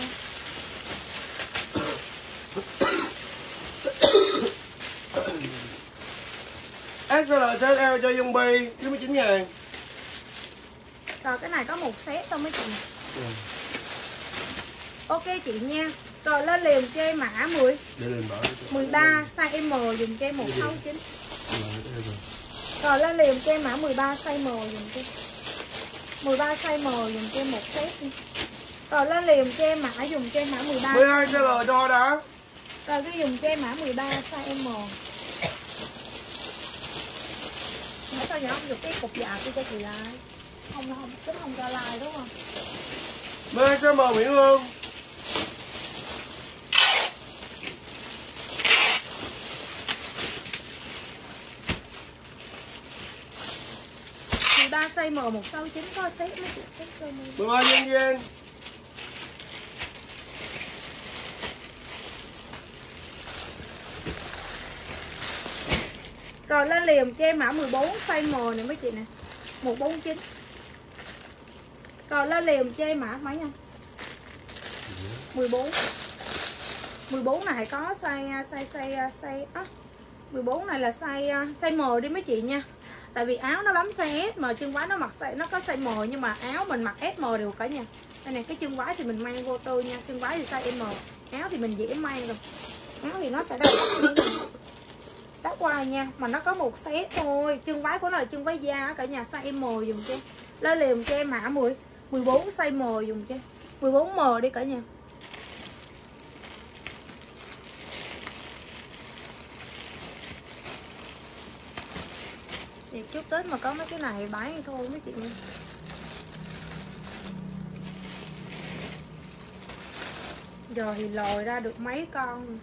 SL size L cho Dung Bi 99.000. Rồi cái này có một set thôi mấy chị. Ok chị nha. Rồi lên liền cho em mã 13 size M dùng cho em 169. Rồi lên liền cho em mã 13 size M dùng cho 13 size M dùng cho em một set đi. Rồi lên liền cho em mã dùng cho em mã 13 12 size L cho hoa đá. Rồi cái dùng cho em mã 13 size M. Nãy sao giờ không được cái cục dạ kia cho chị like. Không tính không cho like đúng không? 12 size M Nguyễn Hương. 13 size M 169 có set mấy chị set cho mình. 13 Gen. Rồi lên liền cho em mã 14 size M này mấy chị nè, 149. Rồi lên liền cho em mã mấy nha, 14. 14 này có size 14 này là size M đi mấy chị nha. Tại vì áo nó bấm size S mà chân váy nó mặc nó có size M, nhưng mà áo mình mặc SM đều cả nha. Đây này, cái chân váy thì mình mang vô tư nha, chân váy thì size M, áo thì mình dễ mang rồi. Áo thì nó sẽ đắt qua nha, mà nó có một set thôi. Chân váy của nó là chân váy da cả nhà, size M dùng cho. Lên liền cho em mã 14 size M dùng cho. 14M đi cả nhà. Thì trước Tết mà có mấy cái này bán thôi mấy chị nha. Giờ thì lòi ra được mấy con.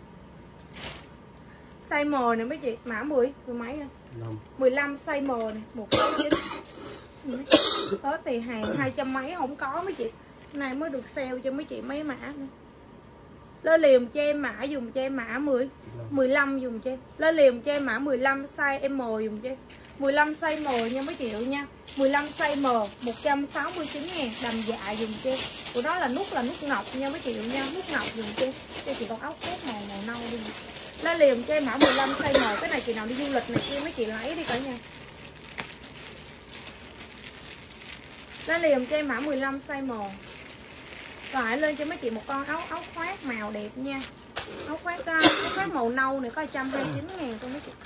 Size M này mấy chị, mã 10 mấy nè. 15 size M này, 169. Có thì hàng 200 mấy không có mấy chị. Này mới được sale cho mấy chị mấy mã nữa. Lên liềm cho em mã dùng cho em mã 15 dùng cho em. Lên liềm cho em mã 15 size M dùng cho em. 15 size M nha mấy chị nha. 15 size M 169.000 đầm dạ dùng cho em. Của đó là nút ngọc nha mấy chị nha, nút ngọc dùng cho em. Cho chị còn áo cốt màu nâu đi. Lên liềm cho em mã 15 size M. Cái này chị nào đi du lịch này kia mấy chị lấy đi cả nha. Lên liềm cho em mã 15 size M. Rồi hãy lên cho mấy chị một con áo khoác màu đẹp nha. Áo khoác màu nâu này có 129.000 thôi mấy chị.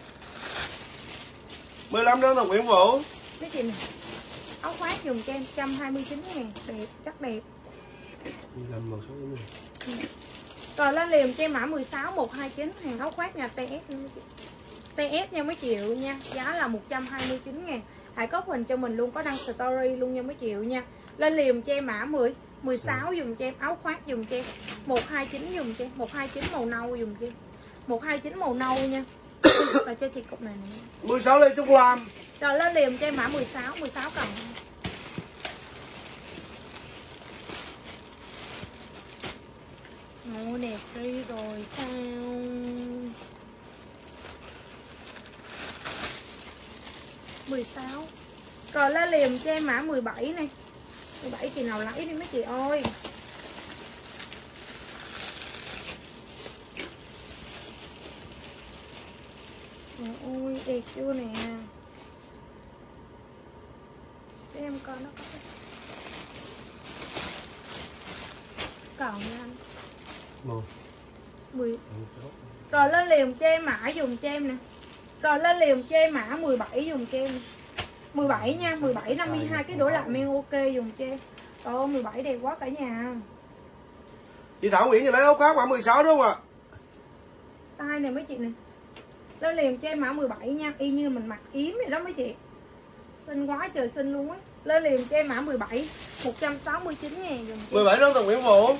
15 đơn Nguyễn Vũ. Mấy chị này, áo khoác dùng cho em 129.000, đẹp, chắc đẹp. 15 màu số này. Rồi lên liềm cho em mã 16 129, hàng áo khoác nhà TS nha mấy chị. TS nha mấy triệu nha, giá là 129.000. Hãy có hình cho mình luôn, có đăng story luôn nha mấy triệu nha. Lên liềm cho em mã 16 dùng cho em, áo khoác dùng cho em 129 dùng cho em, 129 màu nâu dùng cho em. 129 màu nâu nha. Rồi cho chị cục này nè. 16 Lê Trúc Lam. Rồi lên liềm cho em mã 16 cần. Ồ đẹp đi rồi sao? 16. Rồi lên liềm cho em mã 17 này. 17 chị nào lấy đi mấy chị ơi. Ôi đẹp chưa nè. Để em coi nó có còn nha anh. 10. Rồi lên liềm cho em mã dùng cho em nè. Rồi lên liềm cho em mã 17 dùng cho em. 17 nha, 17 52 cái đổ lại men ok dùng cho em. Trời ơi 17 đẹp quá cả nhà. Chị Thảo Nguyễn thì lấy áo khoác mã 16 đúng không ạ? Tay này mấy chị nè. Lên liềm cho em mã 17 nha, y như mình mặc yếm vậy đó mấy chị. Xinh quá trời xinh luôn á. Lên liềm cho em mã 17 169.000 dùng. 17 đơn Tần Nguyễn Vũ.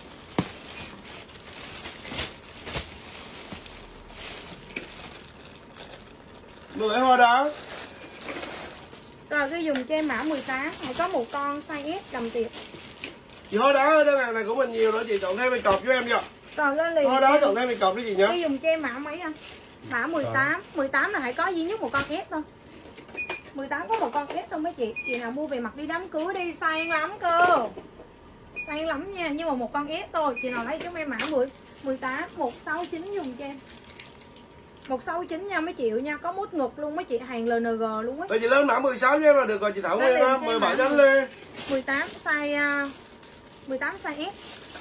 Mười bảy hoa đá. Rồi cái dùng cho em mã 18, hãy có một con size S đầm tiệp. Chị hoa đá ơi, đơn hàng này của mình nhiều nữa, chị chọn thêm mình cọc với em chưa? Rồi lên liềm. Hoa đá chọn thêm mình cọc đi chị nhá. Cái dùng cho em mã mấy anh? Mã 18, 18 là hãy có duy nhất một con S thôi. 18 có một con S thôi mấy chị. Chị nào mua về mặc đi đám cưới đi, sang lắm cơ. Sang lắm nha, nhưng mà một con S thôi. Chị nào lấy chúng em mã 18 169 dùng cho em. 169 nha mấy triệu nha, có mút ngực luôn mấy chị, hàng LNG luôn á. Rồi chị lên mã 16 cho em là được rồi chị Thảo Nguyên á, 17 đánh Lê. 18 size S.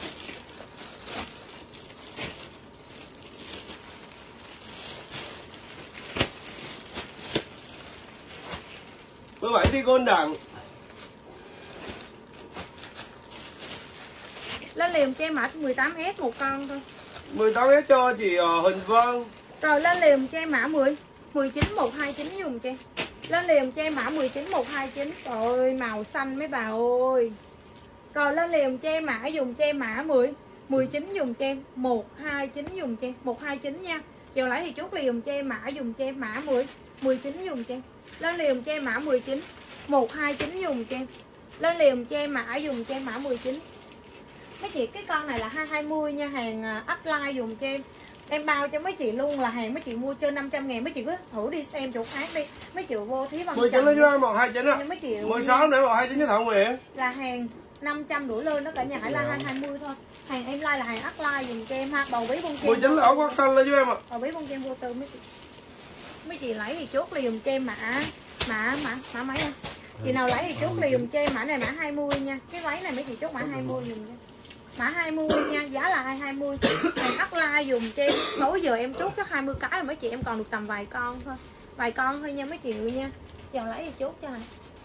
Mười 17 đi con đẳng. Lên liềm cho em mã 18S một con thôi. 18S cho chị Huỳnh Vân. Rồi lên liềm cho em mã 19 129 dùng cho em. Lên liềm cho em mã 19 129. Trời ơi màu xanh mấy bà ơi. Rồi lên liềm cho em mã dùng cho em mã 19 dùng cho em, 129 dùng cho em, 129 nha. Chiều lấy thì chốt liềm cho em mã dùng cho em mã 19 dùng cho em. Lên liềm cho em mã 19 129 dùng cho em. Lên liềm cho em mã dùng cho em mã 19. Mấy chị cái con này là 220 nha, hàng upline dùng cho em. Em bao cho mấy chị luôn là hàng mấy chị mua trên 500 ngàn, mấy chị cứ thử đi xem chỗ khác đi. Mấy chị vô Thí Văn 19 đó cho em 129 ạ. 16 để 129 cho Thảo Nguyễn. Là hàng 500 đổ lên đó cả nhà, hãy là 220 thôi. Hàng em like là hàng upline dùng cho em ha, bầu bí bông kem. 19 là áo khoác xanh lên cho em ạ. Bầu bí bông kem vô tư mấy chị lấy thì chốt là dùng cho em mã mấy không? Chị nào lấy thì chốt là dùng cho em mã này mã 20 nha. Cái váy này mấy chị chốt mã 20 dùng cho. Mã 20 nha, giá là 220. Hàng upline dùng cho em. Tối giờ em chốt chắc 20 cái rồi mấy chị, em còn được tầm vài con thôi. Vài con thôi nha mấy chị nha. Chào lấy thì chốt cho này.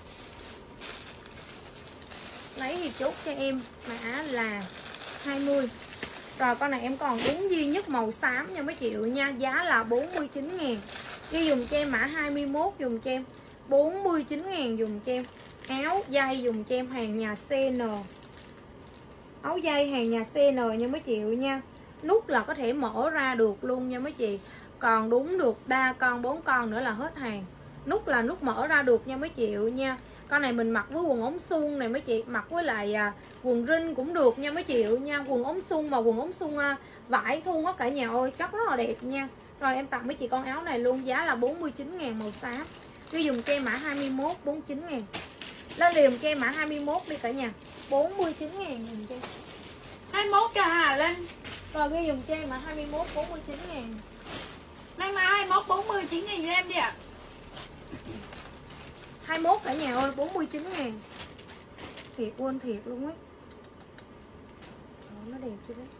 Lấy thì chốt cho em mã là 20. Rồi con này em còn đúng duy nhất màu xám nha mấy chị nha, giá là 49 ngàn. Đi dùng cho em mã 21 dùng cho em 49 ngàn dùng cho em. Áo dây dùng cho em hàng nhà CN. Áo dây hàng nhà CN nha mấy chị nha. Nút là có thể mở ra được luôn nha mấy chị. Còn đúng được 3 con 4 con nữa là hết hàng. Nút là nút mở ra được nha mấy chị nha. Con này mình mặc với quần ống suông này mấy chị, mặc với lại quần rin cũng được nha mấy chị nha. Quần ống suông mà quần ống suông vải thun á cả nhà ơi, chất rất là đẹp nha. Rồi em tặng mấy chị con áo này luôn, giá là 49 ngàn màu xám. Ghi dùng cho em mã 21 49 ngàn. Lên liền cho em mã 21 đi cả nhà, 49 ngàn dùng cho em. 21 cho Hà Linh. Rồi ghi dùng cho em mã 21 49 ngàn. Lên mã 21 49 ngàn cho em đi ạ. 21 cả nhà ơi, 49 ngàn. Thiệt quên thiệt luôn ấy. Nó đẹp chưa đấy.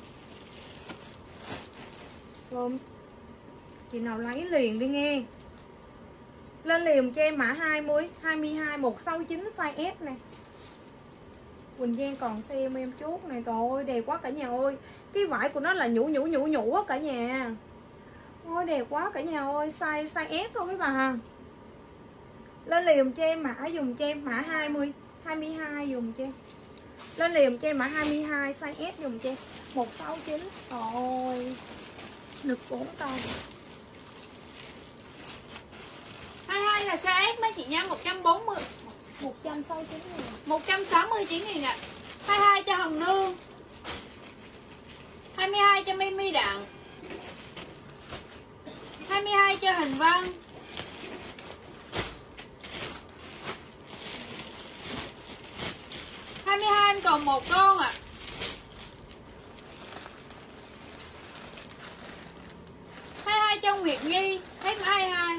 Rồi chị nào lấy liền đi nghe. Lên liền cho em mã 20 22 169 size S này. Quỳnh Giang còn xem em chốt này, trời ơi đẹp quá cả nhà ơi. Cái vải của nó là nhũ á cả nhà. Ôi đẹp quá cả nhà ơi, size S thôi mấy bà. Lên liền cho em mã dùng cho em mã 20 22 dùng cho em. Lên liền cho em mã 22 size S dùng cho em 169. Rồi nực 4 con. 22 là size S mấy chị nha, 140 169 ngàn. 169 ngàn ạ. 22 cho Hồng Nương. 22 cho Mimi Đặng. 22 cho Hình Văn. 22 em còn một con ạ. 22 cho Nguyệt Nhi. Hết mã 22.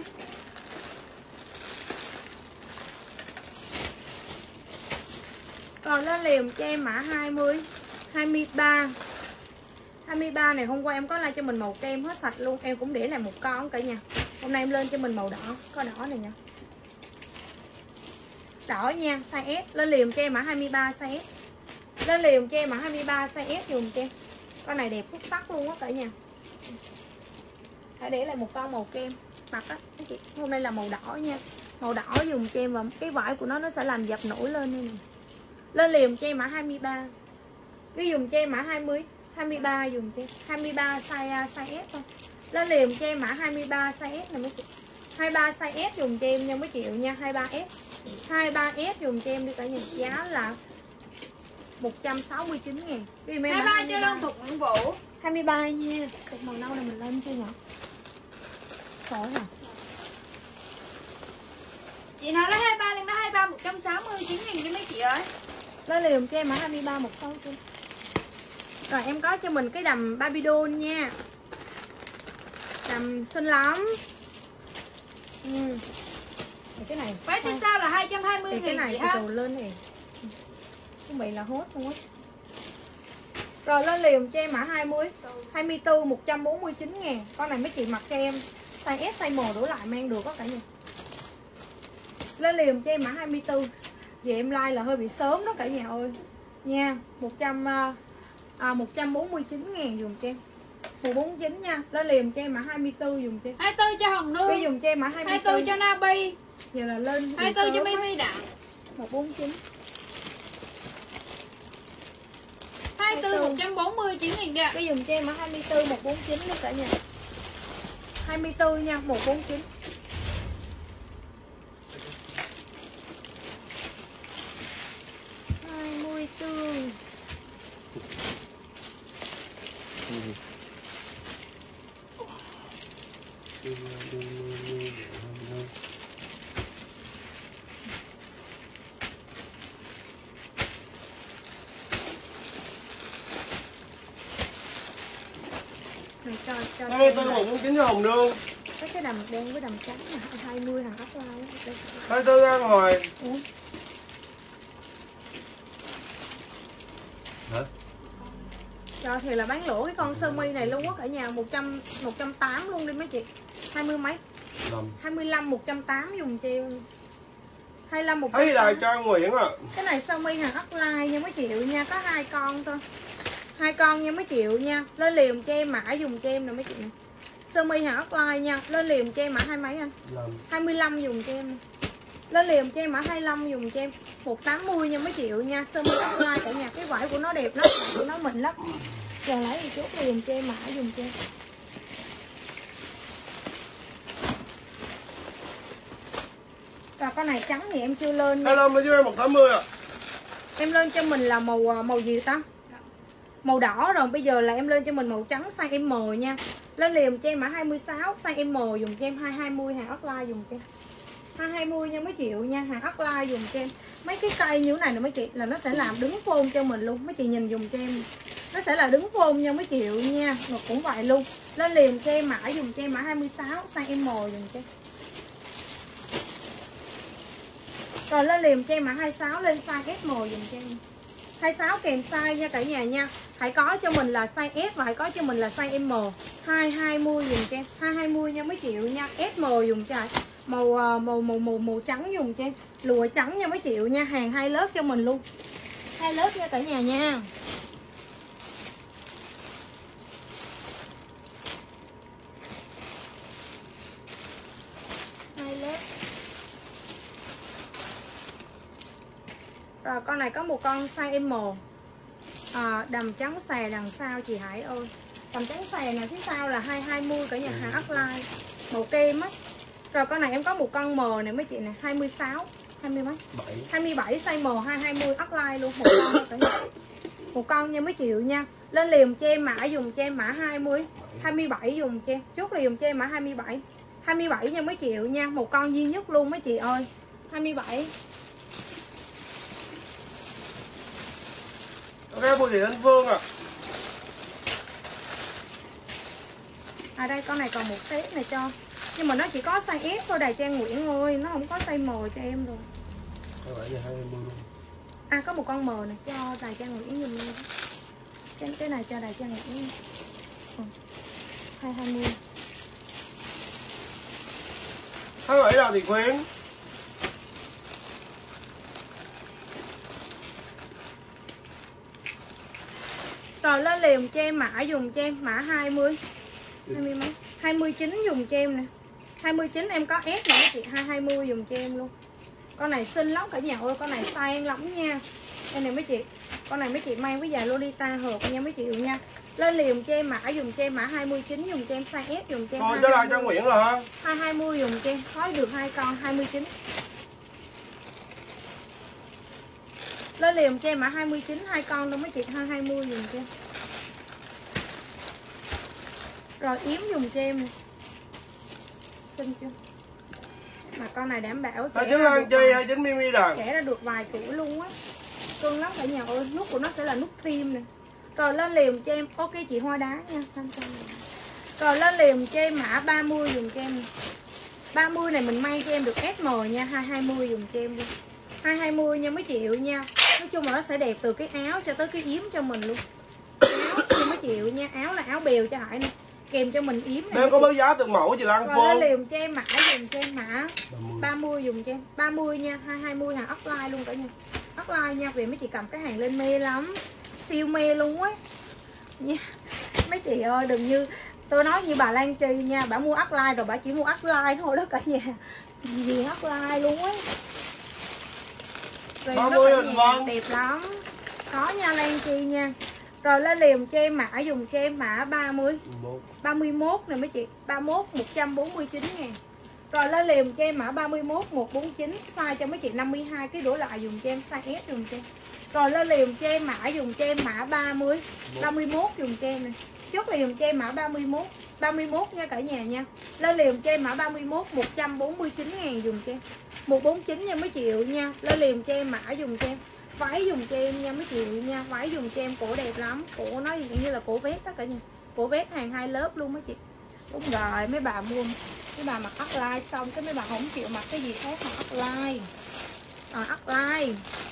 Còn lên liền cho em mã 20 23. 23 này hôm qua em có like cho mình màu kem hết sạch luôn. Em cũng để lại một con cả nhà. Hôm nay em lên cho mình màu đỏ. Có đỏ này nha. Đỏ nha, size S. Lên liền cho em mã 23 size S. Lên liền cho em mã 23 size S dùng cho em. Con này đẹp xuất sắc luôn á cả nhà. Hãy để lại một con màu kem mặt á. Hôm nay là màu đỏ nha. Màu đỏ dùng cho em và cái vải của nó sẽ làm dập nổi lên đây nè. Lên liền cho em mã 23. Cái dùng cho em mã 20 23 dùng cho em 23 size S thôi. Lên liền cho em mã 23 size S này mấy chị. 23 size S dùng cho em nha mấy chị nha. 23S 23S dùng cho em đi cả nhà. Giá là 169 ngàn. 23 cho Lân Thục Nguyễn Vũ. 23 nha. Cục màu nâu này mình lên chưa nhỉ? Khỏi hả? Chị nào lấy 23 lên mã 23 169 ngàn cho mấy chị ơi. Lên liền cho em mã 23 169. Rồi em có cho mình cái đầm Barbie doll nha. Đầm xinh lắm. Cái này váy trên sao là 220 thì nghìn cái này từ từ lên này chuẩn bị là hốt luôn á. Rồi lên liền cho em mã 20 24 149 ngàn. Con này mấy chị mặc cho em size S size M đổi lại mang được có cả nhà. Lên liền cho em mã 24. Vì em like là hơi bị sớm đó cả nhà ơi nha. 149 ngàn dùng cho em 149 nha. Lên liền cho em mã 24 dùng cho em 24 cho Hồng Nương. Cái dùng cho em mã 24 24 cho Nabi. Giờ là lên 24 cho Mimi Đặng. 149 24 149 nghìn đi ạ. Cái dùng cho em mã 24 149 đi cả nhà. 24 nha, 149. Cho 24 149 cho Hồng Nương. cái đầm đen với đầm trắng là 20 hàng ốc lai. 24 ra ngoài. Hả? Trời thì là bán lỗ cái con sơ mi này luôn á cả nhà, 180 luôn đi mấy chị. 20 mấy? 25 180 dùng cho em. 25 180. Thấy là cho Nguyễn à. Cái này sơ mi hàng offline nha mấy triệu nha, có 2 con thôi. 2 con nha mấy triệu nha. Lên liềm cho em mã dùng cho em nè mấy chị nè. Sơ mi hàng offline nha, lên liềm cho em mã 2 mấy anh? 25 dùng cho em. Lên liềm cho em mã 25 dùng cho em. 180 nha mấy triệu nha, sơ mi offline cả nhà, cái vải của nó đẹp lắm, vải của nó mịn lắm. Giờ lấy thì chốt liềm cho em mã dùng cho em. Rồi con này trắng thì em chưa lên nha. Hello, với em 180 ạ. Em lên cho mình là màu gì ta? Màu đỏ rồi, bây giờ là em lên cho mình màu trắng size M nha. Lên liềm cho em mã 26, size M dùng cho em 220 hàng offline dùng cho em. 220 nha mấy triệu nha, hàng offline dùng cho em. Mấy cái cây như thế này nè mấy chị là nó sẽ làm đứng phôn cho mình luôn. Mấy chị nhìn dùng cho em. Nó sẽ là đứng phôn nha mấy triệu nha. Ngực cũng vậy luôn. Lên liềm cho em mã dùng cho em mã 26, size M dùng cho em. Rồi lên liềm cho em mã 26 lên size SM dùng cho em. 26 kèm size nha cả nhà nha. Hãy có cho mình là size S và hãy có cho mình là size M. 220 dùng cho em. 220 nha mấy triệu nha. SM dùng cho em. Màu trắng dùng cho em. Lụa trắng nha mấy triệu nha. Hàng 2 lớp cho mình luôn. 2 lớp nha cả nhà nha. Rồi con này có một con size M. Đầm trắng xè đằng sau chị Hải ơi. Đầm trắng xè này phía sau là 220 cả nhà, hàng offline. Màu kem á. Rồi con này em có một con M này mấy chị nè, 26, 20 mấy? 27 size M 220 offline luôn, một con cả nhà. Một con nha mấy triệu nha. Lên liềm cho em mã dùng cho em mã 20, 27 dùng cho em. Chốt liềm cho em mã 27. 27 nha mấy triệu nha, một con duy nhất luôn mấy chị ơi. 27. Ok, cô chị Anh Phương à. Đây con này còn một set này cho. Nhưng mà nó chỉ có size S thôi Đài Trang Nguyễn ơi, nó không có size M cho em rồi. Có một con M này cho Đài Trang Nguyễn giùm luôn. Cái này cho Đài Trang Nguyễn. 220. 27 nào thì khuyến. Rồi lên liềm cho em mã dùng cho em mã 20. 20 mấy? 29 dùng cho em nè. 29 em có S nữa chị, 220 dùng cho em luôn. Con này xinh lắm cả nhà ơi, con này size lắm nha. Đây này mấy chị. Con này mấy chị mang với dài Lolita hợp nha mấy chị nha. Lên liềm cho em mã dùng cho em mã 29 dùng cho em size S dùng cho em. Rồi cho lại cho Nguyễn rồi hả? 220 dùng cho em, khói được 2 con 29. Lên liềm cho em mã 29 2 con đâu mấy chị, 220 dùng cho em. Rồi yếm dùng cho em nè. Xinh chưa? Mà con này đảm bảo trẻ 29 Lan Chi 29 Mimi rồi. Trẻ ra được vài tuổi luôn á. Cưng lắm cả nhà ơi, nút của nó sẽ là nút tim nè. Rồi lên liềm cho em, ok chị Hoa Đá nha. Rồi lên liềm cho em mã 30 dùng cho em. 30 này mình may cho em được SM nha, 220 dùng cho em luôn. 220 nha mấy triệu nha. Nói chung là nó sẽ đẹp từ cái áo cho tới cái yếm cho mình luôn. Áo cho mấy triệu nha, áo là áo bèo cho Hải nè. Kèm cho mình yếm này. Em có mấy giá từng mẫu chị Lan Phương. Rồi lên liềm cho em mã dùng cho em mã 30 dùng cho em. 30 nha, 220 hàng offline luôn cả nhà. Offline nha, vì mấy chị cầm cái hàng lên mê lắm. Siêu mê luôn á. Nha. Mấy chị ơi đừng như tôi nói như bà Lan Chi nha, bà mua offline rồi bà chỉ mua offline thôi đó cả nhà. Gì offline luôn á. 30 hình vâng. Đẹp lắm. Có nha Lan Chi nha. Rồi lên liềm cho em mã dùng cho em mã 30 31 nè mấy chị. 31 149 ngàn. Rồi lên liềm cho em mã 31 149. Size cho mấy chị 52 cái đổ lại dùng cho em size S dùng cho em. Rồi lên liềm cho em mã dùng cho em mã 30 31 dùng cho em nè. Chốt liền cho em mã 31 nha cả nhà nha. Lên liền cho em mã 31 149.000 dùng cho em. 149 nha mấy triệu nha. Lên liền cho em mã dùng cho em. Váy dùng cho em nha mấy triệu nha. Váy dùng cho em, cổ đẹp lắm. Cổ nó như là cổ vest đó cả nhà. Cổ vest hàng 2 lớp luôn mấy chị. Đúng rồi, mấy bà mua, mấy bà mặc upline xong cái mấy bà không chịu mặc cái gì khác mà upline. Upline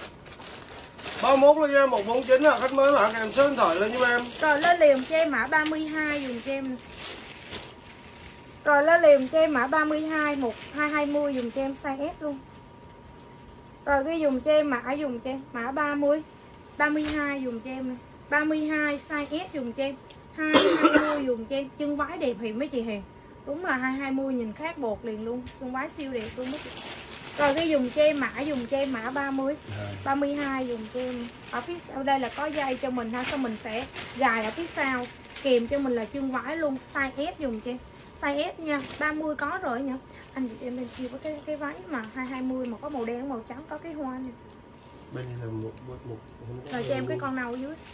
31 luôn nha, 149 là khách mới mà kèm số điện thoại lên giúp em. Rồi lên liền cho em mã 32 dùng cho em. Rồi lên liền cho em mã 32 1220 dùng cho em size S luôn. Rồi ghi dùng cho em mã dùng cho em mã 30 32 dùng cho em này. 32 size S dùng cho em. 220 dùng cho em. Chân váy đẹp thì mấy chị Hiền. Đúng là 220 nhìn khác bột liền luôn. Chân váy siêu đẹp luôn mấy chị. Rồi cái dùng cho em mã 30 32 dùng cho em. Ở phía sau đây là có dây cho mình ha. Xong mình sẽ gài ở phía sau. Kèm cho mình là chân váy luôn. Size S dùng cho em. Size S nha. 30 có rồi nha. Anh chị em bên kia có cái váy mà 220 mà có màu đen màu trắng có cái hoa này. Bên này là một Rồi cho em cái con nào ở dưới.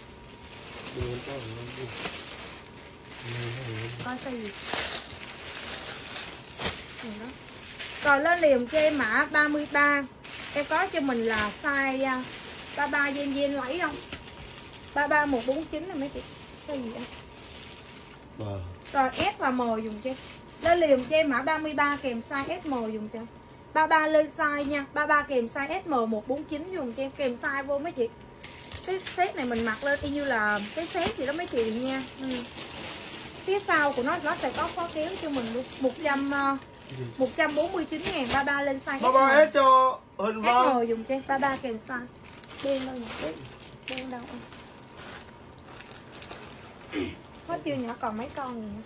Coi size gì. Đó. Rồi lên liền cho em mã 33. Em có cho mình là size 33 gen lấy không? 33 149 là mấy chị. Cái gì vậy? Rồi S và M dùng cho em. Lên liền cho em mã 33 kèm size SM dùng cho em. 33 lên size nha. 33 kèm size SM 149 dùng cho em. Kèm size vô mấy chị. Cái set này mình mặc lên y như là cái set gì đó mấy chị nha. Phía sau của nó sẽ có khóa kéo cho mình luôn. 149.000 33 lên size 33 S cho Huỳnh Vân. SM dùng cho em 33 kèm size. Đen đâu nhỉ? Đen đâu. Hết chưa nhỏ còn mấy con nữa.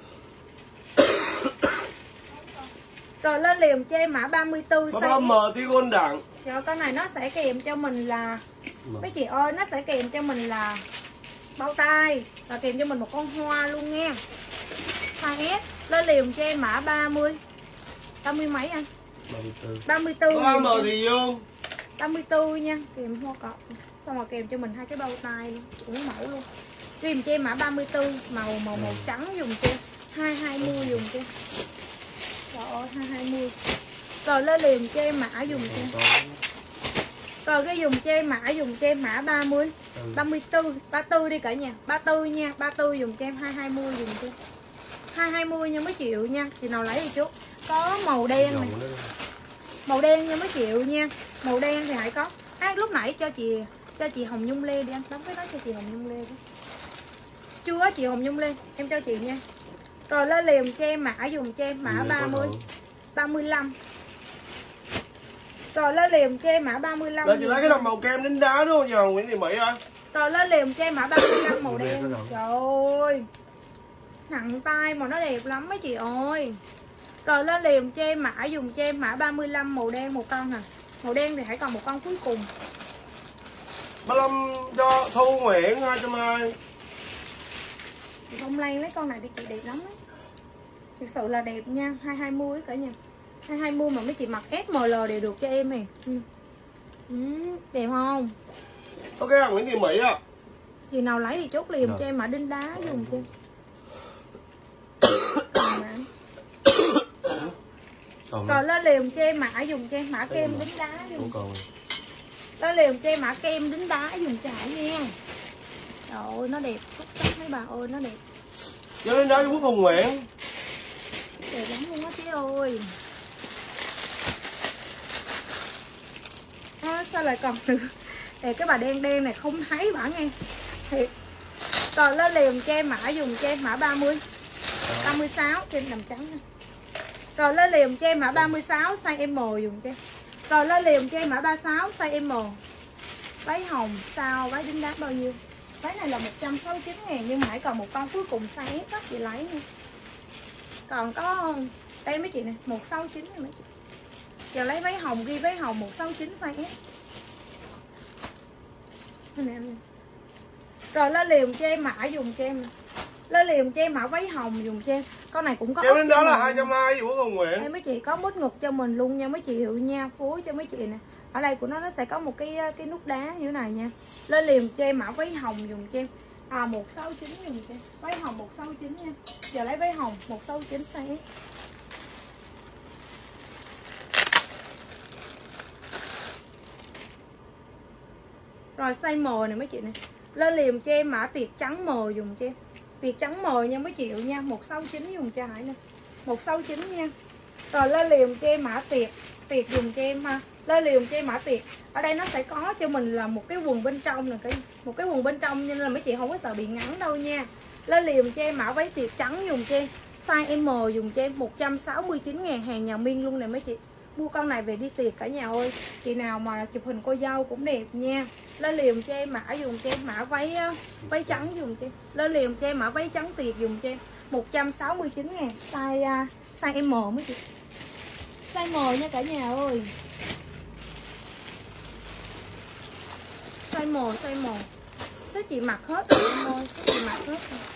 Rồi lên liền cho em mã 34 size M Tigon đẳng. Rồi con này nó sẽ kèm cho mình là mấy chị ơi, nó sẽ kèm cho mình là bao tay và kèm cho mình một con hoa luôn nha. Size S. Lên liền cho em mã 30 mấy anh? 34 M thì Dương 34 nha, kèm hoa cọc. Xong rồi kèm cho mình hai cái bao tay luôn, cũng mẫu luôn. Kèm cho em mã 34 màu trắng dùng cho em. 220 dùng cho em. Trời ơi 220. Rồi lên liền cho em mã dùng cho em. Rồi cái dùng cho em mã 30 34 đi cả nhà. 34 nha, 34 dùng cho em 220 dùng cho em. 220 nha mấy triệu nha. Chị nào lấy đi chút. Có màu đen này. Màu đen nha mấy triệu nha. Màu đen thì hãy có. Lúc nãy cho chị Hồng Nhung Lê đi anh đóng cái đó cho chị Hồng Nhung Lê đó. Chưa có chị Hồng Nhung Lê, em cho chị nha. Rồi lên liền cho em mã dùng cho em mã 30 35. Rồi lên liền cho em mã 35. Rồi chị lấy cái đầm màu kem đính đá đúng không nhờ Nguyễn Thị Mỹ ơi. Rồi lên liền cho em mã 35 màu đen. Trời ơi. Nặng tay mà nó đẹp lắm mấy chị ơi. Rồi lên liền cho em mã dùng cho em mã 35 màu đen một con hả? Màu đen thì hãy còn một con cuối cùng. 35 cho Thu Nguyễn 220. Chị không lấy mấy con này thì chị đẹp lắm ấy. Thực sự là đẹp nha, 220 cả nhà. 220 mà mấy chị mặc SML đều được cho em nè. Đẹp không? Ok à, Nguyễn Thị Mỹ à. Chị nào lấy thì chốt liền cho em mã đinh đá dùng cho em. Rồi lên liền cho em mã dùng cho em mã kem đính đá dùng. Lên liền cho em mã kem đính đá dùng cho Hải nha. Trời ơi nó đẹp, xuất sắc mấy bà ơi nó đẹp. Cho đính đá cho Quốc Hồng Nguyễn. Đẹp lắm luôn á chị ơi. Sao lại còn để cái bà đen đen này không thấy bả nghe thiệt. Rồi lên liền cho em mã dùng cho em mã 30 36 trên đầm trắng nha. Rồi lên liền cho em mã 36 size M dùng cho em. Rồi lên liền cho em mã 36 size M. Váy hồng sao váy đính đá bao nhiêu? Váy này là 169.000 nhưng mà hãy còn một con cuối cùng size S đó chị lấy nha. Còn có đây mấy chị này 169 này mấy chị. Giờ lấy váy hồng ghi váy hồng 169 size S. Rồi lên liền cho em mã dùng cho em. Lên liền cho em mã váy hồng dùng cho em. Con này cũng có. Kéo đến đó là 220 Quốc Hồng Nguyễn. Đây mấy chị có mút ngực cho mình luôn nha mấy chị hiểu nha, phối cho mấy chị nè. Ở đây của nó sẽ có một cái nút đá như thế này nha. Lên liền cho em mã váy hồng dùng cho em. À 169 dùm cho. Váy hồng 169 nha. Giờ lấy váy hồng 169 size S. Rồi size M này mấy chị này. Lên liền cho em mã tiệp trắng M dùng cho em. Tiệp trắng M nha mấy triệu nha, 169 dùng cho Hải nè. 169 nha. Rồi lên liền cho em mã tiệp dùng cho em ha. Lên liền cho em mã tiệp. Ở đây nó sẽ có cho mình là một cái quần bên trong nè, một cái quần bên trong nên là mấy chị không có sợ bị ngắn đâu nha. Lên liền cho em mã váy tiệp trắng dùng cho em. Size M dùng cho em 169.000, hàng nhà Miên luôn nè mấy chị. Mua con này về đi tiệc cả nhà ơi. Chị nào mà chụp hình cô dâu cũng đẹp nha. Lên liền cho em mã dùng cho em mã váy trắng dùng cho em. Lên liền cho em mã váy trắng tiệp dùng cho em 169.000, size M mấy chị. Size M nha cả nhà ơi. Size M. Thế chị mặc hết rồi em ơi, thế chị mặc hết rồi.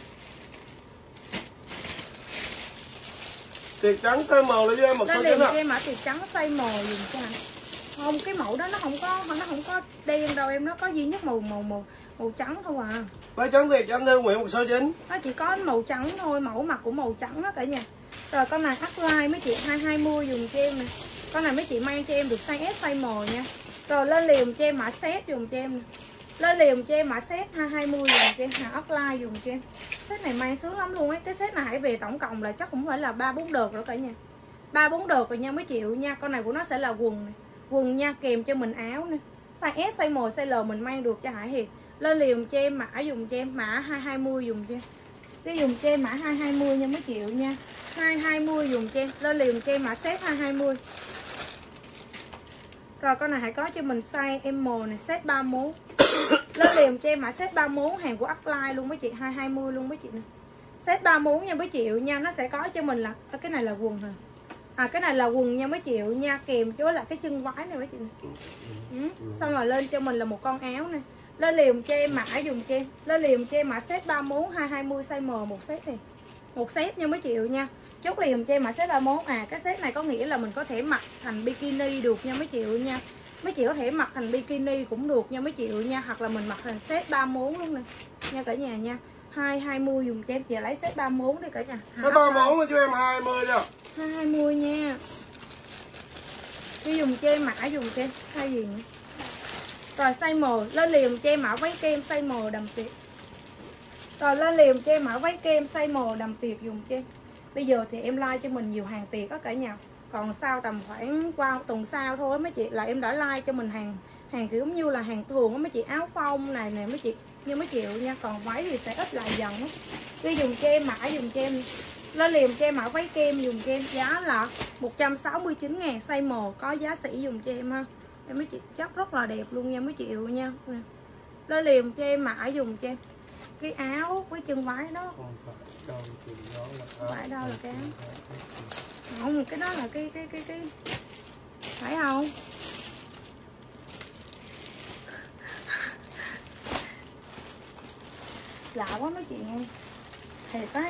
Tiệp trắng size M lấy cho em một số liền ạ. cho em mã tiệp trắng size M dùng cho anh. Không, cái mẫu đó nó không có đen đâu em, nó có duy nhất màu trắng thôi à. Váy trắng tiệp cho anh Thư Nguyễn 169. Nó chỉ có màu trắng thôi, mẫu mặt của màu trắng đó cả nhà. Rồi con này upline mấy chị 220 dùng cho em nè. Con này mấy chị mang cho em được size S size M nha. Rồi lên liền cho em mã set dùng cho em nè. Lên liền cho em mã set 220 dùng cho em, hàng offline dùng cho em. Set này mang sướng lắm luôn ấy. Cái set này hãy về tổng cộng là chắc cũng phải là 3-4 đợt rồi cả nhà. 3-4 đợt rồi nha mấy triệu nha. Con này của nó sẽ là quần này. Quần nha, kèm cho mình áo nè. Size S, size M, size L mình mang được cho Hải Hiền. Lên liền cho em mã dùng cho em mã 220 dùng cho em. Cái dùng cho em mã 220 nha mấy triệu nha. 220 dùng cho em. Lên liền cho em mã set 220. Rồi con này hãy có cho mình size M này, set 31. Lên liền cho em mã set 31, hàng của upline luôn mấy chị, 220 luôn mấy chị nè. Set 31 nha mấy triệu nha, nó sẽ có cho mình là cái này là quần hả? À cái này là quần nha mấy triệu nha, kèm với lại cái chân váy này mấy chị nè. Xong rồi lên cho mình là một con áo nè. Lên liền cho em mã dùng cho em. Lên liền cho em mã set 31 220 size M, một set này. Một set nha mấy triệu nha. Chốt liền cho em mã set 31. À cái set này có nghĩa là mình có thể mặc thành bikini được nha mấy triệu nha. Mấy chị có thể mặc thành bikini cũng được nha mấy triệu nha, hoặc là mình mặc thành set 31 luôn nè. Nha cả nhà nha. 220 dùng cho em, chị lấy set 31 đi cả nhà. Set 31 là cho em 20 đó. 220 nha. Đi dùng cho em mã dùng cho em size gì nữa. Rồi size M, lên liền cho em mã váy kem size M đầm tiệp. Rồi lên liền cho em mã váy kem size M đầm tiệp dùng cho em. Bây giờ thì em like cho mình nhiều hàng tiệc đó cả nhà. Còn sau tầm khoảng qua tuần sau thôi mấy chị là em đã like cho mình hàng kiểu như là hàng thường á mấy chị, áo phông này nè mấy chị, như mấy triệu nha. Còn váy thì sẽ ít lại dần á. Đi dùng cho em mã dùng cho em. Lên liền cho em mã váy kem dùng cho em, giá là 169.000, size M, có giá sỉ dùng cho em ha. Em mấy chị chất rất là đẹp luôn nha mấy triệu nha. Lên liền cho em mã dùng cho em cái áo với chân váy đó. Phải đâu là cái áo. Không, cái đó là cái phải không? Lạ quá mấy chị nghe. Thiệt á.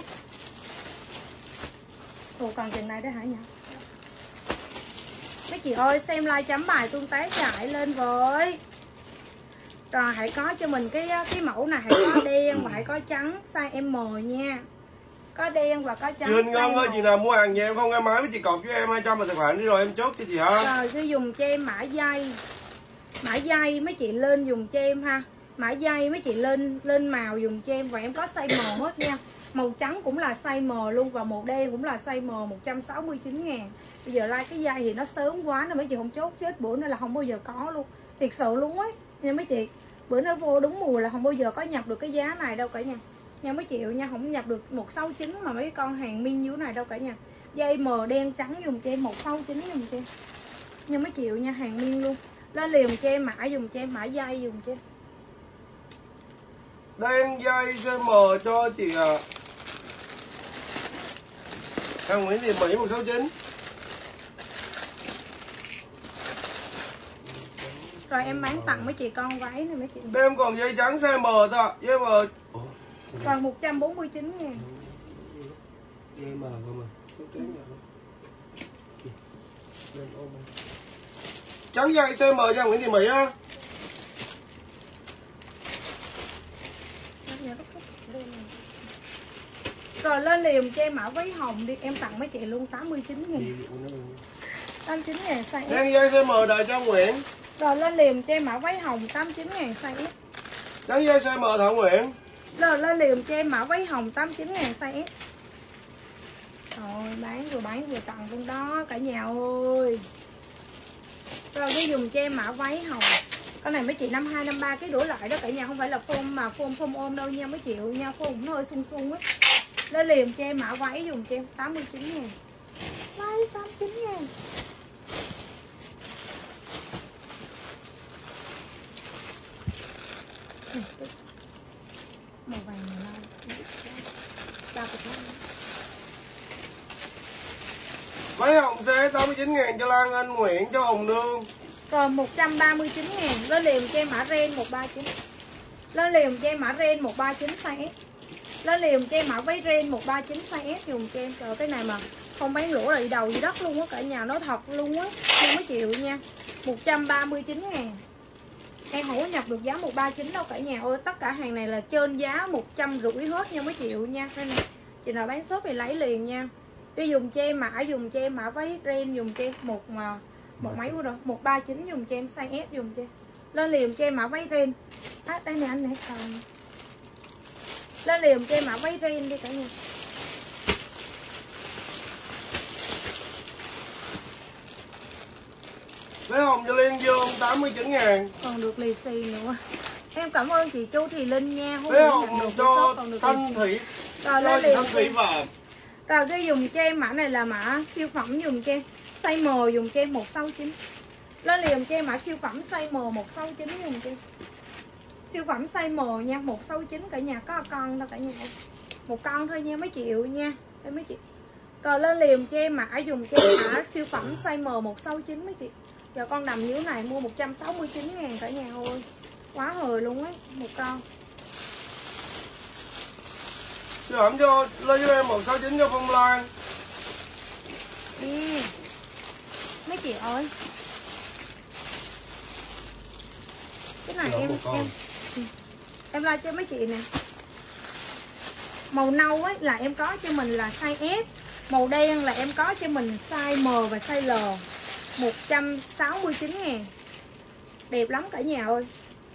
Ủa còn chừng này đó hả nhỉ? Mấy chị ơi xem like chấm bài tương tác chạy lên với. Rồi hãy có cho mình cái mẫu này, hãy có đen và hãy có trắng size M nha. Có đen và có trắng. Linh ngon ơi, chị nào mua hàng về em không nghe máy với chị cọc với em 200 vào tài khoản đi rồi em chốt cho chị ha. Rồi cứ dùng cho em mã dây. Mã dây mấy chị lên dùng cho em ha. Mã dây mấy chị lên màu dùng cho em và em có size M hết nha. Màu trắng cũng là size M luôn và màu đen cũng là size M, 169.000. Bây giờ like cái dây thì nó sớm quá nên mấy chị không chốt, chết bữa nữa là không bao giờ có luôn. Thiệt sự luôn ấy nha mấy chị. Bữa nó vô đúng mùa là không bao giờ có nhập được cái giá này đâu cả nhà. Nha mấy triệu nha, không nhập được 169 mà mấy con hàng Min như này đâu cả nhà. Dây M đen trắng dùng cho em 169 dùng cho em. Nha mấy triệu nha, hàng Min luôn. Lên liền cho em mã dùng cho em, mã dây dùng cho em. Đen dây size M cho chị hàng Nguyễn Thị Mỹ 169. Rồi em bán tặng mấy chị con váy này mấy chị. Em còn dây trắng size M thôi ạ. Dây M còn 149.000. Dây M không à. Trắng dây size M cho Nguyễn Thị Mỹ á. Rồi lên liền cho em mã váy hồng đi, em tặng mấy chị luôn 89.000. 89.000 size S. Đang dây size M đợi cho Nguyễn. Rồi lên liền cho em mã váy hồng 89.000 size S. Đang dây size M Thảo Nguyễn. Rồi lên liền cho em mã váy hồng 89.000 size S. Rồi bán vừa tặng luôn đó cả nhà ơi. Rồi đi dùng cho em mã váy hồng. Con này mấy chị 52 53 cái đổ lại đó cả nhà, không phải là phôm mà phôm ôm đâu nha mấy chị nha, phôm nó hơi sung sung á. Lên liền cho em mã váy dùng cho em 89.000. Váy 89.000. Màu vàng màu lau. Váy hồng C 89.000 cho Lan Anh Nguyễn, cho Hồng Nương. Rồi 139.000. Lên liền cho em mã ren 139. Lên liền cho em mã ren 139 size S. Lên liền cho em mã váy ren 139 size S dùng cho em. Trời, cái này mà không bán lỗ là đi đầu đi đất luôn á cả nhà, nó thật luôn á. Không mấy triệu nha. 139.000. Em không có nhập được giá 139 đâu cả nhà ơi. Tất cả hàng này là trên giá 150 hết nha mấy triệu nha. Đây này, chị nào bán shop thì lấy liền nha. Đi dùng cho em mã váy ren dùng cho em một mấy của rồi 139 dùng cho em size S dùng cho em. Lên liền cho em mã váy ren. Đây nè anh nè còn. Lên liền cho em mã váy ren đi cả nhà. Váy hồng cho Liên Dương 89.000. Còn được lì xì nữa. Em cảm ơn chị Chu Thị Linh nha. Váy hồng cho Thanh Thủy. Rồi lên liền Thanh Thủy vào. Rồi cái dùng cho em mã này là mã siêu phẩm dùng cho em. Size M dùng cho em 169. Lên liền cho em mã siêu phẩm size M 169 dùng cho em. Siêu phẩm size M nha, 169 cả nhà, có con đâu cả nhà. Một con thôi nha mấy triệu nha. Đây mấy chị. Rồi lên liền cho em mã dùng cho em mã siêu phẩm size M 169 mấy chị. Giờ con đầm nhíu này mua 169.000 cả nhà ơi. Quá hời luôn á, một con. Siêu phẩm cho lên cho em 169 cho Phong Lan. Mấy chị ơi. Cái này em like cho mấy chị nè. Màu nâu ấy là em có cho mình là size S. Màu đen là em có cho mình size M và size L. 169.000. Đẹp lắm cả nhà ơi.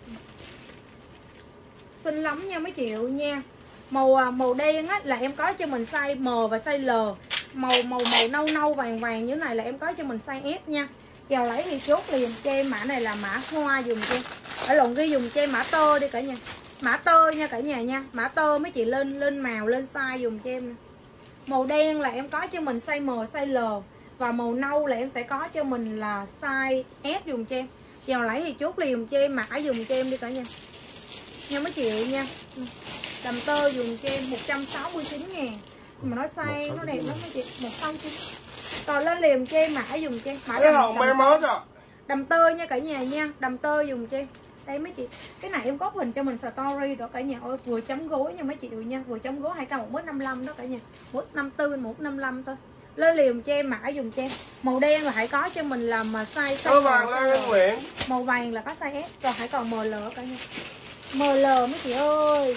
Xinh lắm nha mấy triệu nha. Màu đen á là em có cho mình size M và size L. Màu nâu vàng như này là em có cho mình size S nha. Chèo lấy thì chốt liền cho em mã này là mã hoa dùng cho em. Ở lộn ghi dùng cho em mã tơ đi cả nhà. Mã tơ nha cả nhà nha. Mã tơ mấy chị lên màu lên size dùng cho em nè. Màu đen là em có cho mình size M size L. Và màu nâu là em sẽ có cho mình là size S dùng cho em. Chèo lấy thì chốt liền cho em mã dùng cho em đi cả nhà. Nha mấy chị nha. Đầm tơ dùng cho em 169.000. Mà nó size nó đẹp lắm mấy chị. 169. Còn lên liền cho em mã dùng cho em. Mã đầm tơ nha cả nhà nha. Đầm tơ dùng cho em. Đây mấy chị. Cái này em có hình cho mình story đó cả nhà ơi. Vừa chấm gối nha mấy chị nha. Vừa chấm gối 2k1m55 đó cả nhà. 154 155 thôi. Lên liền cho em mã dùng cho em. Màu đen là hãy có cho mình làm size vàng Lan Anh Nguyễn. Màu vàng là có size S. Rồi hãy còn ML cả nhà. ML mấy chị ơi.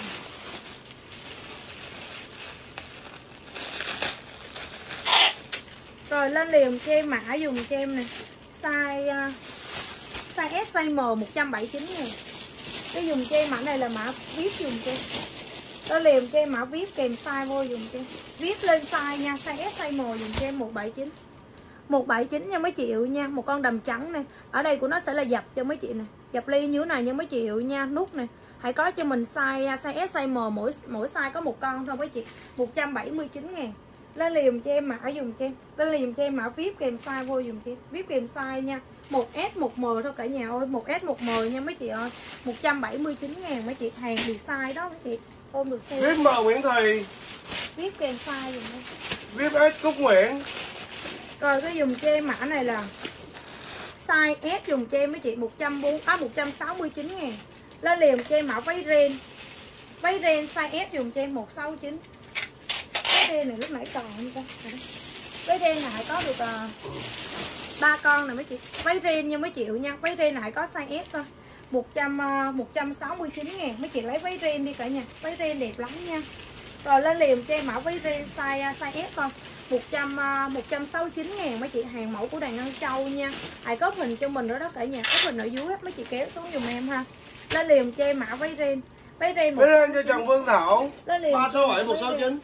Rồi lên liền cho em mã dùng cho em nè. Size S size M 179.000. Cái dùng cho em mã này là mã VIP dùng cho em. Đó liền cho em mã VIP kèm size vô dùng cho em. VIP lên size nha, size S size M dùng cho em 179. 179 nha mấy triệu nha, một con đầm trắng này. Ở đây của nó sẽ là dập cho mấy chị nè. Dập ly như thế này nha mấy triệu nha, nút này. Hãy có cho mình size S size M, mỗi size có một con thôi mấy chị. 179.000. Lên liền cho em mã dùng cho em. Lên liền cho em mã VIP kèm size vô dùng cho em. VIP kèm size nha. 1S 1M thôi cả nhà ơi, 1S 1M nha mấy chị ơi. 179.000 mấy chị, hàng bị size đó mấy chị. Ôm được xe. VIP M Nguyễn Thị. VIP kèm size dùng đây. VIP S Cúc Nguyễn. Rồi cái dùng cho em mã này là size S dùng cho em mấy chị 169.000. Lên liền cho em mã váy ren. Váy ren size S dùng cho em 169. Váy ren này lúc nãy còn không ta? Váy ren này có được 3 con này mấy chị. Váy ren nha mấy triệu nha. Váy ren này có size S thôi. 169.000. Mấy chị lấy váy ren đi cả nhà. Váy ren đẹp lắm nha. Rồi lên liền cho em mã váy ren size S con. 169 ngàn mấy chị, hàng mẫu của Đàn Ngân Châu nha. Hãy có hình cho mình nữa đó cả nhà, có hình ở dưới mấy chị kéo xuống dùm em ha. Lên liền cho em mã váy ren. Váy ren cho chồng Phương Thảo. 367 169.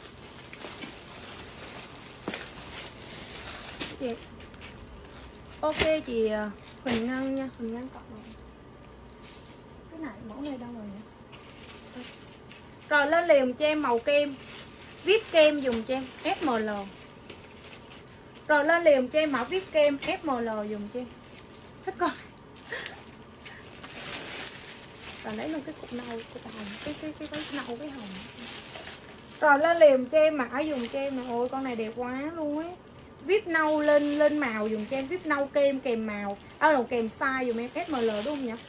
Chị. Ok chị Huỳnh Ngân nha, Huỳnh Ngân cộng rồi. Cái này mẫu này đâu rồi nhỉ? Rồi lên liền cho em màu kem. Viết kem dùng cho em SML. Rồi lên liền cho em mã viết kem SML dùng cho em. Thích con. Rồi lấy luôn cái cục nâu, cục hồng, cái nâu cái hồng. Rồi lên liền cho em mã dùng cho em nè. Ôi con này đẹp quá luôn ấy. Viết nâu lên màu dùng cho em, viết nâu kem kèm màu. Là kèm size dùng em SML đúng không nhỉ?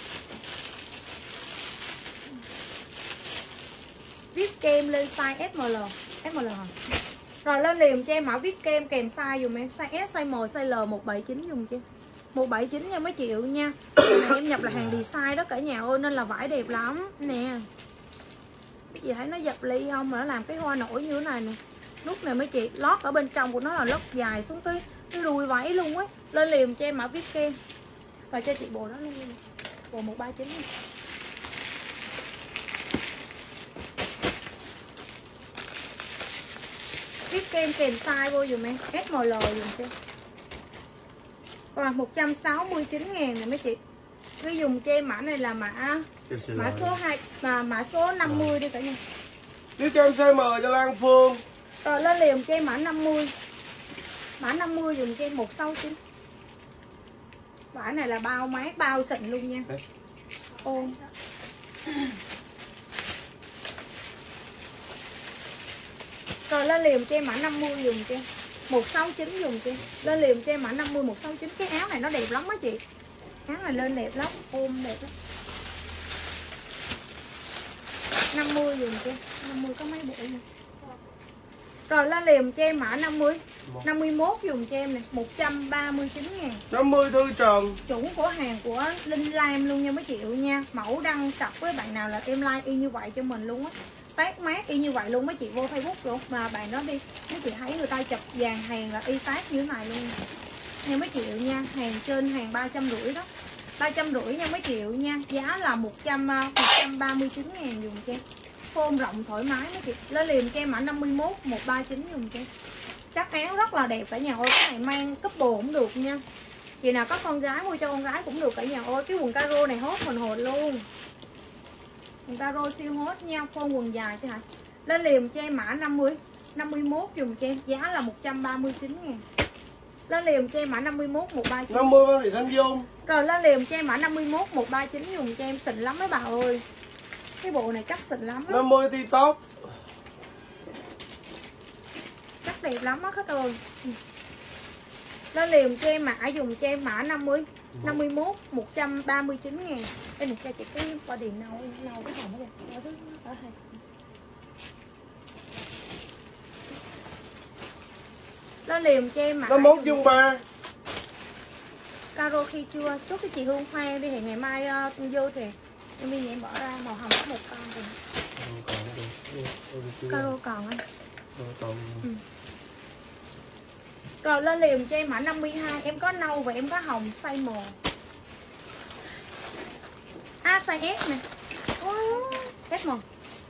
Viết kem lên size SML hả? Rồi lên liền cho em mã viết kem kèm size dùm em, size S, size M, size L 179 dùng cho em. 179 nha mấy triệu nha. Này em nhập là hàng design đó cả nhà ơi, nên là vải đẹp lắm nè. Cái gì thấy nó dập ly không mà nó làm cái hoa nổi như thế này nè. Nút này mấy chị, lót ở bên trong của nó là lót dài xuống cái đuôi váy luôn á. Lên liền cho em mã viết kem. Và cho chị bộ đó luôn. Bộ 139 nha. Viết kem kèm size vô dùm em, SML dùm cho. Còn 169 ngàn này mấy chị. Cứ dùng cho em mã này là mã số 2 mã số 50 đi cả nhà. Viết kem size M cho Lan Phương. Rồi lên liền cho em mã 50. Mã 50 dùng cho em 169. Vải này là bao mát, bao xịn luôn nha. Ôm. Rồi lên liền cho em mã 50 dùng cho em 169 dùng cho em. Lên liền cho em mã 50 169. Cái áo này nó đẹp lắm á chị. Áo này lên đẹp lắm, ôm đẹp lắm. 50 dùng cho em. 50 có mấy bộ nha. Rồi lên liền cho em mã 50 51 dùng cho em nè, 139 ngàn. 50 Thư Trần. Chuẩn của hàng của Linh Lam luôn nha mấy chị nha. Mẫu đăng cặp với bạn nào là em like y như vậy cho mình luôn á. Tag mát y như vậy luôn mấy chị vô Facebook luôn. Mà bạn đó đi, mấy chị thấy người ta chụp dàn hàng là y tag như thế này luôn nha mấy chị nha. Hàng trên hàng 350 đó, 350 nha mấy chị nha. Giá là 139 ngàn dùng cho em. Phôm rộng thoải mái mấy chị. Lên liền cho em mã 51 139 dùng cho em. Chắc áo rất là đẹp cả nhà ơi. Cái này mang couple cũng được nha. Chị nào có con gái mua cho con gái cũng được cả nhà ơi. Cái quần caro này hốt mình hồn luôn. Quần caro siêu hot nha. Phông quần dài chứ hả. Lên liền cho em mã 50 51 dùng cho em. Giá là 139 ngàn. Lên liền cho em mã 51 139. 50 Văn Thị Thanh Dung. Rồi lên liền cho em mã 51 139 dùng cho em. Xịn lắm mấy bà ơi. Cái bộ này chắc xịn lắm đó. 50 TikTok. Chắc đẹp lắm á khách ơi. Lên liền cho em mã dùng cho em mã 50 51 139 ngàn. Đây này cho chị cái quả điện nâu cái hồng đó kìa. Ở hai. Lên liền cho em mã 51 Dung 3. Caro khi chưa chốt cái chị Hương Hoa đi thì ngày mai vô thì em đi em bỏ ra màu hồng có một con rồi. Caro còn anh. Rồi lên liền cho em mã 52. Em có nâu và em có hồng size M. Size S nè. S M.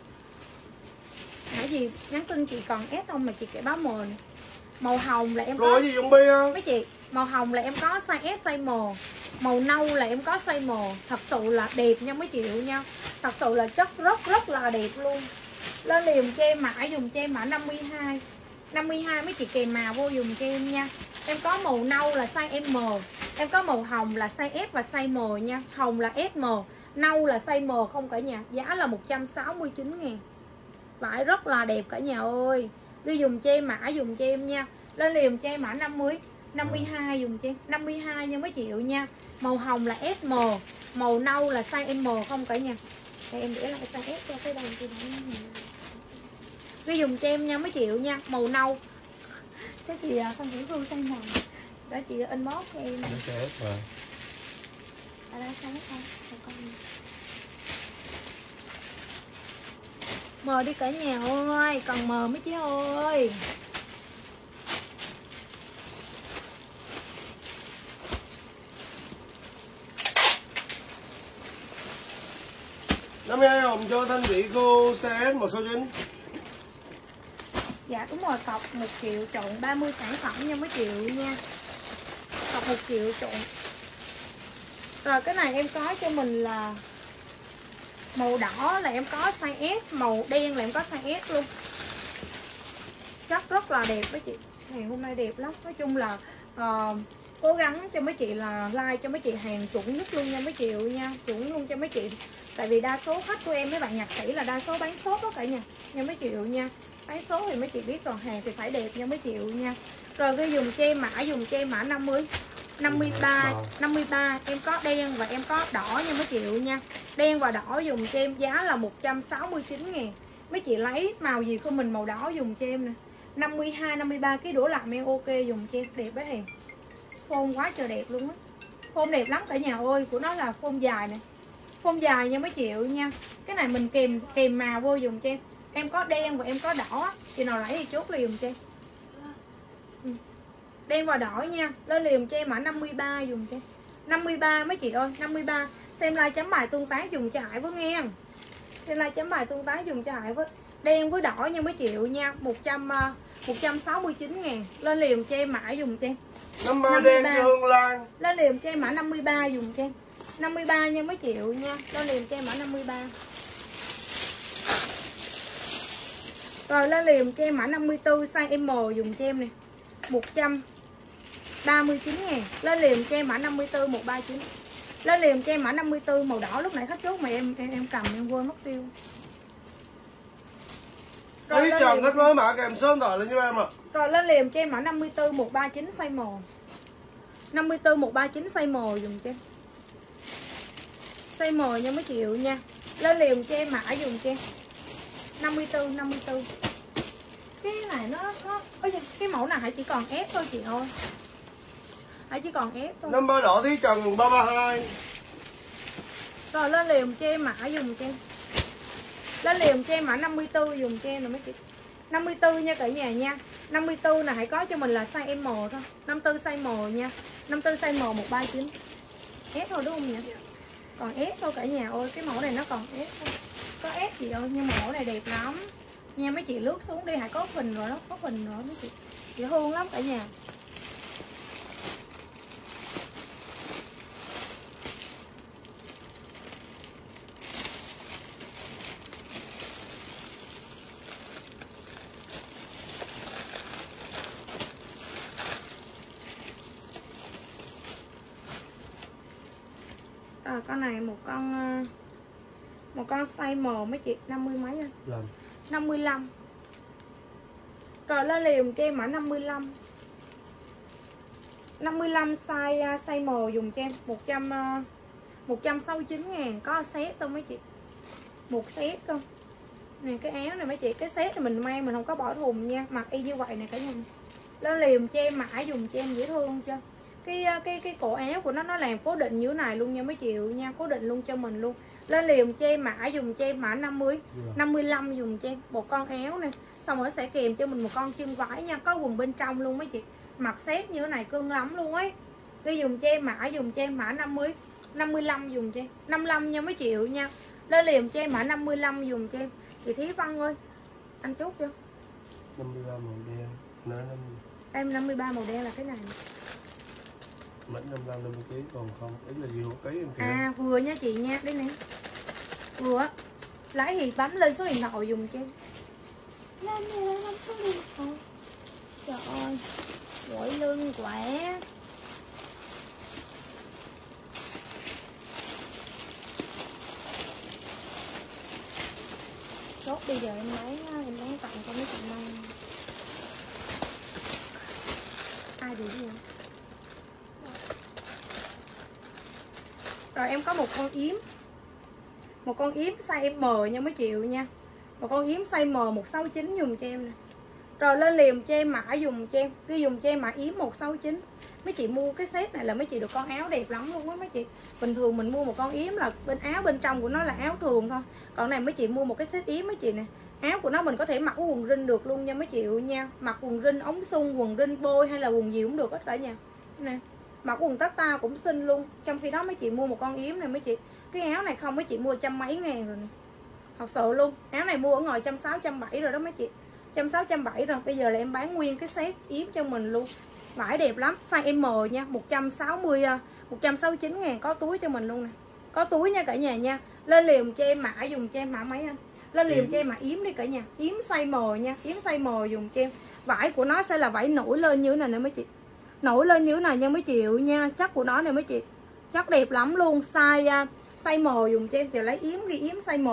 Nãy gì nhắn tin chị còn S không mà chị kể báo M nè. Màu hồng là em có. Rồi gì Dung Bi không? Mấy chị, màu hồng là em có size S, size M. Màu nâu là em có size M. Thật sự là đẹp nha mấy chị nha. Thật sự là chất rất là đẹp luôn. Lên liền cho em mã dùng cho em mã 52. 52 mấy chị kèm màu vô dùng cho em nha. Em có màu nâu là size M. Em có màu hồng là size S và size M nha. Hồng là SM, nâu là size M không cả nhà. Giá là 169 ngàn. Vải rất là đẹp cả nhà ơi. Đi dùng cho em mã dùng cho em nha. Lên liền cho em mã 50 52 dùng cho em. 52 nha mấy triệu nha. Màu hồng là SM, màu nâu là size M không cả nhà. Đây em để lại size S cho cái đầu chị đó. Ghi dùng cho em nha mấy triệu nha. Màu nâu. Chắc chị không hiểu Hương size M. Đó chị inbox cho em. Size S rồi. Ở đây size S không? Con. Mờ đi cả nhà ơi, cần mờ mấy chị ơi. Năm nay hồng cho Thanh Thị cô size S 169. Dạ đúng rồi, cọc 1 triệu trộn 30 sản phẩm nha mấy triệu nha. Cọc 1 triệu trộn. Rồi cái này em có cho mình là màu đỏ là em có size S, màu đen là em có size S luôn. Chắc rất là đẹp mấy chị. Hàng hôm nay đẹp lắm. Nói chung là cố gắng cho mấy chị là like cho mấy chị hàng chuẩn nhất luôn nha mấy chị nha, chuẩn luôn cho mấy chị. Tại vì đa số khách của em mấy bạn nhạc sĩ là đa số bán shop đó cả nhà nha mấy chị nha. Bán số thì mấy chị biết rồi, hàng thì phải đẹp nha mấy chị nha. Rồi cái dùng che mã 50 53 em có đen và em có đỏ nha mấy chị nha. Đen và đỏ dùng cho em giá là 169.000. Mấy chị lấy màu gì của mình màu đỏ dùng cho em nè. 52 53 cái đũa làm em ok dùng cho em đẹp đấy hàng. Phông quá trời đẹp luôn á. Phông đẹp lắm cả nhà ơi, của nó là phông dài nè. Phông dài nha mấy chị nha. Cái này mình kèm màu vô dùng cho em. Em có đen và em có đỏ. Chị nào lấy thì chốt liền cho em. Đen và đỏ nha. Lên liền cho em mã 53 dùng cho em. 53 mấy chị ơi, 53. Xem like chấm bài tương tác dùng cho Hải với nghe. Xem like chấm bài tương tác dùng cho Hải với. Đen với đỏ nha mấy chị nha. 169.000. Lên liền cho em mã dùng cho em. 53 đen Hương Lan. Lên liền cho em mã 53 dùng cho em. 53 nha mấy chị nha. Lên liền cho em mã 53. Rồi lên liền cho em mã 54 size M dùng cho em nè. 139.000. Lên liền cho em mã 54 139. Lên liền cho em mã 54 màu đỏ lúc nãy khách chốt mà em cầm em quên mất tiêu. Rồi chồng khách mới mã kèm số điện thoại lên cho em ạ. Rồi lên liền cho em mã 54 139 size M. 54 139 size M dùng cho em. Size M nha mấy chị nha. Lên liền cho em mã dùng cho em. 54. Cái này nó cái mẫu này hãy chỉ còn ép thôi chị ơi. Hãy chỉ còn ép thôi. Number đỏ Thí Trần 332. Rồi lên liền cho em mã dùng cho em. Lên liền cho em mã 54 dùng cho em nè mấy chị. 54 nha cả nhà nha. 54 là hãy có cho mình là size M thôi. 54 size M nha. 54 size M 139. S thôi đúng không nhỉ? Còn S thôi cả nhà ơi, cái mẫu này nó còn S thôi. Có S gì ơi, nhưng mà mẫu này đẹp lắm. Nha mấy chị lướt xuống đi, hãy có hình rồi đó, có hình rồi mấy chị. Dễ thương lắm cả nhà. Rồi con này một con size M mấy chị, 50 mấy anh? 55. Rồi lên liền cho em mã 55. 55 size M dùng cho em 169.000, có set không mấy chị? Một set không? Nè cái áo này mấy chị, cái set này mình may mình không có bỏ thùng nha, mặc y như vậy nè cả nhà. Lên liền cho em mã dùng cho em dễ thương chưa? Cái cổ áo của nó làm cố định như thế này luôn nha mấy chị nha, cố định luôn cho mình luôn. Lên liền cho em mã dùng cho em mã 55 dùng cho em một con áo nè, xong rồi sẽ kèm cho mình một con chân vải nha, có quần bên trong luôn mấy chị, mặc set như thế này cưng lắm luôn ấy. Cái dùng cho em mã 55 dùng cho em 55 nha mấy chị nha. Lên liền cho em mã 55 dùng cho em. Chị Thí Văn ơi, anh chốt chưa? 53 màu đen. Em 53 màu đen là cái này. Mảnh 55 50 kg còn không, ý là vừa ký em kìa. À vừa nha chị nha, đây nè. Vừa lấy thì bấm lên số điện thoại dùng cho em. Lên số điện thoại. Trời ơi, gội lưng quẻ. Chốt bây giờ em lấy em bán tặng cho mấy chị mang. Ai đi vậy? Rồi em có một con yếm. Một con yếm size M nha mấy chị nha. Một con yếm size M 169 dùng cho em nè. Rồi lên liền cho em mã dùng cho em. Cứ dùng cho em mã yếm 169. Mấy chị mua cái set này là mấy chị được con áo đẹp lắm luôn á mấy chị. Bình thường mình mua một con yếm là bên áo bên trong của nó là áo thường thôi. Còn này mấy chị mua một cái set yếm mấy chị nè. Áo của nó mình có thể mặc cái quần rin được luôn nha mấy chị nha. Mặc quần rin ống sung, quần rin bôi hay là quần gì cũng được hết cả nhà. Nè, mặc quần tata cũng xinh luôn. Trong khi đó mấy chị mua một con yếm này mấy chị, cái áo này không mấy chị mua trăm mấy ngàn rồi nè. Thật sự luôn. Áo này mua ở ngoài 160, 170 rồi đó mấy chị. 160, 170 rồi. Bây giờ là em bán nguyên cái set yếm cho mình luôn. Vải đẹp lắm, size M nha, 169 ngàn, có túi cho mình luôn nè. Có túi nha cả nhà nha. Lên liềm cho em mã, dùng cho em mã mấy anh. Lên liềm cho em mã yếm đi cả nhà. Yếm size M nha, yếm size M dùng cho em. Vải của nó sẽ là vải nổi lên như thế này nè mấy chị. Nổi lên như thế này nha mấy chị nha. Chất của nó nè mấy chị. Chất đẹp lắm luôn. Size M dùng cho em. Giờ lấy yếm ghi yếm size M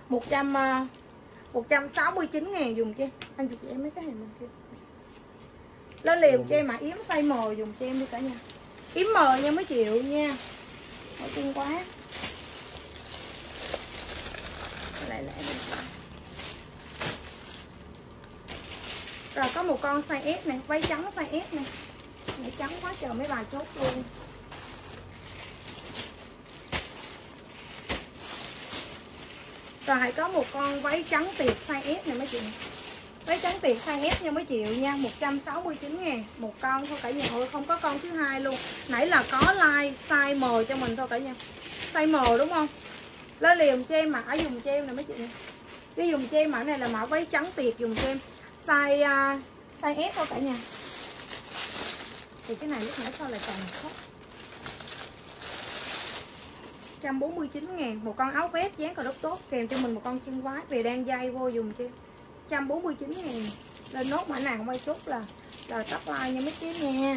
169 ngàn dùng cho em. Anh chụp cho em mấy cái hình kia. Lên liềm cho em mà yếm size M dùng cho em đi cả nhà. Yếm M nha mấy triệu nha. Hỏi chung quá. Lại đi. Rồi có một con size S này, váy trắng size S này. Váy trắng quá trời mấy bà chốt luôn. Rồi hãy có một con váy trắng tiệp size S này mấy chị. Váy trắng tiệp size S nha mấy triệu nha, 169 ngàn một con thôi cả nhà ơi, không có con thứ hai luôn. Nãy là có like size M cho mình thôi cả nhà. Size M đúng không? Lên liềm cho em mã dùng cho em nè mấy chị. Cái dùng cho em mã này là mã váy trắng tiệp dùng cho em. Size S thôi cả nhà. Thì cái này lúc nãy sao lại còn khóc. 149 ngàn một con áo vest dáng cờ đốc tốt, kèm cho mình một con chân vái về đan dây vô dùng cho em. 149 ngàn. Lên nốt mã nào quay chốt là tắt like nha mấy chị nha.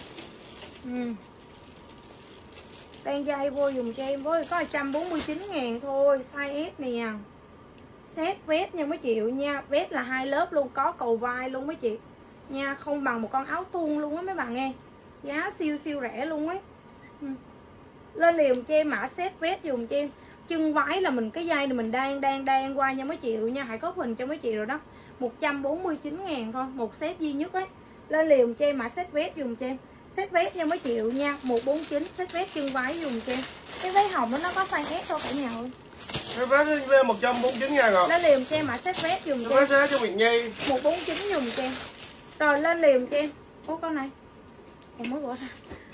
Đan dây vô dùng cho em với có 149 ngàn thôi. Size S nè. Set vest nha mấy chị nha. Vest là 2 lớp luôn, có cầu vai luôn mấy chị nha. Không bằng một con áo thun luôn á mấy bạn nghe. Giá siêu siêu rẻ luôn ấy. Lên liềm cho em mã set vest dùng cho em. Chân váy là mình cái dây này mình đang qua nha mấy triệu nha. Hãy có hình cho mấy chị rồi đó. 149 ngàn thôi, một set duy nhất ấy. Lên liềm cho em mã set vest dùng cho em. Set vest nha mấy triệu nha, 149 set vest chân váy dùng cho em. Cái váy hồng nó có size S thôi cả nhà ơi. Cái vest lên 149 ngàn rồi. Lên liềm cho em mã set vest dùng cho em. Cái cho Việt Nhi 149 dùng cho em. Rồi lên liềm cho em. Ủa con này em mới bỏ ra.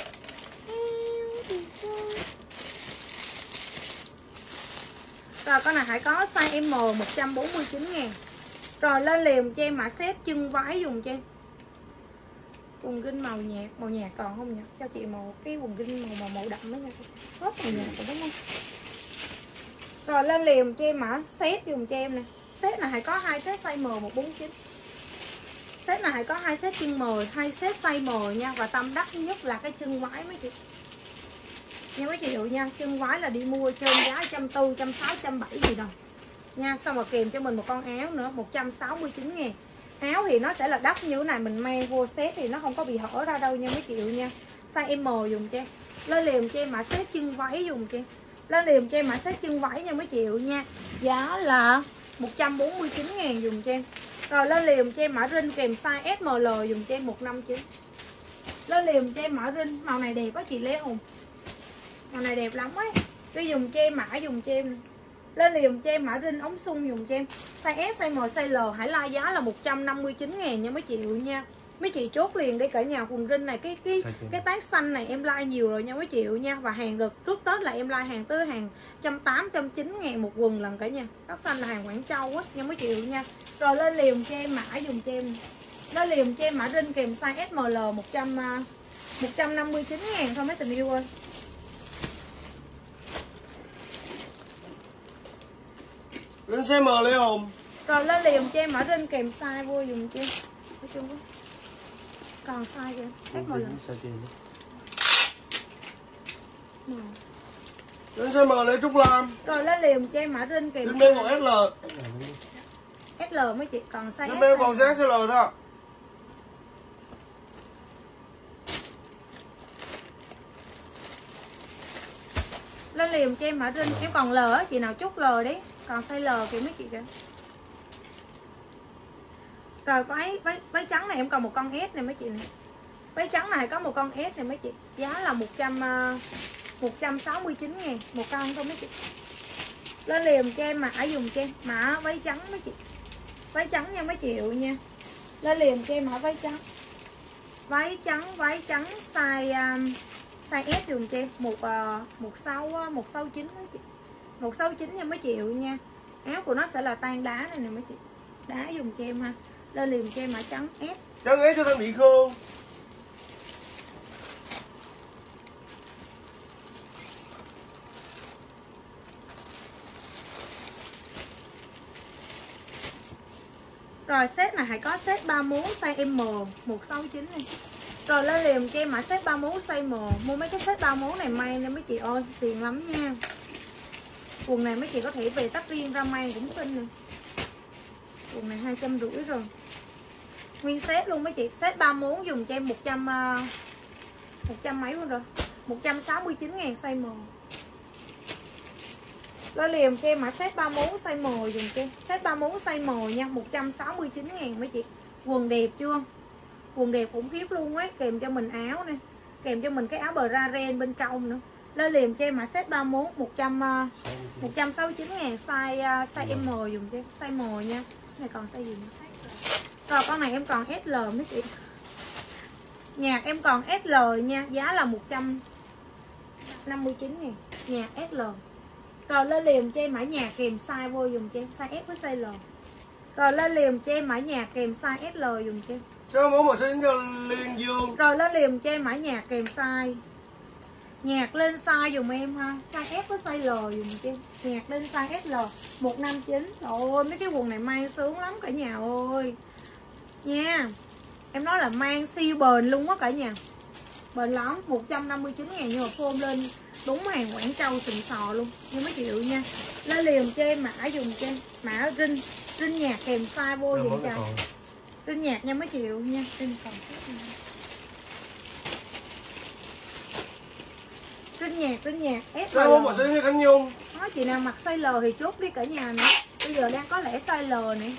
Rồi con này hãy có size M 149 ngàn. Rồi lên liềm cho em mã set chân váy dùng cho em. Quần jean màu nhạt còn không nhỉ? Cho chị màu cái quần jean màu đậm đó nha. Hết màu nhạt rồi đúng không? Rồi lên liềm cho em mã set dùng cho em nè. Set này hãy có 2 set size M 149. Set này hãy có 2 set chân M, 2 set size M nha. Và tâm đắt nhất là cái chân váy mấy chị. Nha mấy chị nha, chân váy là đi mua trên giá 140, 160, 170 gì đâu nha. Xong rồi kèm cho mình một con áo nữa 169 ngàn. Áo thì nó sẽ là đắt như thế này, mình mang vô set thì nó không có bị hở ra đâu nha mấy chị nha. Size M dùng cho em. Lên liềm cho em mã set chân váy dùng cho em. Lên liềm cho em mã set chân váy nha mấy chị nha. Giá là 149 ngàn dùng cho em. Rồi lên liềm cho em mã rin kèm size SML dùng cho em 159. Lên liềm cho em mã rin, màu này đẹp á chị Lê Hùng. Màu này đẹp lắm ấy. Tôi dùng cho em mã dùng cho em. Lên liềm cho em mã rin ống sung dùng cho em. Size S, size M, size L hãy la giá là 159 ngàn nha mấy chị nha. Mấy chị chốt liền đi cả nhà. Quần rin này cái tag xanh này em like nhiều rồi nha mấy chị nha. Và hàng được trước Tết là em like hàng tới hàng 180, 190 ngàn một quần lần cả nhà. Tag xanh là hàng Quảng Châu á nha mấy chị nha. Rồi lên liềm cho em mã dùng cho em. Lên liềm cho em mã rin kèm size SML 159 ngàn thôi mấy tình yêu ơi. Lên size M Lê Hùng. Rồi lên liềm cho em mã rin kèm size vô dùng cho em. Còn size kìa. SML. Lên size M Lê Trúc Lam. Rồi lên liềm cho em mã rin kèm. Lên bên còn SL. SL mấy chị, còn size S. Lên bên còn size SL thôi. Lên liềm cho em mã rin, em còn L á, chị nào chốt L đi. Còn size L kìa mấy chị kìa. Rồi váy trắng này em còn một con S này mấy chị này. Váy trắng này có một con S này mấy chị. Giá là 169 ngàn một con thôi mấy chị. Lên liềm cho em mã dùng cho em mã váy trắng mấy chị. Váy trắng nha mấy triệu nha. Lên liền cho em mã váy trắng. Váy trắng size S dùm cho em 169 mấy chị. 169 nha mấy triệu nha. Áo của nó sẽ là tan đá này nè mấy chị. Đá dùng cho em ha. Lên liền cho em mã trắng S. Trắng S cho thân Mỹ Khương. Rồi set này hãy có set 34 size M 169 này. Rồi lên liền cho em mã set 34 size M. Mua mấy cái set 34 này may nè mấy chị ơi, tiền lắm nha. Quần này mấy chị có thể về tách riêng ra may cũng xinh nè. Quần này 250 rồi. Nguyên set luôn mấy chị, set 34 dùng cho em 100 mấy luôn rồi. 169.000 size M. Lên liền cho em mã set 34 size M dùng cho em. Set 34 size M nha, 169.000 mấy chị. Quần đẹp chưa? Quần đẹp khủng khiếp luôn ấy, kèm cho mình áo nè, kèm cho mình cái áo bờ ra ren bên trong nữa. Lên liền cho em mã set 34 169.000 size M dùng cho em, size M nha. Này còn size gì nữa? Rồi con này em còn SL mấy chị. Nhạc em còn SL nha, giá là 159.000. Nhạc SL. Rồi lên liền cho em mã nhạc kèm size vô dùng cho em, size S với size L. Rồi lên liền cho em mã nhạc kèm size SL dùng cho em. Số mẫu màu xanh cho Liên Dương. Rồi lên liền cho em mã nhạc kèm size. Nhạc lên size dùm em ha, size S với size L dùm cho em. Nhạc lên size SL 159. Trời ơi mấy cái quần này mang sướng lắm cả nhà ơi. Nha. Em nói là mang siêu bền luôn á cả nhà. Bền lắm, 159.000 nhưng mà phôm lên đúng hàng Quảng Châu xịn sò luôn. Nhưng mấy triệu nha. Lên liền cho em mã dùng cho em. Mã Rinh nhạc kèm size vô dùm cho. Rinh nhạc nha mấy triệu nha. Rinh còn Rinh nhạc SL. Số mẫu xanh như Khánh Nhung. Nói chị nào mặc size L thì chốt đi cả nhà nữa. Bây giờ đang có lẽ size L này.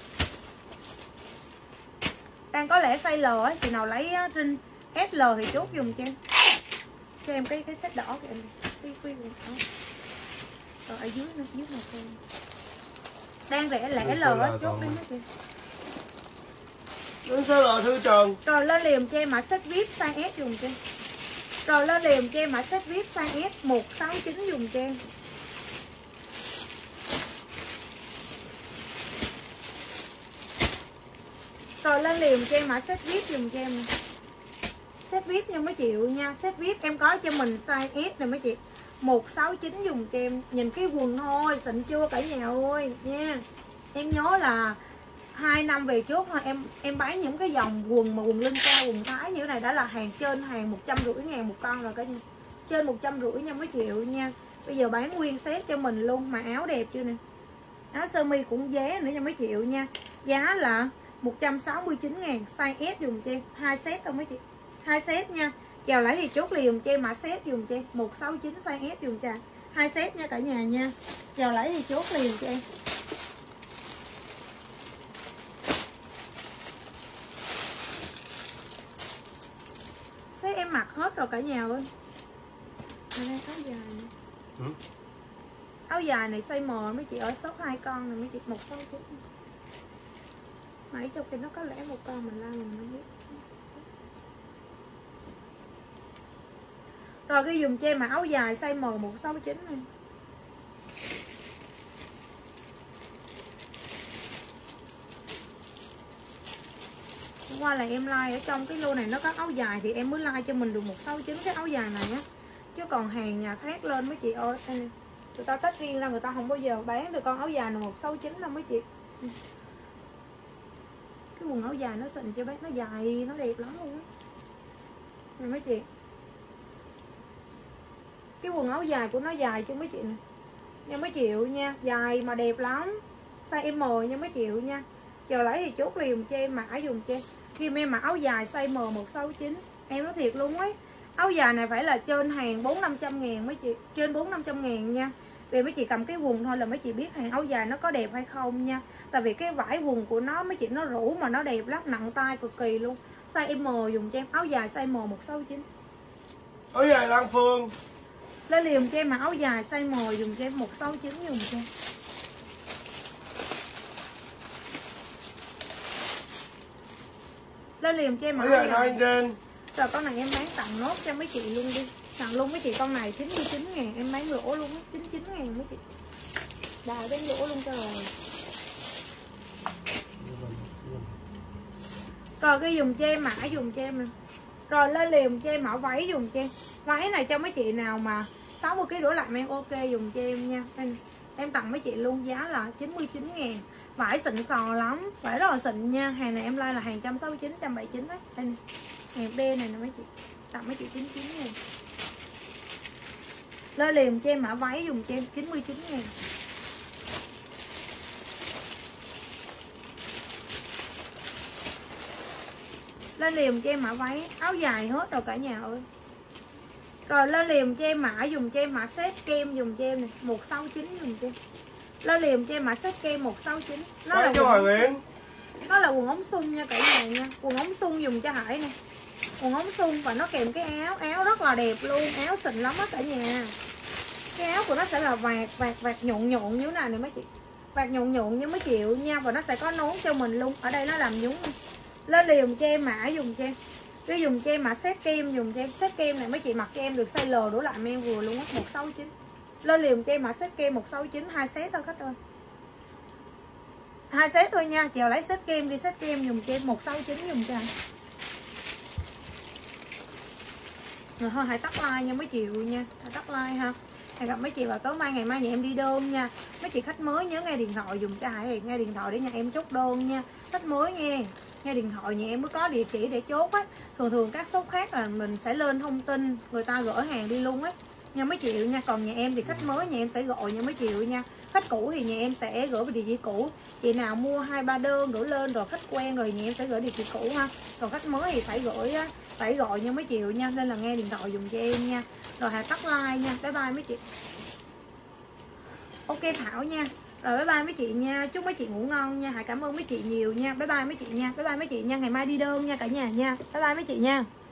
Đang có lẽ size L á, chị nào lấy Rinh SL thì chốt dùng cho em. Cho em cái set đỏ kìa em. Cái quần đó. Rồi ở dưới này xem. Đang rẻ lẻ L á, chốt đi mấy chị. Đến size L Thư Trần. Rồi lên liền cho em mã set VIP size S dùng cho em. Rồi lên liền cho em mã set VIP size S 169 dùng cho em. Rồi lên liền cho em mã set VIP dùng cho em. Set VIP nha mấy triệu nha. Set VIP em có cho mình size S nè mấy chị, 169 dùng cho em. Nhìn cái quần thôi, xịn chưa cả nhà ơi nha. Em nhớ là 2 năm về trước thôi em bán những cái dòng quần mà quần lưng cao, quần thái như thế này đã là hàng trên hàng 150.000 một con rồi cả nhà. Trên 150 nha mấy triệu nha. Bây giờ bán nguyên set cho mình luôn mà áo đẹp chưa nè. Áo sơ mi cũng giá nữa nha mấy triệu nha. Giá là 169.000 size S dùng cho em. 2 set đâu mấy chị. 2 set nha. Chào lại thì chốt liền cho em mã set dùng cho em 169 size S dùng cho 2 set nha cả nhà nha. Chào lại thì chốt liền cho em. Set em mặc hết rồi cả nhà ơi. Đây áo dài này. Áo dài này size M mấy chị ở shop 2 con này mấy chị 169. Nãy trong kia nó có lẽ một con mình la mình mới biết. Rồi cái dùng cho em mà áo dài size M 169 này. Hôm qua là em like ở trong cái lô này nó có áo dài thì em mới like cho mình được 169 cái áo dài này á. Chứ còn hàng nhà khác lên mấy chị ơi, người ta tách riêng ra người ta không bao giờ bán được con áo dài nào 169 đâu mấy chị. Cái quần áo dài nó xịn cho bác, nó dài, nó đẹp lắm luôn á. Nè mấy chị. Cái quần áo dài của nó dài chứ mấy chị nè. Nha mấy triệu nha, dài mà đẹp lắm. Size M nha mấy triệu nha. Giờ lấy thì chốt liền cho em mã dùng cho em. Khi em mặc áo dài size M 169, em nói thiệt luôn ấy. Áo dài này phải là trên hàng 400-500 ngàn mấy chị. Trên 400-500 ngàn nha. Vì mấy chị cầm cái quần thôi là mấy chị biết hàng áo dài nó có đẹp hay không nha. Tại vì cái vải quần của nó mấy chị nó rũ mà nó đẹp lắm, nặng tay cực kỳ luôn. Size M dùng cho em, áo dài size M 169. Áo dài Lan Phương. Lên liền cho em mà áo dài size M dùng cho em 169 dùng cho em. Lên liền cho em mã Bây giờ nó anh trên. Rồi con này em bán tặng nốt cho mấy chị luôn đi. Tặng luôn mấy chị con này 99.000, em bán lỗ luôn á, 99.000 mấy chị. Đào bán lỗ luôn cho rồi. Rồi cái dùng cho em mã dùng cho em nè. Rồi lên liền cho em mã váy dùng cho em. Váy này cho mấy chị nào mà 60 kg đổ lại em ok dùng cho em nha. Em tặng mấy chị luôn giá là 99.000. Vải xịn sò lắm, vải rất là xịn nha. Hàng này em like là hàng 169, 179 đấy. Đây nè. Hàng B này nè mấy chị. Tặng mấy chị 99.000. Lên liền cho em mã váy dùng cho em 99.000. Lên liền cho em mã váy, áo dài hết rồi cả nhà ơi. Rồi lên liền cho em mã dùng cho em mã set kem dùng cho em này 169 dùng cho em. Lên liền cho em mã set kem 169. Nó là quần ống sung nha cả nhà nha. Quần ống sung dùng cho Hải nè. Quần ống sung và nó kèm cái áo rất là đẹp luôn, áo xịn lắm á cả nhà. Cái áo của nó sẽ là vạt nhộn như thế này nè mấy chị. Vạt nhộn như mấy triệu nha, và nó sẽ có nón cho mình luôn. Ở đây nó làm nhúng. Lên liền cho em mã dùng cho em. Cái dùng cho em mã set kem dùng cho em. Set kem này mấy chị mặc cho em được size L đổ lại em vừa luôn á, 169. Lên liền cho em mã set kem 169, 2 set thôi khách ơi. 2 set thôi nha, chiều lấy set kem đi, set kem dùng cho em 169 dùng cho anh. Rồi thôi hãy tắt like nha mấy chiều nha, hãy tắt like ha. Hẹn gặp mấy chị vào tối mai, ngày mai nhà em đi đơn nha. Mấy chị khách mới nhớ nghe điện thoại dùng cho Hải, nghe điện thoại để nhà em chốt đơn nha. Khách mới nghe điện thoại nhà em mới có địa chỉ để chốt á. Thường các shop khác là mình sẽ lên thông tin, người ta gửi hàng đi luôn á nha mấy chị nha. Còn nhà em thì khách mới nhà em sẽ gọi nha mấy chị nha. Khách cũ thì nhà em sẽ gửi về địa chỉ cũ. Chị nào mua 2-3 đơn đổ lên rồi khách quen rồi nhà em sẽ gửi địa chỉ cũ ha. Còn khách mới thì phải gửi á, phải gọi nha mấy chị nha. Nên là nghe điện thoại dùng cho em nha. Rồi hãy tắt like nha. Bye bye mấy chị. Ok Thảo nha. Rồi bye bye mấy chị nha. Chúc mấy chị ngủ ngon nha. Hãy cảm ơn mấy chị nhiều nha. Bye bye mấy chị nha. Bye bye mấy chị nha. Ngày mai đi đơn nha cả nhà nha. Bye bye mấy chị nha.